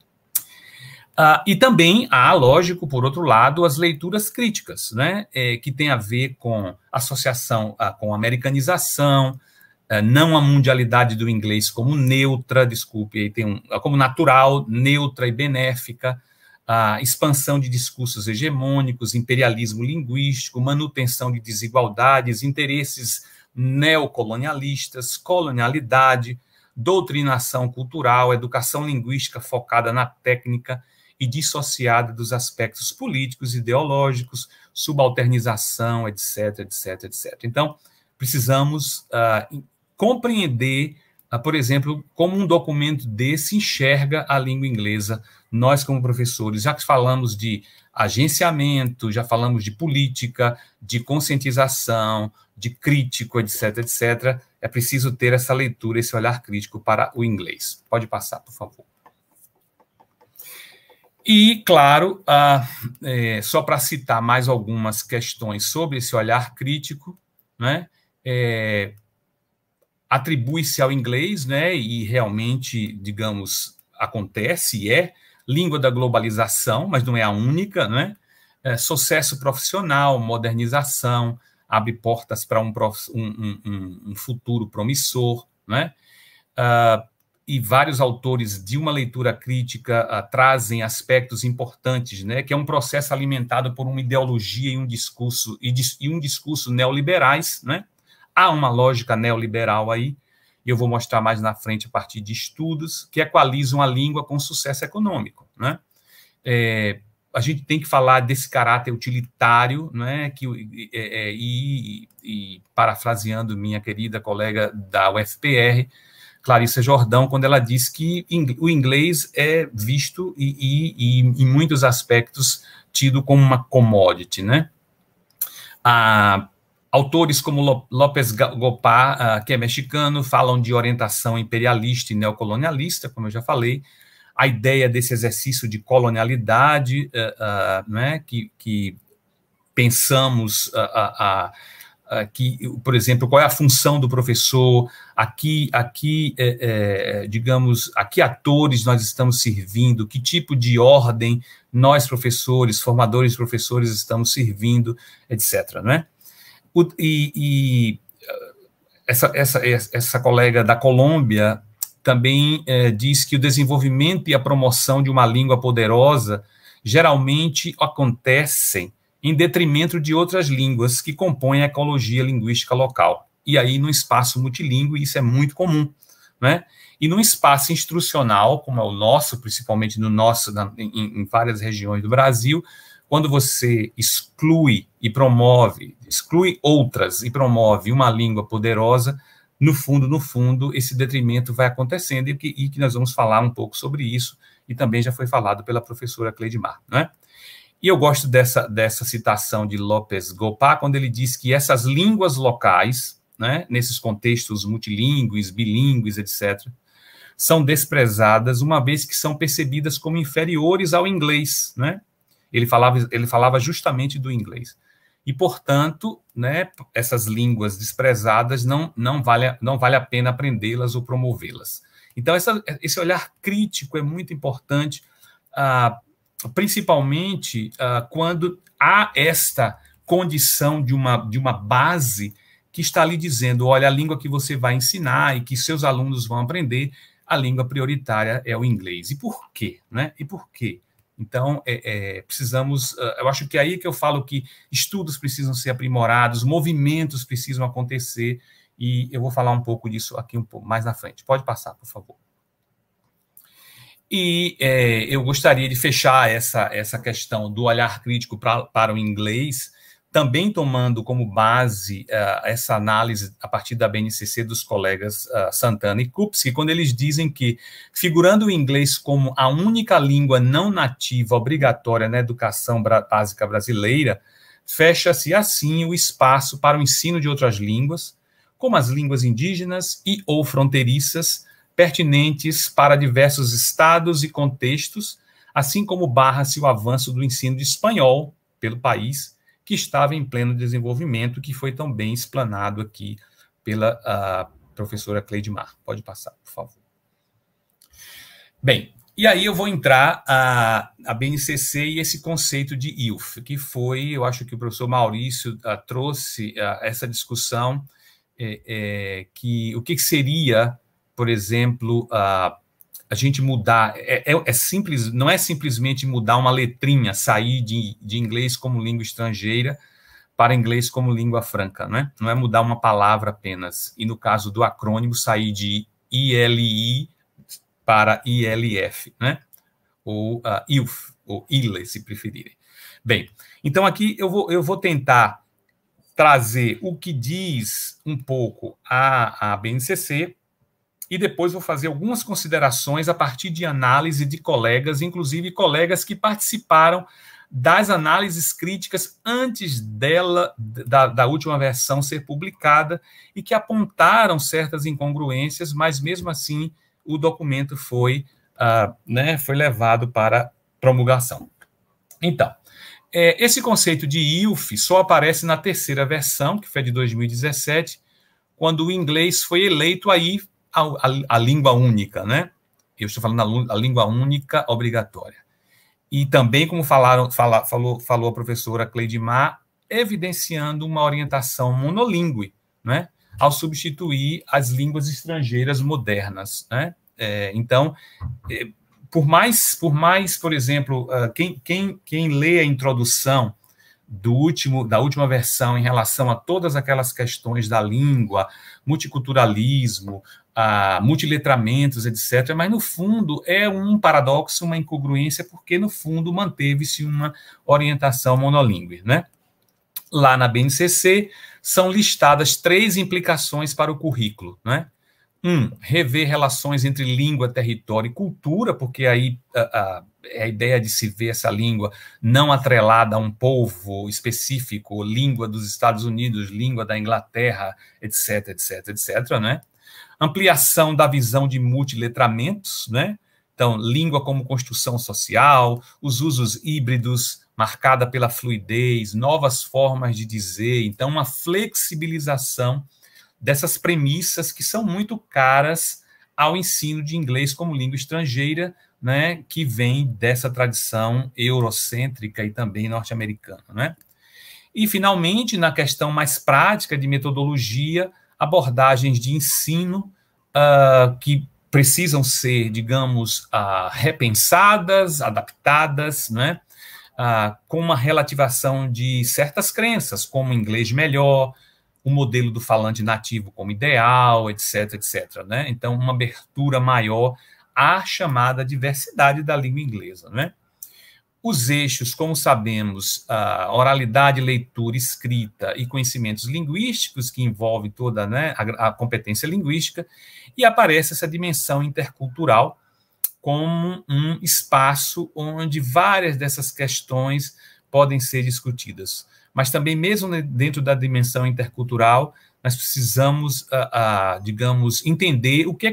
E também há, lógico, por outro lado, as leituras críticas, né, que tem a ver com associação com americanização, não a mundialidade do inglês como neutra, desculpe, aí tem como natural, neutra e benéfica, a expansão de discursos hegemônicos, imperialismo linguístico, manutenção de desigualdades, interesses neocolonialistas, colonialidade, doutrinação cultural, educação linguística focada na técnica e dissociada dos aspectos políticos, ideológicos, subalternização, etc, etc, etc. Então, precisamos compreender, por exemplo, como um documento desse enxerga a língua inglesa. Nós, como professores, já que falamos de agenciamento, já falamos de política, de conscientização, de crítico, etc, etc, é preciso ter essa leitura, esse olhar crítico para o inglês. Pode passar, por favor. E, claro, só para citar mais algumas questões sobre esse olhar crítico, né, atribui-se ao inglês, né, e realmente, digamos, acontece, língua da globalização, mas não é a única, né, sucesso profissional, modernização, abre portas para um futuro promissor, né, e vários autores de uma leitura crítica trazem aspectos importantes, né, que é um processo alimentado por uma ideologia e um discurso neoliberais, né? Há uma lógica neoliberal aí, e eu vou mostrar mais na frente a partir de estudos que equalizam a língua com sucesso econômico, né? A gente tem que falar desse caráter utilitário, né, e parafraseando minha querida colega da UFPR, Clarissa Jordão, quando ela diz que o inglês é visto e em muitos aspectos, tido como uma commodity, né? Autores como López Gopá, que é mexicano, falam de orientação imperialista e neocolonialista, como eu já falei, a ideia desse exercício de colonialidade, né, que pensamos que, por exemplo, qual é a função do professor, digamos, a que atores nós estamos servindo, que tipo de ordem nós, professores, formadores de professores, estamos servindo, etc., né? Essa colega da Colômbia também diz que o desenvolvimento e a promoção de uma língua poderosa geralmente acontecem em detrimento de outras línguas que compõem a ecologia linguística local. E aí, no espaço multilingüe, isso é muito comum, né? E no espaço instrucional, como é o nosso, principalmente em várias regiões do Brasil, quando você exclui outras e promove uma língua poderosa, no fundo, esse detrimento vai acontecendo e que nós vamos falar um pouco sobre isso, e também já foi falado pela professora Cleidmar, né? E eu gosto dessa citação de López Gopá, quando ele diz que essas línguas locais, né, nesses contextos multilingües, bilíngues, etc., são desprezadas, uma vez que são percebidas como inferiores ao inglês, né? Ele falava justamente do inglês. E, portanto, né, essas línguas desprezadas não vale a pena aprendê-las ou promovê-las. Então, esse olhar crítico é muito importante, principalmente quando há esta condição de uma base que está lhe dizendo, olha, a língua que você vai ensinar e que seus alunos vão aprender, a língua prioritária é o inglês. E por quê? Né? E por quê? Então, precisamos, eu acho que é aí que eu falo que estudos precisam ser aprimorados, movimentos precisam acontecer, e eu vou falar um pouco disso aqui um pouco mais na frente. Pode passar, por favor. E eu gostaria de fechar essa questão do olhar crítico para o inglês, também tomando como base essa análise a partir da BNCC dos colegas Santana e Kupski, quando eles dizem que, figurando o inglês como a única língua não nativa obrigatória na educação básica brasileira, fecha-se assim o espaço para o ensino de outras línguas, como as línguas indígenas e ou fronteiriças, pertinentes para diversos estados e contextos, assim como barra-se o avanço do ensino de espanhol pelo país, que estava em pleno desenvolvimento, que foi tão bem explanado aqui professora Cleidmar. Pode passar, por favor. Bem, e aí eu vou entrar a BNCC e esse conceito de ILF, que foi, eu acho que o professor Maurício trouxe essa discussão, que o que seria, por exemplo, a gente mudar, simples, não é simplesmente mudar uma letrinha, sair de inglês como língua estrangeira para inglês como língua franca, né? Não é mudar uma palavra apenas. E no caso do acrônimo, sair de ILI para ILF, né? Ou ILF, ou ILE, se preferirem. Bem, então aqui eu vou tentar trazer o que diz um pouco a BNCC, e depois vou fazer algumas considerações a partir de análise de colegas, inclusive colegas que participaram das análises críticas antes da última versão ser publicada e que apontaram certas incongruências, mas mesmo assim o documento foi levado para promulgação. Então, esse conceito de ILF só aparece na terceira versão, que foi de 2017, quando o inglês foi eleito aí a língua única, né? Eu estou falando a língua única obrigatória. E também, como falou a professora Cleidmar, evidenciando uma orientação monolíngue, né? Ao substituir as línguas estrangeiras modernas, né? Então, por mais, por exemplo, quem lê a introdução da última versão em relação a todas aquelas questões da língua, multiculturalismo, multiletramentos, etc., mas, no fundo, é um paradoxo, uma incongruência, porque, no fundo, manteve-se uma orientação monolíngue, né? Lá na BNCC, são listadas 3 implicações para o currículo, né? Rever relações entre língua, território e cultura, porque aí é a ideia de se ver essa língua não atrelada a um povo específico, língua dos Estados Unidos, língua da Inglaterra, etc., etc., etc., né? Ampliação da visão de multiletramentos, né? Então, língua como construção social, os usos híbridos, marcada pela fluidez, novas formas de dizer, então, uma flexibilização dessas premissas que são muito caras ao ensino de inglês como língua estrangeira, né, que vem dessa tradição eurocêntrica e também norte-americana, né? E, finalmente, na questão mais prática de metodologia, abordagens de ensino que precisam ser, digamos, repensadas, adaptadas, né, com uma relativação de certas crenças, como inglês melhor, o modelo do falante nativo como ideal, etc., etc., né? Então, uma abertura maior à chamada diversidade da língua inglesa, né? Os eixos, como sabemos, oralidade, leitura, escrita e conhecimentos linguísticos, que envolve toda, né, a competência linguística, e aparece essa dimensão intercultural como um espaço onde várias dessas questões podem ser discutidas. Mas também, mesmo dentro da dimensão intercultural, nós precisamos, digamos, entender o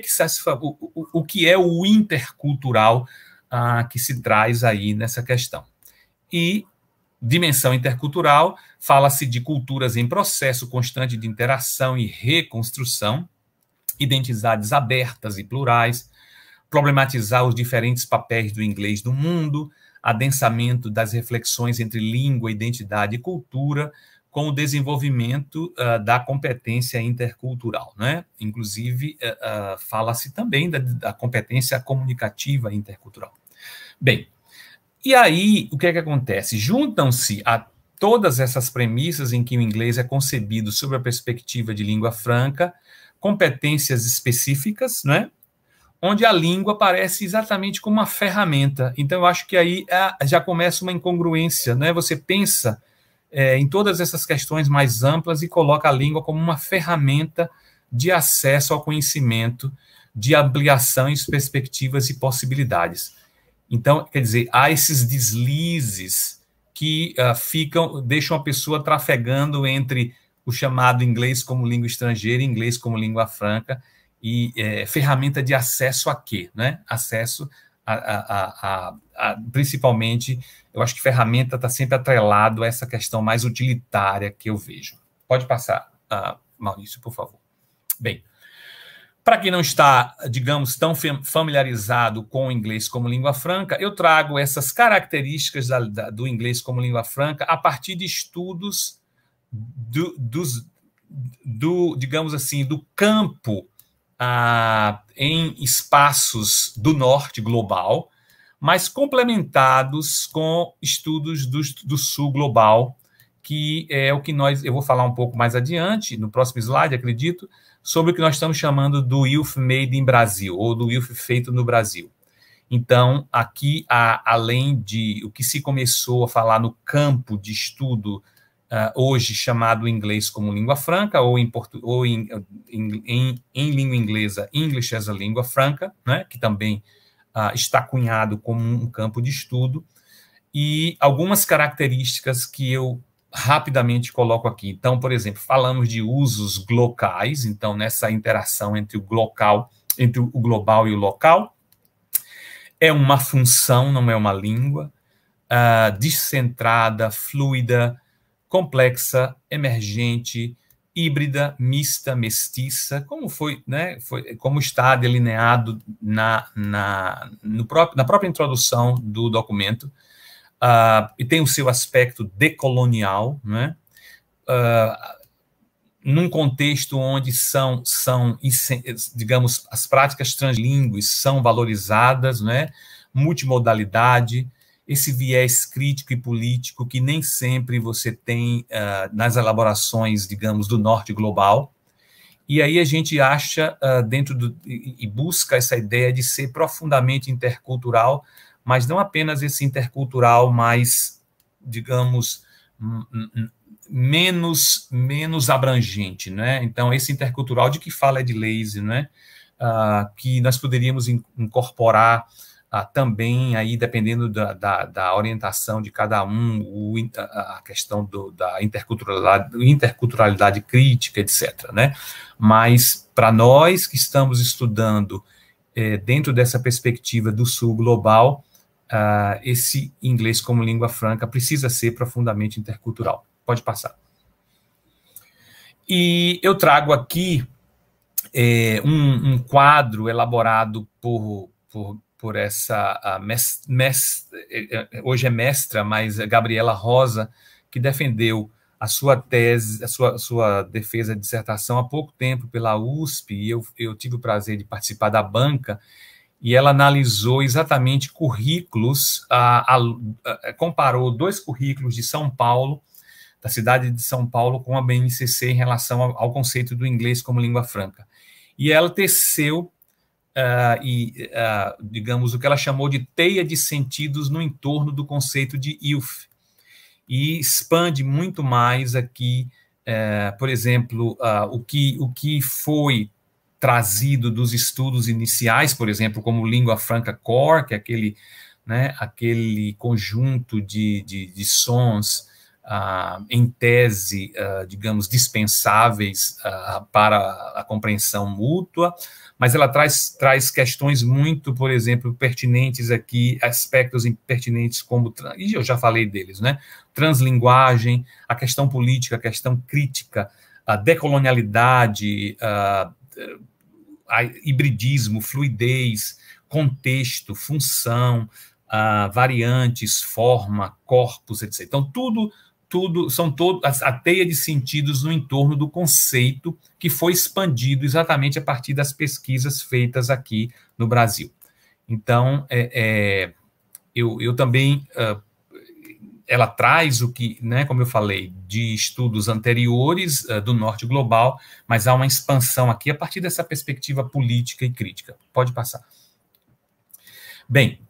que é o intercultural que se traz aí nessa questão. E dimensão intercultural, fala-se de culturas em processo constante de interação e reconstrução, identidades abertas e plurais, problematizar os diferentes papéis do inglês no mundo, adensamento das reflexões entre língua, identidade e cultura, com o desenvolvimento da competência intercultural, né? Inclusive, fala-se também da competência comunicativa intercultural. Bem, e aí, o que é que acontece? Juntam-se a todas essas premissas em que o inglês é concebido sob a perspectiva de língua franca, competências específicas, né? Onde a língua aparece exatamente como uma ferramenta. Então, eu acho que aí já começa uma incongruência, né? Você pensa em todas essas questões mais amplas e coloca a língua como uma ferramenta de acesso ao conhecimento, de ampliação de perspectivas e possibilidades. Então, quer dizer, há esses deslizes que deixam a pessoa trafegando entre o chamado inglês como língua estrangeira e inglês como língua franca, e ferramenta de acesso a quê? Né? Acesso principalmente, eu acho que ferramenta está sempre atrelado a essa questão mais utilitária que eu vejo. Pode passar, Maurício, por favor. Bem, para quem não está, digamos, tão familiarizado com o inglês como língua franca, eu trago essas características do inglês como língua franca a partir de estudos digamos assim, do campo em espaços do norte global, mas complementados com estudos do sul global, que é o que eu vou falar um pouco mais adiante, no próximo slide, acredito, sobre o que nós estamos chamando do Youth Made in Brasil, ou do Youth feito no Brasil. Então, aqui, além de o que se começou a falar no campo de estudo, hoje chamado inglês como língua franca, ou em língua inglesa, English as a língua franca, né, que também está cunhado como um campo de estudo, e algumas características que eu rapidamente coloco aqui. Então, por exemplo, falamos de usos glocais, então, nessa interação entre o global e o local. É uma função, não é uma língua, descentrada, fluida, complexa, emergente, híbrida, mista, mestiça, como foi, né, como está delineado na própria introdução do documento, e tem o seu aspecto decolonial, né, num contexto onde digamos, as práticas translíngues são valorizadas, né, multimodalidade, esse viés crítico e político que nem sempre você tem nas elaborações, digamos, do norte global. E aí a gente acha e busca essa ideia de ser profundamente intercultural, mas não apenas esse intercultural mais, digamos, menos abrangente, né? Então, esse intercultural de que fala Ed Lacy, né? Que nós poderíamos incorporar também, aí, dependendo da orientação de cada um, a questão da interculturalidade crítica, etc., né? Mas, para nós que estamos estudando dentro dessa perspectiva do sul global, esse inglês como língua franca precisa ser profundamente intercultural. Pode passar. E eu trago aqui um quadro elaborado por essa hoje é mestra, mas Gabriela Rosa, que defendeu a sua tese, a sua defesa de dissertação há pouco tempo pela USP, e eu tive o prazer de participar da banca, e ela analisou exatamente currículos, comparou 2 currículos de São Paulo, da cidade de São Paulo, com a BNCC em relação ao conceito do inglês como língua franca. E ela teceu, digamos, o que ela chamou de teia de sentidos no entorno do conceito de youth. E expande muito mais aqui, por exemplo, o que foi trazido dos estudos iniciais, por exemplo, como língua franca core, que é aquele conjunto de sons em tese, digamos, dispensáveis para a compreensão mútua, mas ela traz questões muito, por exemplo, pertinentes aqui, aspectos pertinentes como, e eu já falei deles, né? Translinguagem, a questão política, a questão crítica, a decolonialidade, hibridismo, fluidez, contexto, função, variantes, forma, corpus, etc. Então, são a teia de sentidos no entorno do conceito que foi expandido exatamente a partir das pesquisas feitas aqui no Brasil. Então, eu também... ela traz o que, né, como eu falei, de estudos anteriores do norte global, mas há uma expansão aqui a partir dessa perspectiva política e crítica. Pode passar. Bem,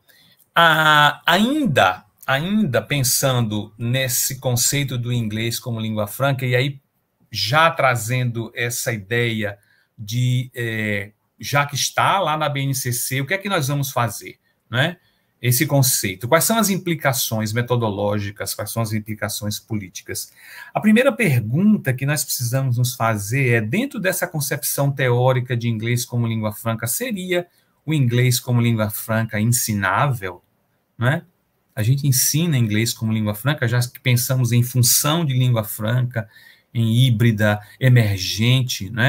ainda pensando nesse conceito do inglês como língua franca, e aí já trazendo essa ideia de, já que está lá na BNCC, o que é que nós vamos fazer, né? Esse conceito. Quais são as implicações metodológicas, quais são as implicações políticas? A primeira pergunta que nós precisamos nos fazer é, dentro dessa concepção teórica de inglês como língua franca, seria o inglês como língua franca ensinável, né? A gente ensina inglês como língua franca, já que pensamos em função de língua franca, em híbrida, emergente, né?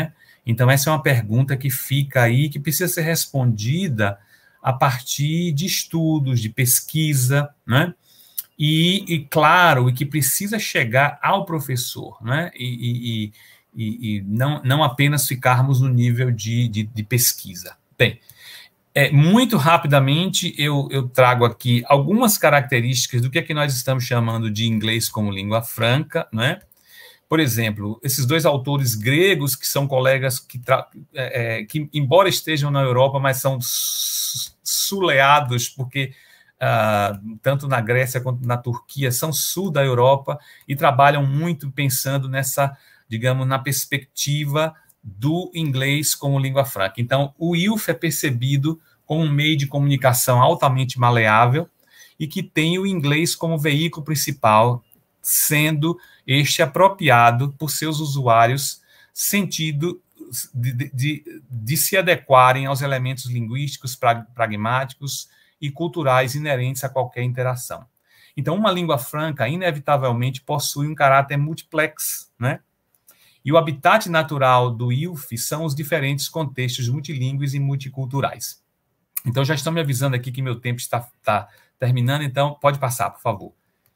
Então, essa é uma pergunta que fica aí, que precisa ser respondida a partir de estudos, de pesquisa, né? E claro, e que precisa chegar ao professor, né? E não apenas ficarmos no nível de pesquisa. Bem, muito rapidamente eu trago aqui algumas características do que é que nós estamos chamando de inglês como língua franca, né? Por exemplo, esses dois autores gregos, que são colegas que embora estejam na Europa, mas são suleados, porque tanto na Grécia quanto na Turquia são sul da Europa e trabalham muito pensando nessa, digamos, na perspectiva do inglês como língua franca. Então, o IELTS é percebido como um meio de comunicação altamente maleável e que tem o inglês como veículo principal, sendo este apropriado por seus usuários, sentido de se adequarem aos elementos linguísticos, pragmáticos e culturais inerentes a qualquer interação. Então, uma língua franca, inevitavelmente, possui um caráter multiplex, né? E o habitat natural do IELTS são os diferentes contextos multilingües e multiculturais. Então, já estão me avisando aqui que meu tempo está terminando, então pode passar, por favor.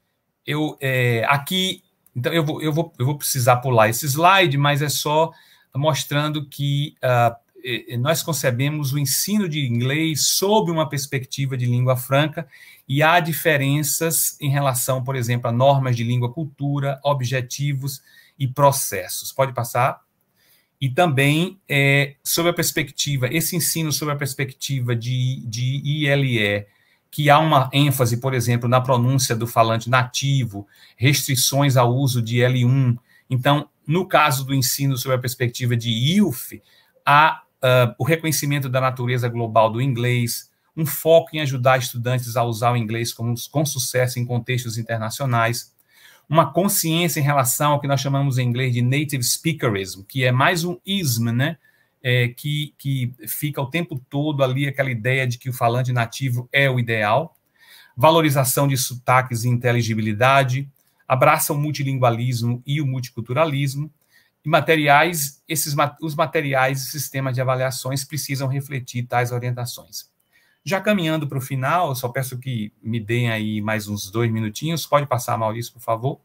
Então, eu vou precisar pular esse slide, mas é só mostrando que nós concebemos o ensino de inglês sob uma perspectiva de língua franca e há diferenças em relação, por exemplo, a normas de língua, cultura, objetivos e processos. Pode passar? E também, sobre a perspectiva, esse ensino sobre a perspectiva de ILE, que há uma ênfase, por exemplo, na pronúncia do falante nativo, restrições ao uso de L1. Então, no caso do ensino sobre a perspectiva de IELTS, há o reconhecimento da natureza global do inglês, um foco em ajudar estudantes a usar o inglês com sucesso em contextos internacionais, uma consciência em relação ao que nós chamamos em inglês de native speakerism, que é mais um ism, né? Que fica o tempo todo ali aquela ideia de que o falante nativo é o ideal, valorização de sotaques e inteligibilidade, abraça o multilingualismo e o multiculturalismo, e materiais, os materiais e sistemas de avaliações precisam refletir tais orientações. Já caminhando para o final, eu só peço que me deem aí mais uns 2 minutinhos, pode passar, Maurício, por favor.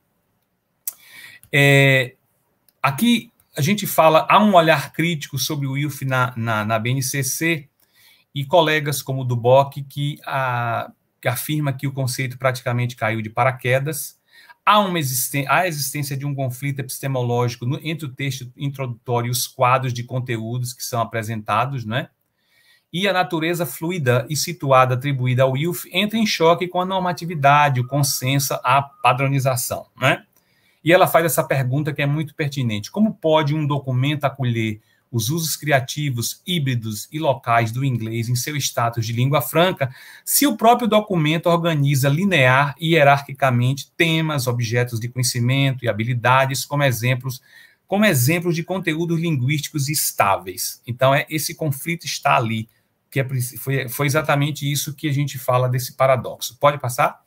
Aqui a gente fala, há um olhar crítico sobre o IELTS na BNCC e colegas como o Duboc que afirma que o conceito praticamente caiu de paraquedas. Há a existência de um conflito epistemológico entre o texto introdutório e os quadros de conteúdos que são apresentados, né? E a natureza fluida e situada atribuída ao IELTS entra em choque com a normatividade, o consenso, a padronização, né? E ela faz essa pergunta que é muito pertinente. Como pode um documento acolher os usos criativos, híbridos e locais do inglês em seu status de língua franca, se o próprio documento organiza linear e hierarquicamente temas, objetos de conhecimento e habilidades como exemplos de conteúdos linguísticos estáveis? Então, esse conflito está ali, que foi exatamente isso que a gente fala desse paradoxo. Pode passar?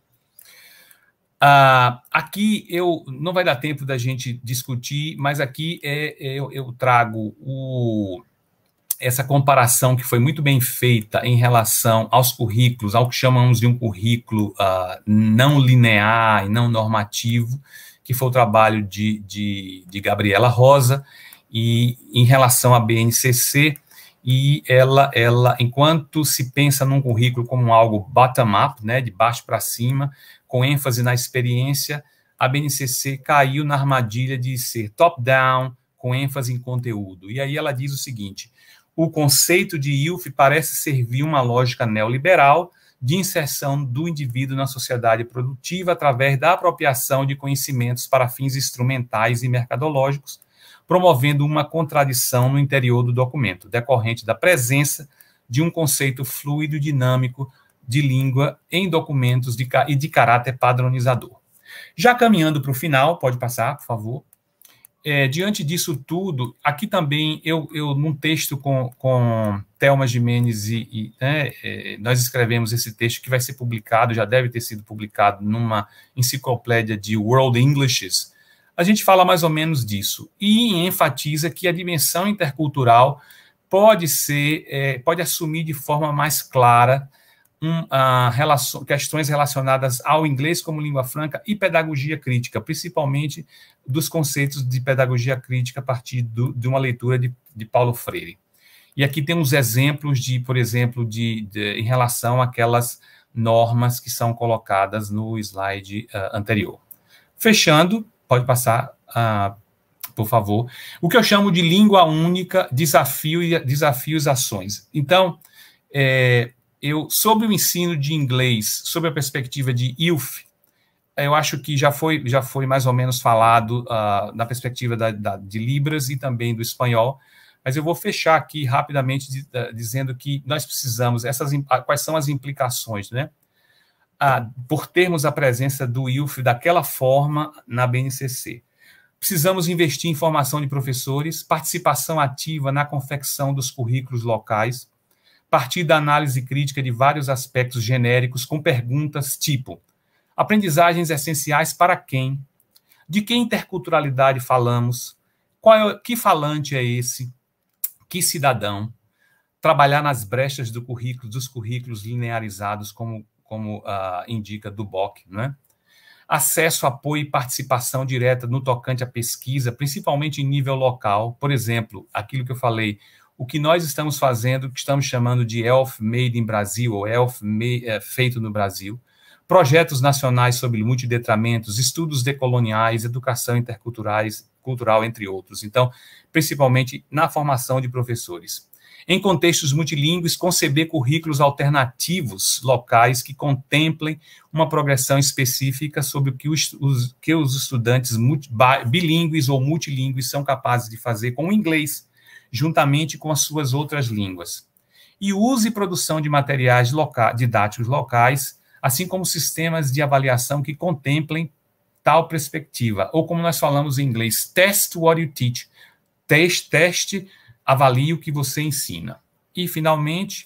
Aqui não vai dar tempo da gente discutir, mas aqui eu trago essa comparação que foi muito bem feita em relação aos currículos, ao que chamamos de um currículo não linear e não normativo, que foi o trabalho de Gabriela Rosa, e em relação à BNCC, e ela, enquanto se pensa num currículo como algo bottom-up, né, de baixo para cima, com ênfase na experiência, a BNCC caiu na armadilha de ser top-down, com ênfase em conteúdo. E aí ela diz o seguinte: o conceito de IELTS parece servir uma lógica neoliberal de inserção do indivíduo na sociedade produtiva através da apropriação de conhecimentos para fins instrumentais e mercadológicos, promovendo uma contradição no interior do documento, decorrente da presença de um conceito fluido e dinâmico de língua em documentos e de caráter padronizador. Já caminhando para o final, pode passar, por favor. Diante disso tudo, aqui também, eu num texto com Thelma Jimenez nós escrevemos esse texto que vai ser publicado, já deve ter sido publicado numa enciclopédia de World Englishes. a gente fala mais ou menos disso e enfatiza que a dimensão intercultural pode assumir de forma mais clara questões relacionadas ao inglês como língua franca e pedagogia crítica, principalmente dos conceitos de pedagogia crítica a partir de uma leitura de Paulo Freire. E aqui temos exemplos por exemplo, em relação àquelas normas que são colocadas no slide anterior. Fechando, pode passar, por favor, o que eu chamo de língua única, desafios, ações. Então, sobre o ensino de inglês, sob a perspectiva de ILF, eu acho que já foi mais ou menos falado na perspectiva de Libras e também do espanhol, mas eu vou fechar aqui rapidamente dizendo que nós precisamos, quais são as implicações, né? Por termos a presença do ILF daquela forma na BNCC. Precisamos investir em formação de professores, participação ativa na confecção dos currículos locais, partir da análise crítica de vários aspectos genéricos com perguntas tipo: aprendizagens essenciais para quem? De que interculturalidade falamos? Que falante é esse? Que cidadão? Trabalhar nas brechas dos currículos linearizados, como indica Duboc, né? Acesso, apoio e participação direta no tocante à pesquisa, principalmente em nível local. Por exemplo, aquilo que eu falei, o que nós estamos fazendo, que estamos chamando de ELF Made in Brasil, ou ELF feito no Brasil, projetos nacionais sobre multidetramentos, estudos decoloniais, educação intercultural, entre outros. Então, principalmente na formação de professores. Em contextos multilingües, conceber currículos alternativos locais que contemplem uma progressão específica sobre o que os estudantes bilíngues ou multilingües são capazes de fazer com o inglês, juntamente com as suas outras línguas. E uso e produção de materiais didáticos locais, assim como sistemas de avaliação que contemplem tal perspectiva, ou como nós falamos em inglês, test what you teach, teste, avalie o que você ensina. E, finalmente,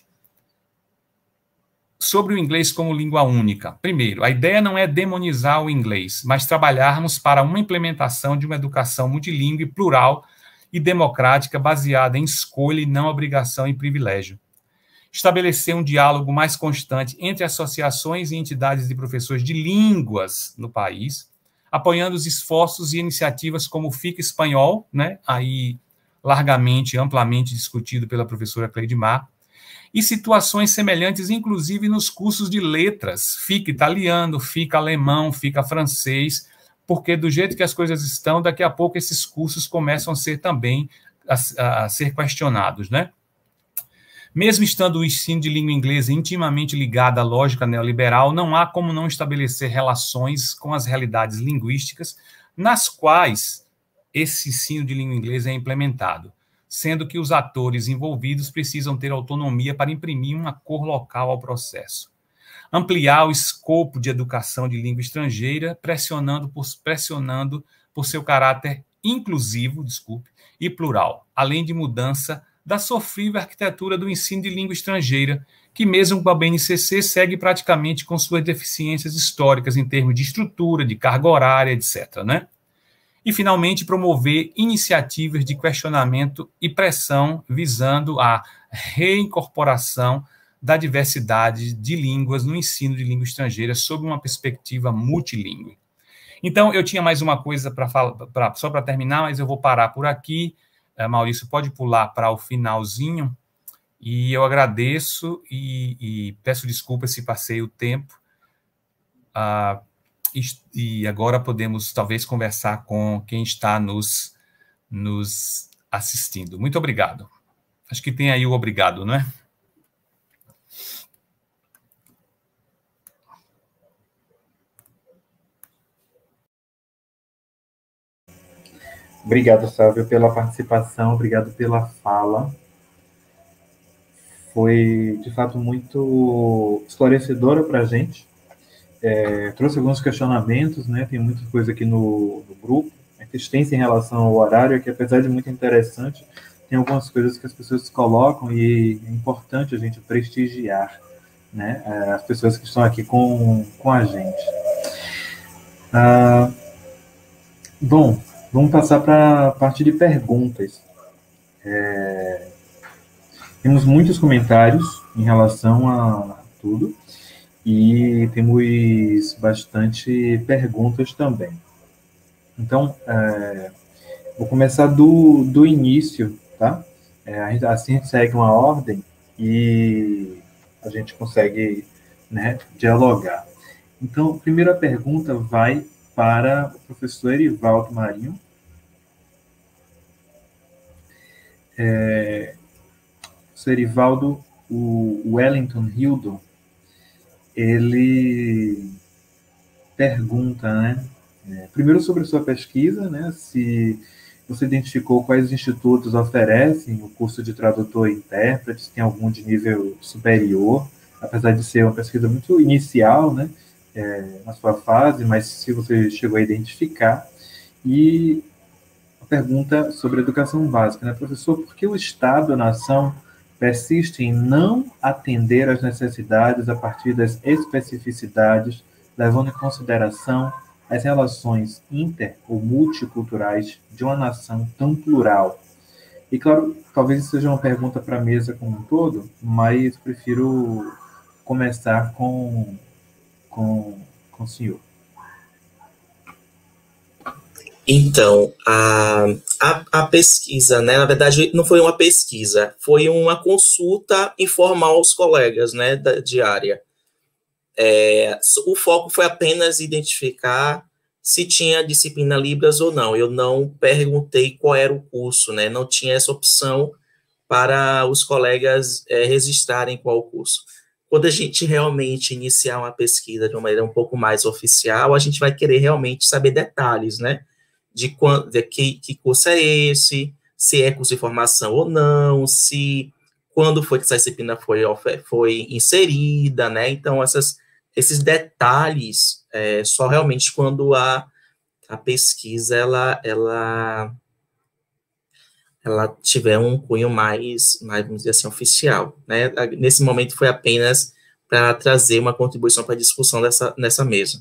sobre o inglês como língua única. Primeiro, a ideia não é demonizar o inglês, mas trabalharmos para uma implementação de uma educação multilingüe, plural e democrática, baseada em escolha e não obrigação e privilégio. Estabelecer um diálogo mais constante entre associações e entidades de professores de línguas no país, apoiando os esforços e iniciativas como o FIC Espanhol, né, aí largamente, amplamente discutido pela professora Cleidmar, e situações semelhantes, inclusive nos cursos de letras, FIC italiano, FIC alemão, FIC francês, porque do jeito que as coisas estão, daqui a pouco esses cursos começam a ser também a ser questionados, né? Mesmo estando o ensino de língua inglesa intimamente ligado à lógica neoliberal, não há como não estabelecer relações com as realidades linguísticas nas quais esse ensino de língua inglesa é implementado, sendo que os atores envolvidos precisam ter autonomia para imprimir uma cor local ao processo. Ampliar o escopo de educação de língua estrangeira, pressionando por seu caráter inclusivo, e plural, além de mudança da sofrível arquitetura do ensino de língua estrangeira, que mesmo com a BNCC segue praticamente com suas deficiências históricas em termos de estrutura, de carga horária, etc., né? E, finalmente, promover iniciativas de questionamento e pressão visando a reincorporação da diversidade de línguas no ensino de língua estrangeira sob uma perspectiva multilingüe. Então, eu tinha mais uma coisa para falar, só para terminar, mas eu vou parar por aqui. Maurício, pode pular para o finalzinho, e eu agradeço e peço desculpas se passei o tempo. E agora podemos, talvez, conversar com quem está nos assistindo. Muito obrigado. Acho que tem aí o obrigado, não é? Obrigado, Sávio, pela participação, obrigado pela fala. Foi, de fato, muito esclarecedora para a gente. Trouxe alguns questionamentos, né? Tem muita coisa aqui no grupo. A insistência em relação ao horário, que apesar de muito interessante, tem algumas coisas que as pessoas colocam e é importante a gente prestigiar, né? As pessoas que estão aqui com a gente. Bom, Vamos passar para a parte de perguntas. Temos muitos comentários em relação a tudo e temos bastante perguntas também. Então, vou começar do início, tá? Assim a gente segue uma ordem e a gente consegue, né, dialogar. Então, a primeira pergunta vai para o professor Erivaldo Marinho. O Erivaldo, o Wellington Hildo, ele pergunta, né, primeiro sobre a sua pesquisa, né, se você identificou quais institutos oferecem o curso de tradutor e intérprete, se tem algum de nível superior, apesar de ser uma pesquisa muito inicial, né, na sua fase, mas se você chegou a identificar. E a pergunta sobre educação básica, né, professor, por que o Estado, a nação, persiste em não atender às necessidades a partir das especificidades, levando em consideração as relações inter- ou multiculturais de uma nação tão plural? E, claro, talvez isso seja uma pergunta para a mesa como um todo, mas prefiro começar com o senhor. Então, a pesquisa, né, na verdade, não foi uma pesquisa, foi uma consulta informal aos colegas, né, de área. O foco foi apenas identificar se tinha disciplina Libras ou não. Eu não perguntei qual era o curso, né, não tinha essa opção para os colegas registrarem qual curso. Quando a gente realmente iniciar uma pesquisa de uma maneira um pouco mais oficial, a gente vai querer realmente saber detalhes, né, de que curso é esse, se é curso de formação ou não, quando foi que essa disciplina foi inserida, né? Então, esses detalhes, só realmente quando a pesquisa ela tiver um cunho mais, vamos dizer assim, oficial, né? Nesse momento foi apenas para trazer uma contribuição para a discussão nessa mesa.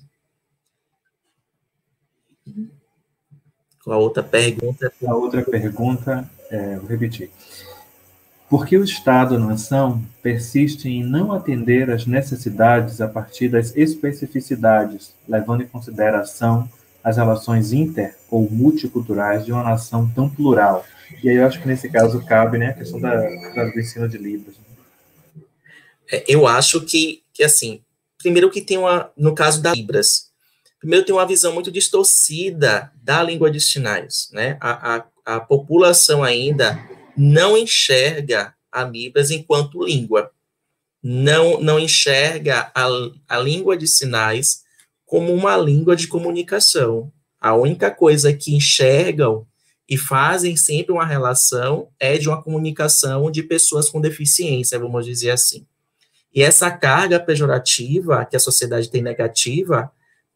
A outra pergunta... Vou repetir. Por que o Estado, a nação, persiste em não atender às necessidades a partir das especificidades, levando em consideração as relações inter- ou multiculturais de uma nação tão plural? E aí eu acho que nesse caso cabe, né, a questão do ensino de Libras. Eu acho que assim, primeiro que tem no caso da Libras, primeiro tem uma visão muito distorcida da língua de sinais, né? A população ainda não enxerga a Libras enquanto língua, não enxerga a língua de sinais como uma língua de comunicação. A única coisa que enxergam e fazem sempre uma relação é de uma comunicação de pessoas com deficiência, vamos dizer assim. E essa carga pejorativa que a sociedade tem negativa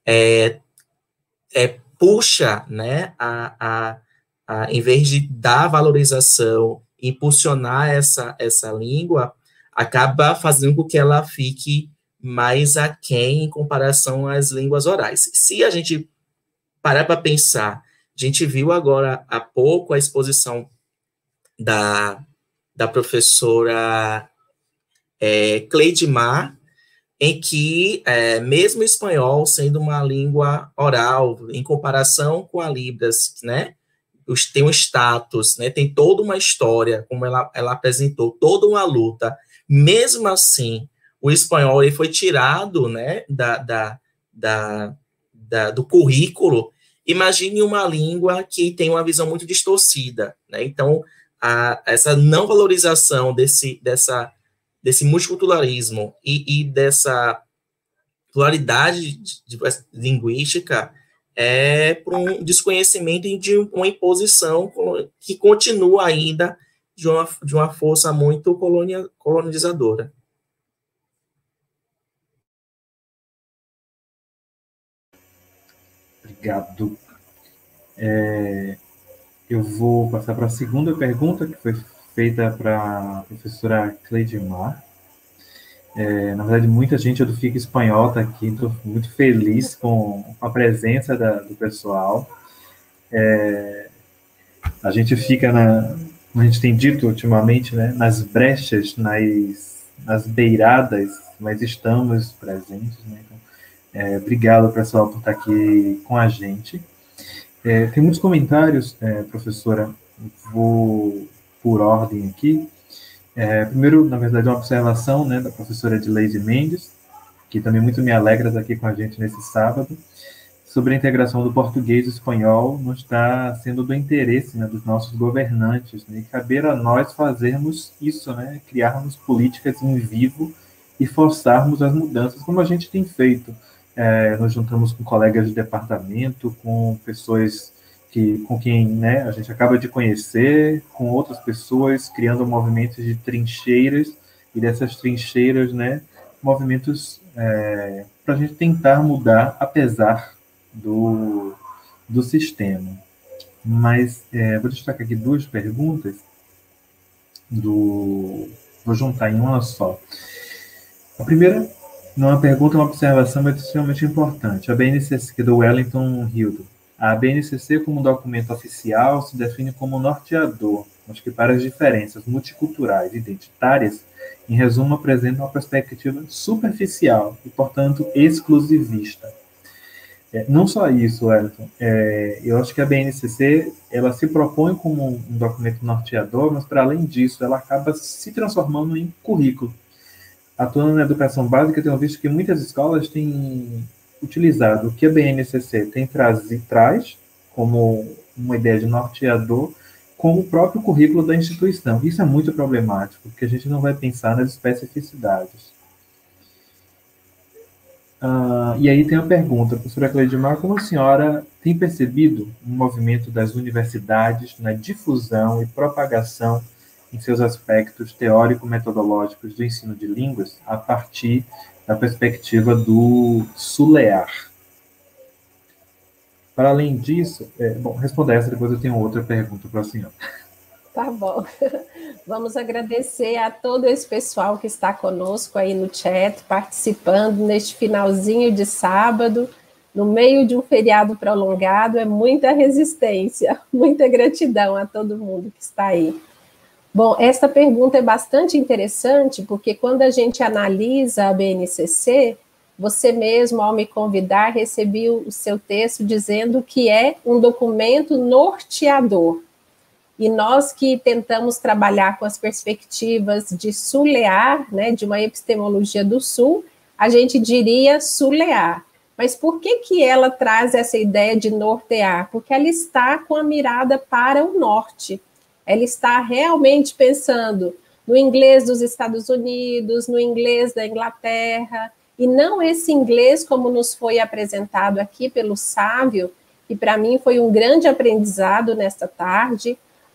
puxa, né, em vez de dar valorização, impulsionar essa língua, acaba fazendo com que ela fique mais aquém em comparação às línguas orais. Se a gente parar para pensar, a gente viu agora há pouco a exposição da professora Cleidmar, em que, mesmo o espanhol sendo uma língua oral, em comparação com a Libras, né, tem um status, né, tem toda uma história, como ela apresentou, toda uma luta, mesmo assim, o espanhol ele foi tirado, né, do currículo. Imagine uma língua que tem uma visão muito distorcida, né, então, essa não valorização desse multiculturalismo e dessa pluralidade linguística por um desconhecimento e de uma imposição que continua ainda de uma força muito colonizadora. Obrigado. Eu vou passar para a segunda pergunta, que foi feita para a professora Cleidmar. Na verdade, muita gente do FIC Espanhol está aqui, estou muito feliz com a presença do pessoal. A gente fica, como a gente tem dito ultimamente, né, nas brechas, nas beiradas, mas estamos presentes, né? Então, obrigado, pessoal, por estar aqui com a gente. Tem muitos comentários, professora, vou por ordem aqui. Primeiro, na verdade, uma observação, né, da professora Edileide Mendes, que também muito me alegra estar aqui com a gente nesse sábado, sobre a integração do português e espanhol, não está sendo do interesse, né, dos nossos governantes, né, e caber a nós fazermos isso, né, criarmos políticas em vivo e forçarmos as mudanças, como a gente tem feito. Nós juntamos com colegas de departamento, com pessoas com quem, né, a gente acaba de conhecer, com outras pessoas, criando movimentos de trincheiras, e dessas trincheiras, né, movimentos para a gente tentar mudar, apesar do sistema. Mas vou destacar aqui duas perguntas, vou juntar em uma só. A primeira não é uma pergunta, é uma observação, mas extremamente importante. A BNCC, do Wellington Hildo. A BNCC, como documento oficial, se define como norteador, mas que para as diferenças multiculturais e identitárias, em resumo, apresenta uma perspectiva superficial e, portanto, exclusivista. Não só isso, Wellington. Eu acho que a BNCC ela se propõe como um documento norteador, mas, para além disso, ela acaba se transformando em currículo. Atuando na educação básica, tenho visto que muitas escolas têm utilizado o que a BNCC traz como uma ideia de norteador, como o próprio currículo da instituição. Isso é muito problemático, porque a gente não vai pensar nas especificidades. E aí tem a pergunta, professora Cleidmar, como a senhora tem percebido um movimento das universidades na difusão e propagação em seus aspectos teórico-metodológicos do ensino de línguas a partir da perspectiva do SULEAR? Para além disso, bom, responder essa, depois eu tenho outra pergunta para a senhora. Tá bom. Vamos agradecer a todo esse pessoal que está conosco aí no chat, participando neste finalzinho de sábado, no meio de um feriado prolongado. É muita resistência, muita gratidão a todo mundo que está aí. Bom, esta pergunta é bastante interessante, porque quando a gente analisa a BNCC, você mesmo, ao me convidar, recebi o seu texto dizendo que é um documento norteador. E nós que tentamos trabalhar com as perspectivas de SULEAR, né, de uma epistemologia do Sul, a gente diria SULEAR. Mas por que ela traz essa ideia de nortear? Porque ela está com a mirada para o norte. Ela está realmente pensando no inglês dos Estados Unidos, no inglês da Inglaterra, e não esse inglês como nos foi apresentado aqui pelo Sávio, que para mim foi um grande aprendizado nesta tarde.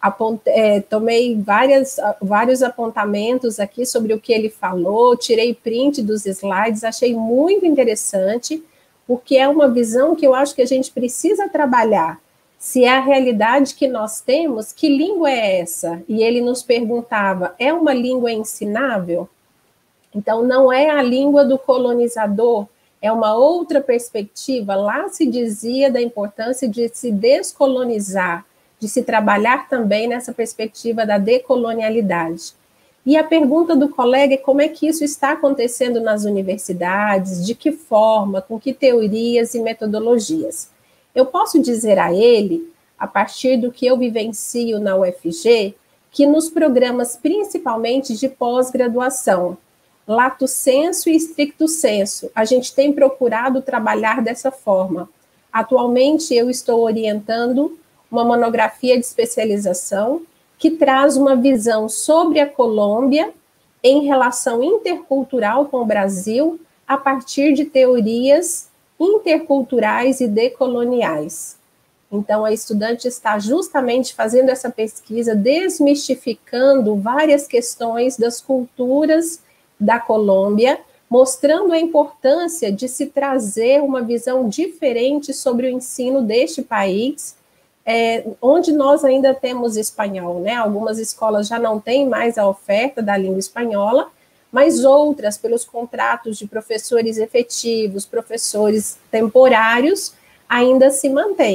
Tomei vários apontamentos aqui sobre o que ele falou, tirei print dos slides, achei muito interessante, porque é uma visão que eu acho que a gente precisa trabalhar. Se é a realidade que nós temos, que língua é essa? E ele nos perguntava, é uma língua ensinável? Então, não é a língua do colonizador, é uma outra perspectiva. Lá se dizia da importância de se descolonizar, de se trabalhar também nessa perspectiva da decolonialidade. E a pergunta do colega é como é que isso está acontecendo nas universidades, de que forma, com que teorias e metodologias. Eu posso dizer a ele, a partir do que eu vivencio na UFG, que nos programas principalmente de pós-graduação, lato sensu e stricto sensu, a gente tem procurado trabalhar dessa forma. Atualmente eu estou orientando uma monografia de especialização que traz uma visão sobre a Colômbia em relação intercultural com o Brasil a partir de teorias interculturais e decoloniais. Então, a estudante está justamente fazendo essa pesquisa, desmistificando várias questões das culturas da Colômbia, mostrando a importância de se trazer uma visão diferente sobre o ensino deste país, onde nós ainda temos espanhol, né? Algumas escolas já não têm mais a oferta da língua espanhola, mas outras, pelos contratos de professores efetivos, professores temporários, ainda se mantêm.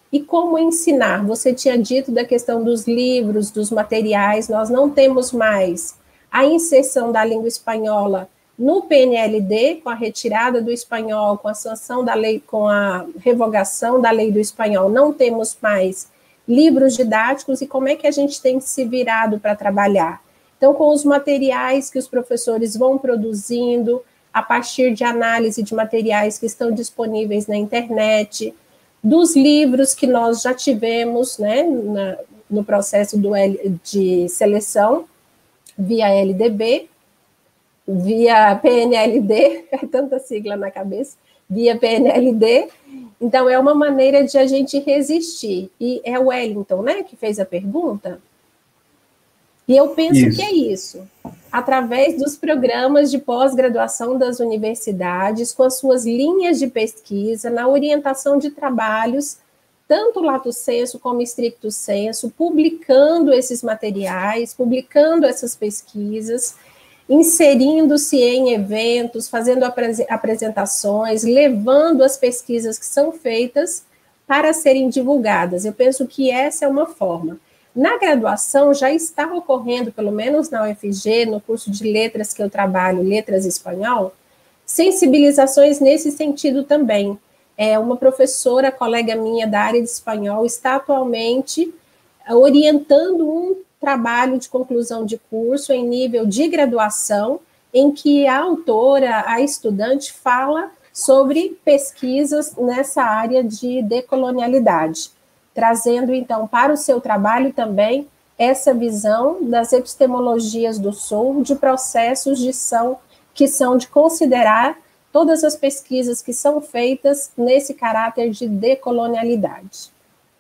E como ensinar? Você tinha dito da questão dos livros, dos materiais, nós não temos mais a inserção da língua espanhola no PNLD, com a retirada do espanhol, com a sanção da lei, com a revogação da lei do espanhol, não temos mais livros didáticos, e como é que a gente tem se virado para trabalhar? Então, com os materiais que os professores vão produzindo, a partir de análise de materiais que estão disponíveis na internet, dos livros que nós já tivemos, né, no processo de seleção, via LDB, via PNLD, é tanta sigla na cabeça, via PNLD. Então, é uma maneira de a gente resistir. E é o Wellington, né, que fez a pergunta? E eu penso que é isso. Através dos programas de pós-graduação das universidades, com as suas linhas de pesquisa, na orientação de trabalhos, tanto lato sensu como stricto sensu, publicando esses materiais, publicando essas pesquisas, inserindo-se em eventos, fazendo apresentações, levando as pesquisas que são feitas para serem divulgadas. Eu penso que essa é uma forma. Na graduação já está ocorrendo, pelo menos na UFG, no curso de letras que eu trabalho, Letras Espanhol, sensibilizações nesse sentido também. Uma professora, colega minha da área de espanhol, está atualmente orientando um trabalho de conclusão de curso em nível de graduação, em que a autora, a estudante, fala sobre pesquisas nessa área de decolonialidade, trazendo, então, para o seu trabalho também essa visão das epistemologias do Sul, de processos que são de considerar todas as pesquisas que são feitas nesse caráter de decolonialidade.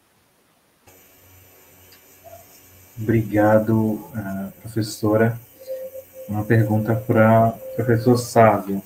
Obrigado, professora. Uma pergunta para o professor Sávio.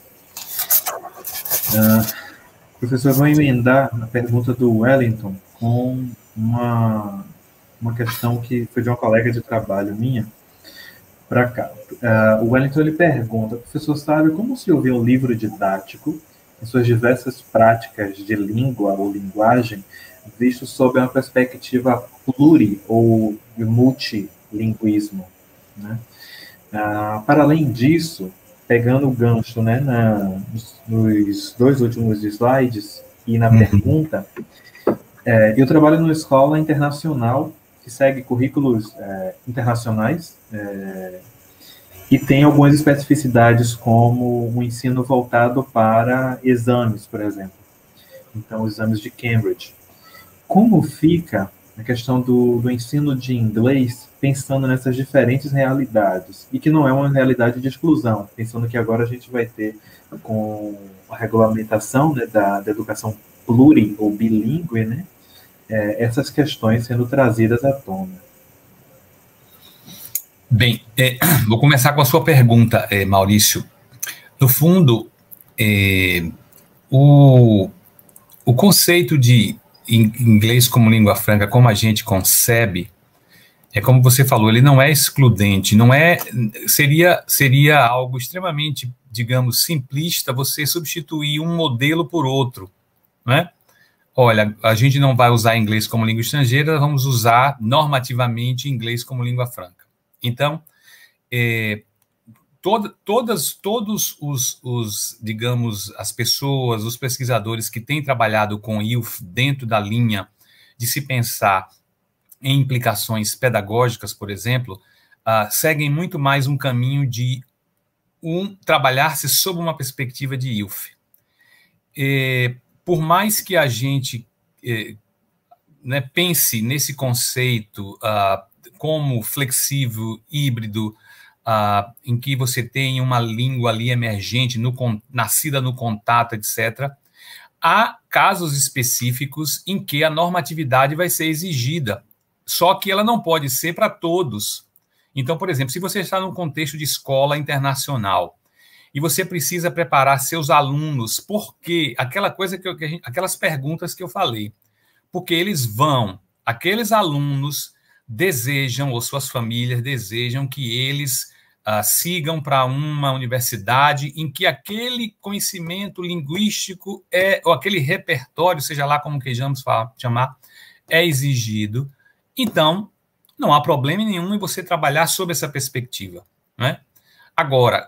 Professor, vou emendar a pergunta do Wellington com uma questão que foi de uma colega de trabalho minha para cá. O Wellington ele pergunta, professor Sávio, como se ouvir um livro didático em suas diversas práticas de língua ou linguagem, visto sob uma perspectiva pluri ou multilinguismo, né? Para além disso, pegando o gancho, né, nos dois últimos slides e na pergunta, eu trabalho numa escola internacional que segue currículos internacionais e tem algumas especificidades, como o ensino voltado para exames, por exemplo. Então, os exames de Cambridge. Como fica a questão do ensino de inglês, pensando nessas diferentes realidades, e que não é uma realidade de exclusão, pensando que agora a gente vai ter, com a regulamentação, né, da educação pluri ou bilíngue, né, essas questões sendo trazidas à tona. Bem, vou começar com a sua pergunta, Maurício. No fundo, o conceito de inglês como língua franca, como a gente concebe, como você falou, ele não é excludente, seria algo extremamente, digamos, simplista você substituir um modelo por outro, né? Olha, a gente não vai usar inglês como língua estrangeira, vamos usar normativamente inglês como língua franca. Então, todos os, digamos, as pessoas, os pesquisadores que têm trabalhado com IELTS dentro da linha de se pensar em implicações pedagógicas, por exemplo, seguem muito mais um caminho de trabalhar-se sob uma perspectiva de IELTS. Por mais que a gente pense nesse conceito como flexível, híbrido, em que você tem uma língua ali emergente, nascida no contato, etc., há casos específicos em que a normatividade vai ser exigida, só que ela não pode ser para todos. Então, por exemplo, se você está num contexto de escola internacional e você precisa preparar seus alunos, porque aquelas perguntas que eu falei, porque aqueles alunos desejam, ou suas famílias desejam que eles sigam para uma universidade em que aquele conhecimento linguístico ou aquele repertório, seja lá como queijamos chamar, é exigido. Então, não há problema nenhum em você trabalhar sob essa perspectiva, né? Agora,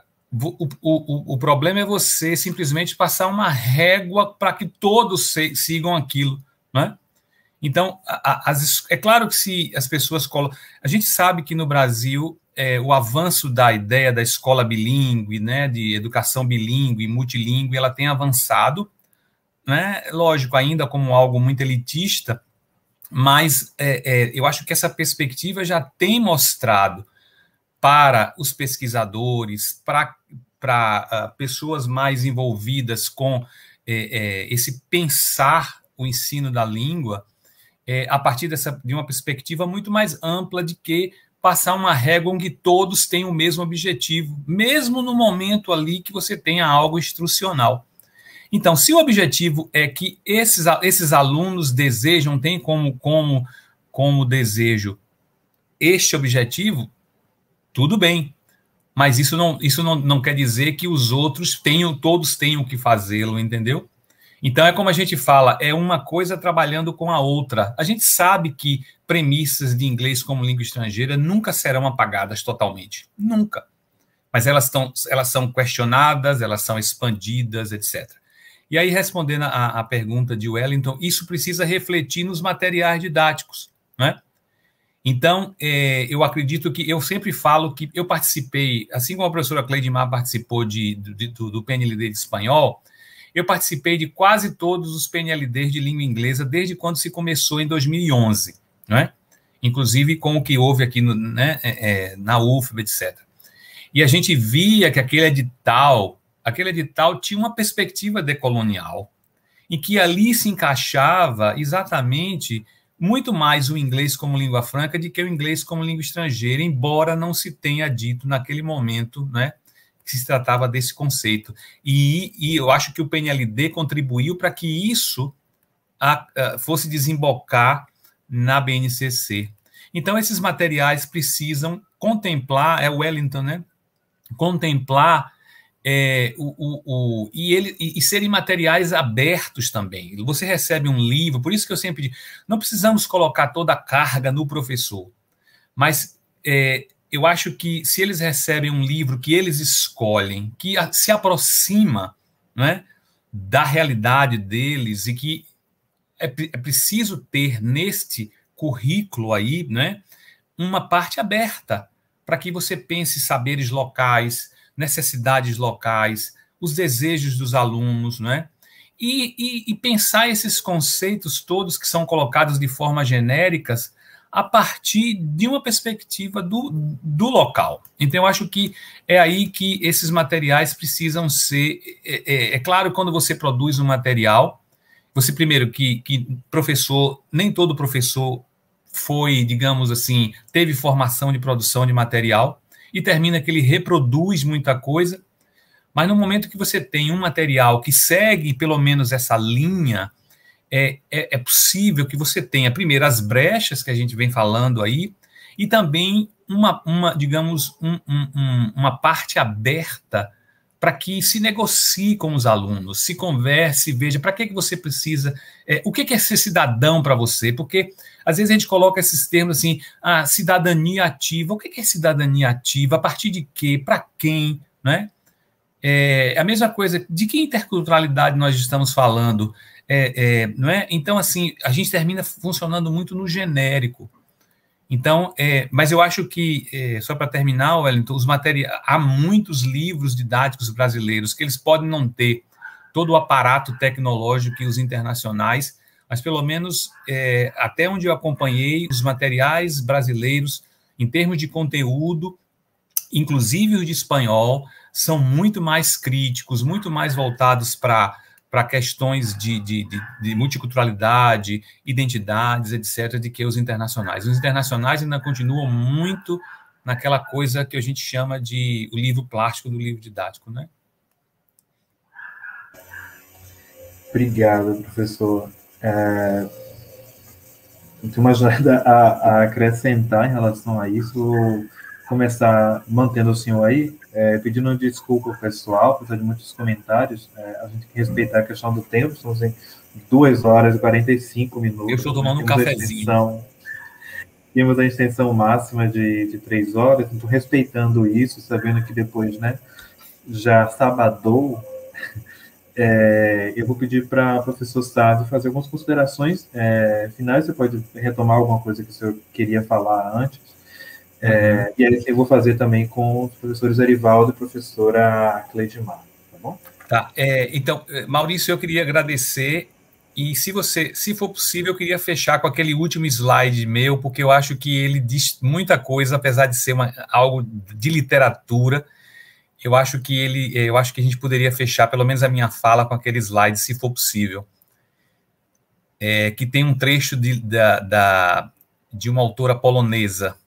o problema é você simplesmente passar uma régua para que todos sigam aquilo, né? Então, é claro que se as pessoas colocam... A gente sabe que no Brasil, o avanço da ideia da escola bilíngue, né, de educação bilíngue, multilíngue, ela tem avançado, né? Lógico, ainda como algo muito elitista, mas eu acho que essa perspectiva já tem mostrado para os pesquisadores, para pessoas mais envolvidas com esse pensar o ensino da língua, a partir de uma perspectiva muito mais ampla de que passar uma régua em que todos têm o mesmo objetivo, mesmo no momento ali que você tenha algo instrucional. Então, se o objetivo é que esses alunos desejam, têm como desejo este objetivo, tudo bem, mas isso não quer dizer que os outros todos tenham que fazê-lo, entendeu? Então, é como a gente fala, é uma coisa trabalhando com a outra. A gente sabe que premissas de inglês como língua estrangeira nunca serão apagadas totalmente. Nunca. Mas elas são questionadas, elas são expandidas, etc. E aí, respondendo à pergunta de Wellington, isso precisa refletir nos materiais didáticos, né? Então, eu acredito que eu sempre falo que eu participei, assim como a professora Cleidmar participou do PNLD de espanhol, eu participei de quase todos os PNLDs de língua inglesa desde quando se começou em 2011, né? Inclusive com o que houve aqui na UFBA, etc. E a gente via que aquele edital tinha uma perspectiva decolonial, em que ali se encaixava exatamente muito mais o inglês como língua franca do que o inglês como língua estrangeira, embora não se tenha dito naquele momento, né, que se tratava desse conceito. E eu acho que o PNLD contribuiu para que isso fosse desembocar na BNCC. Então, esses materiais precisam contemplar, o Wellington, né, contemplar e serem materiais abertos também. Você recebe um livro, por isso que eu sempre digo, não precisamos colocar toda a carga no professor, mas eu acho que se eles recebem um livro que eles escolhem, que se aproxima, né, da realidade deles, e que é preciso ter neste currículo aí, né, uma parte aberta, para que você pense saberes locais, necessidades locais, os desejos dos alunos, né? E pensar esses conceitos todos que são colocados de forma genéricas a partir de uma perspectiva do local. Então, eu acho que é aí que esses materiais precisam ser... É claro, quando você produz um material, você, primeiro, que professor, nem todo professor foi, digamos assim, teve formação de produção de material, e termina que ele reproduz muita coisa, mas no momento que você tem um material que segue pelo menos essa linha, é possível que você tenha, primeiro, as brechas que a gente vem falando aí, e também digamos, uma parte aberta para que se negocie com os alunos, se converse, veja para que você precisa, o que é ser cidadão para você, porque às vezes a gente coloca esses termos assim, cidadania ativa, o que é cidadania ativa, a partir de quê, para quem, né? A mesma coisa, de que interculturalidade nós estamos falando, não é? Então, assim, a gente termina funcionando muito no genérico. Então, mas eu acho que, só para terminar, Wellington, há muitos livros didáticos brasileiros que eles podem não ter todo o aparato tecnológico que os internacionais, mas pelo menos até onde eu acompanhei, os materiais brasileiros, em termos de conteúdo, inclusive os de espanhol, são muito mais críticos, muito mais voltados para questões de multiculturalidade, identidades, etc., de que os internacionais. Os internacionais ainda continuam muito naquela coisa que a gente chama de o livro plástico do livro didático, né? Obrigado, professor. Não tenho mais nada a acrescentar em relação a isso. começar mantendo o senhor aí, pedindo desculpa ao pessoal, apesar de muitos comentários, a gente tem que respeitar a questão do tempo, estamos em 2 horas e 45 minutos. Eu estou tomando um cafezinho. Temos a extensão máxima de 3 horas, então respeitando isso, sabendo que depois, né, já sabadou, eu vou pedir para o professor Sávio fazer algumas considerações finais. Você pode retomar alguma coisa que o senhor queria falar antes. E aí eu vou fazer também com os professores Arivaldo e professora Cleidmar, tá bom? Tá, então, Maurício, eu queria agradecer, e se for possível, eu queria fechar com aquele último slide meu, porque eu acho que ele diz muita coisa, apesar de ser algo de literatura. Eu acho que a gente poderia fechar, pelo menos a minha fala, com aquele slide, se for possível. Que tem um trecho de uma autora polonesa.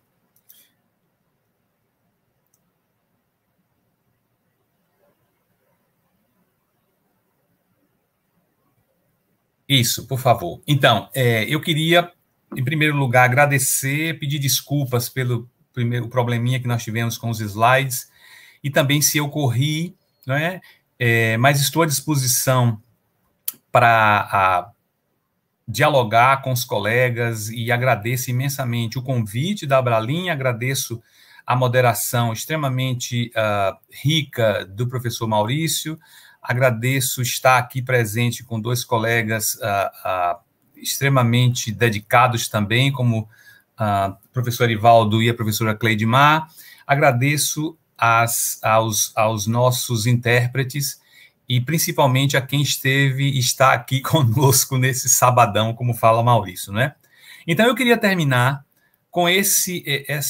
Isso, por favor. Então, eu queria, em primeiro lugar, agradecer, pedir desculpas pelo primeiro probleminha que nós tivemos com os slides, e também se eu corri, né, mas estou à disposição para dialogar com os colegas, e agradeço imensamente o convite da Abralinha, agradeço a moderação extremamente rica do professor Maurício, agradeço estar aqui presente com 2 colegas extremamente dedicados também, como o professor Arivaldo e a professora Cleidmar. Agradeço aos nossos intérpretes e principalmente a quem está aqui conosco nesse sabadão, como fala Maurício, né? Então, eu queria terminar com este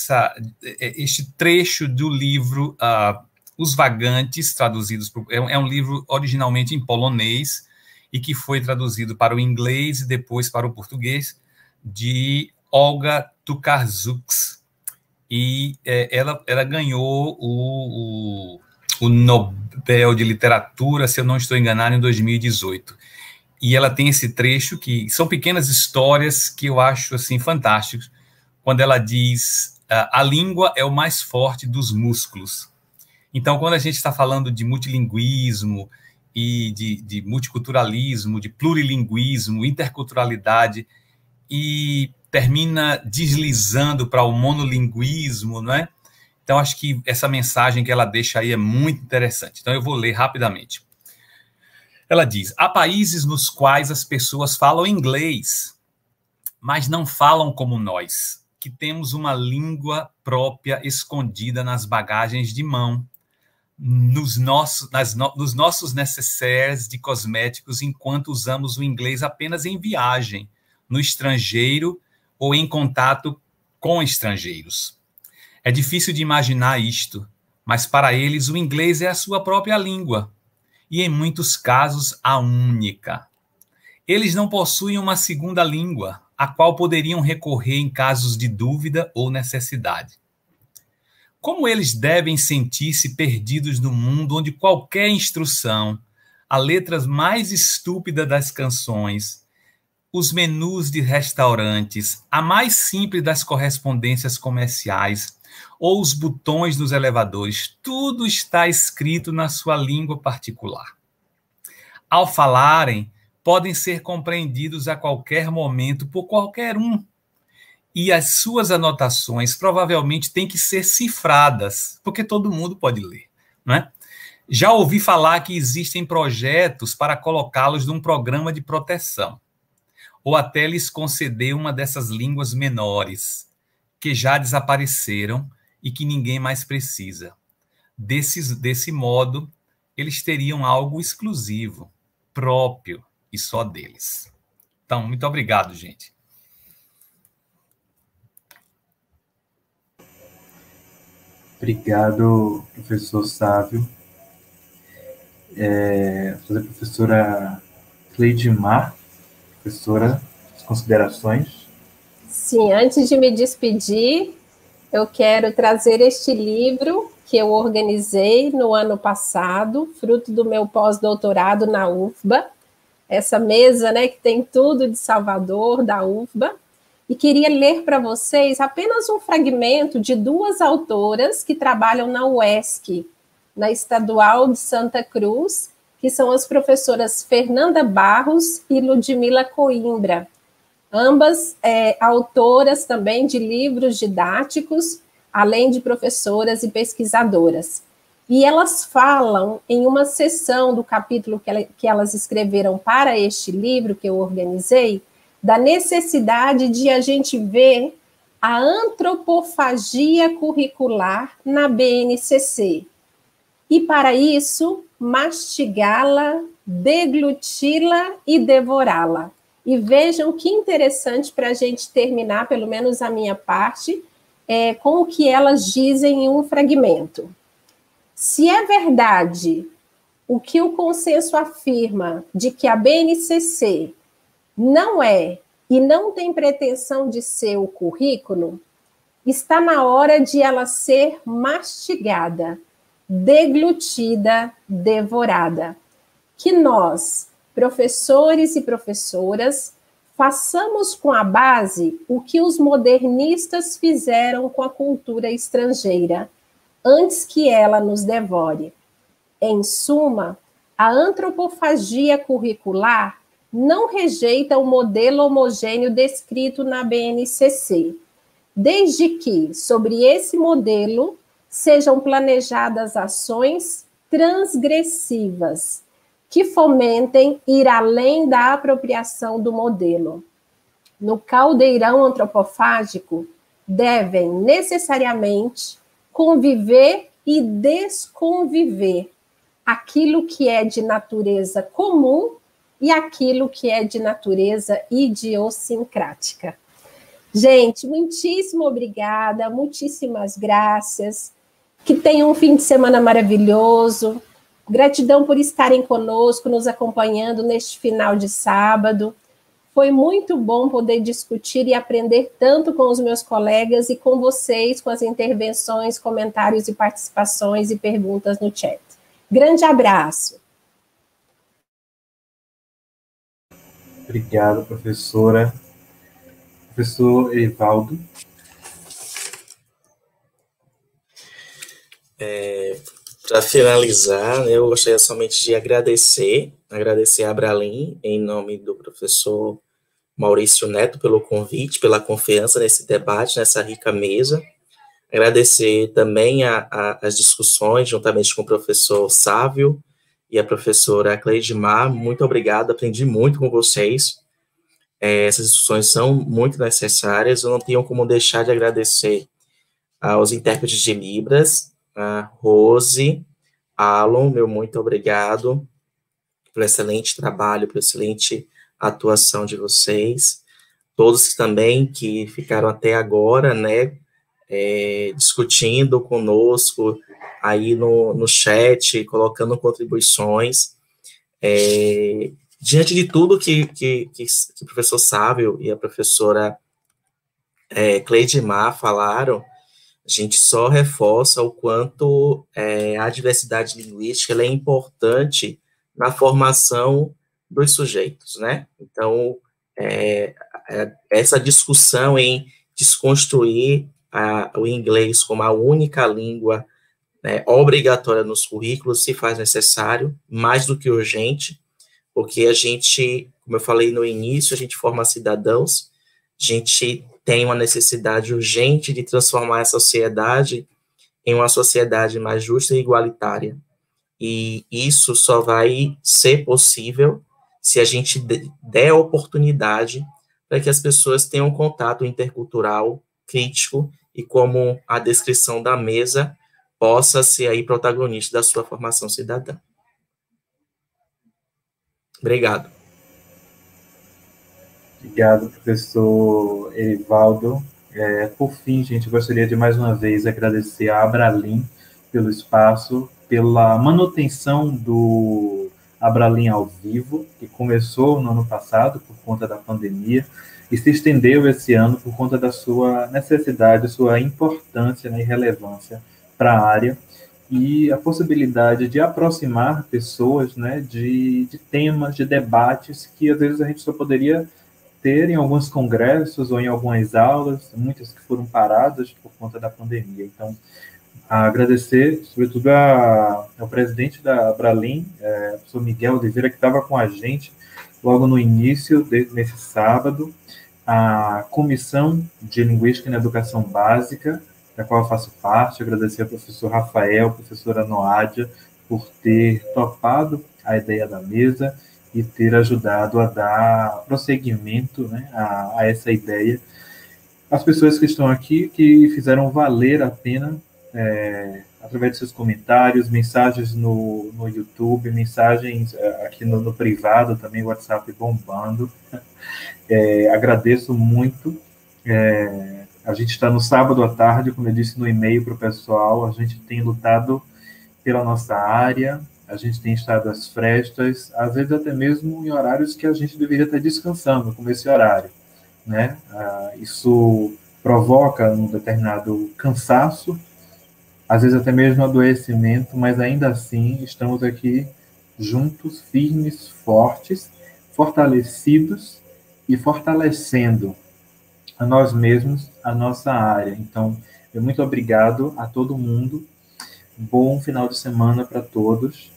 trecho do livro Os Vagantes, traduzidos é um livro originalmente em polonês e que foi traduzido para o inglês e depois para o português, de Olga Tokarczuk. E ela ganhou o Nobel de Literatura, se eu não estou enganado, em 2018. E ela tem esse trecho, que são pequenas histórias que eu acho assim, fantásticos, quando ela diz: a língua é o mais forte dos músculos. Então, quando a gente está falando de multilinguismo e de multiculturalismo, de plurilinguismo, interculturalidade, e termina deslizando para o monolinguismo, não é? Então, acho que essa mensagem que ela deixa aí é muito interessante. Então, eu vou ler rapidamente. Ela diz: há países nos quais as pessoas falam inglês, mas não falam como nós, que temos uma língua própria escondida nas bagagens de mão, nos nossos necessaires de cosméticos, enquanto usamos o inglês apenas em viagem, no estrangeiro ou em contato com estrangeiros. É difícil de imaginar isto, mas para eles o inglês é a sua própria língua, e em muitos casos a única. Eles não possuem uma segunda língua, a qual poderiam recorrer em casos de dúvida ou necessidade. Como eles devem sentir-se perdidos no mundo onde qualquer instrução, a letra mais estúpida das canções, os menus de restaurantes, a mais simples das correspondências comerciais ou os botões dos elevadores, tudo está escrito na sua língua particular. Ao falarem, podem ser compreendidos a qualquer momento por qualquer um, e as suas anotações provavelmente têm que ser cifradas, porque todo mundo pode ler, não é? Já ouvi falar que existem projetos para colocá-los num programa de proteção, ou até lhes conceder uma dessas línguas menores, que já desapareceram e que ninguém mais precisa. Desse modo, eles teriam algo exclusivo, próprio e só deles. Então, muito obrigado, gente. Obrigado, professor Sávio. A professora Cleidmar, professora, as considerações. Sim, antes de me despedir, eu quero trazer este livro que eu organizei no ano passado, fruto do meu pós-doutorado na UFBA, essa mesa, né, que tem tudo de Salvador, da UFBA, e queria ler para vocês apenas um fragmento de duas autoras que trabalham na UESC, na Estadual de Santa Cruz, que são as professoras Fernanda Barros e Ludmila Coimbra, ambas autoras também de livros didáticos, além de professoras e pesquisadoras. E elas falam em uma sessão do capítulo que elas escreveram para este livro que eu organizei, da necessidade de a gente ver a antropofagia curricular na BNCC. E, para isso, mastigá-la, degluti-la e devorá-la. E vejam que interessante para a gente terminar, pelo menos a minha parte, com o que elas dizem em um fragmento. Se é verdade o que o consenso afirma de que a BNCC não é e não tem pretensão de ser o currículo, está na hora de ela ser mastigada, deglutida, devorada. Que nós, professores e professoras, façamos com a base o que os modernistas fizeram com a cultura estrangeira, antes que ela nos devore. Em suma, a antropofagia curricular não rejeita o modelo homogêneo descrito na BNCC, desde que, sobre esse modelo, sejam planejadas ações transgressivas, que fomentem ir além da apropriação do modelo. No caldeirão antropofágico, devem necessariamente conviver e desconviver aquilo que é de natureza comum e aquilo que é de natureza idiosincrática. Gente, muitíssimo obrigada, muitíssimas graças, que tenham um fim de semana maravilhoso, gratidão por estarem conosco, nos acompanhando neste final de sábado. Foi muito bom poder discutir e aprender tanto com os meus colegas e com vocês, com as intervenções, comentários e participações e perguntas no chat. Grande abraço. Obrigado, professora. Professor Evaldo. Para finalizar, eu gostaria somente de agradecer a Abralim, em nome do professor Maurício Neto, pelo convite, pela confiança nesse debate, nessa rica mesa. Agradecer também as discussões, juntamente com o professor Sávio e a professora Cleidmar. Muito obrigado, aprendi muito com vocês. Essas discussões são muito necessárias. Eu não tenho como deixar de agradecer aos intérpretes de Libras, a Rose, Alon, meu muito obrigado pelo excelente trabalho, pela excelente atuação de vocês. Todos também que ficaram até agora, né, discutindo conosco aí no chat, colocando contribuições. Diante de tudo que o professor Sávio e a professora Cleidmar falaram, a gente só reforça o quanto a diversidade linguística ela é importante na formação dos sujeitos, né? Então, essa discussão em desconstruir o inglês como a única língua obrigatória nos currículos se faz necessário, mais do que urgente, porque a gente, como eu falei no início, a gente forma cidadãos, a gente tem uma necessidade urgente de transformar a sociedade em uma sociedade mais justa e igualitária. E isso só vai ser possível se a gente der oportunidade para que as pessoas tenham contato intercultural, crítico, e como a descrição da mesa possa ser aí protagonista da sua formação cidadã. Obrigado. Obrigado, professor Evaldo. Por fim, gente, gostaria de mais uma vez agradecer a Abralim pelo espaço, pela manutenção do Abralim ao vivo, que começou no ano passado por conta da pandemia e se estendeu esse ano por conta da sua necessidade, sua importância, né, e relevância para a área, e a possibilidade de aproximar pessoas, né, de temas, de debates que às vezes a gente só poderia ter em alguns congressos ou em algumas aulas, muitas que foram paradas por conta da pandemia. Então, agradecer, sobretudo, ao presidente da Abralim, professor Miguel Oliveira, que estava com a gente logo no início, nesse sábado, a Comissão de Linguística na Educação Básica, da qual eu faço parte, agradecer ao professor Rafael, professora Noádia, por ter topado a ideia da mesa e ter ajudado a dar prosseguimento, né, a essa ideia. As pessoas que estão aqui, que fizeram valer a pena, através de seus comentários, mensagens no YouTube, mensagens aqui no privado também, WhatsApp bombando. Agradeço muito. A gente está no sábado à tarde, como eu disse no e-mail para o pessoal, a gente tem lutado pela nossa área, a gente tem estado às frestas, às vezes até mesmo em horários que a gente deveria estar descansando, como esse horário, né? Isso provoca um determinado cansaço, às vezes até mesmo adoecimento, mas ainda assim estamos aqui juntos, firmes, fortes, fortalecidos e fortalecendo a nós mesmos, a nossa área. Então, muito obrigado a todo mundo, bom final de semana para todos,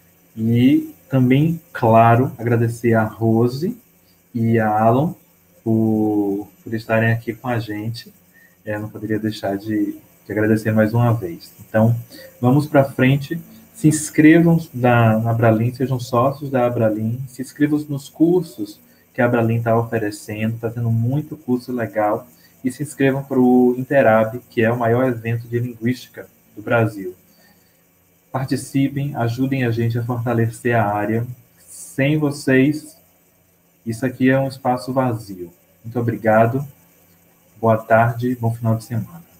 e também, claro, agradecer a Rose e a Alan por estarem aqui com a gente. Não poderia deixar de agradecer mais uma vez. Então, vamos para frente. Se inscrevam na Abralim, sejam sócios da Abralim, se inscrevam nos cursos que a Abralim está oferecendo, está tendo muito curso legal, e se inscrevam para o Interab, que é o maior evento de linguística do Brasil. Participem, ajudem a gente a fortalecer a área. Sem vocês, isso aqui é um espaço vazio. Muito obrigado, boa tarde, bom final de semana.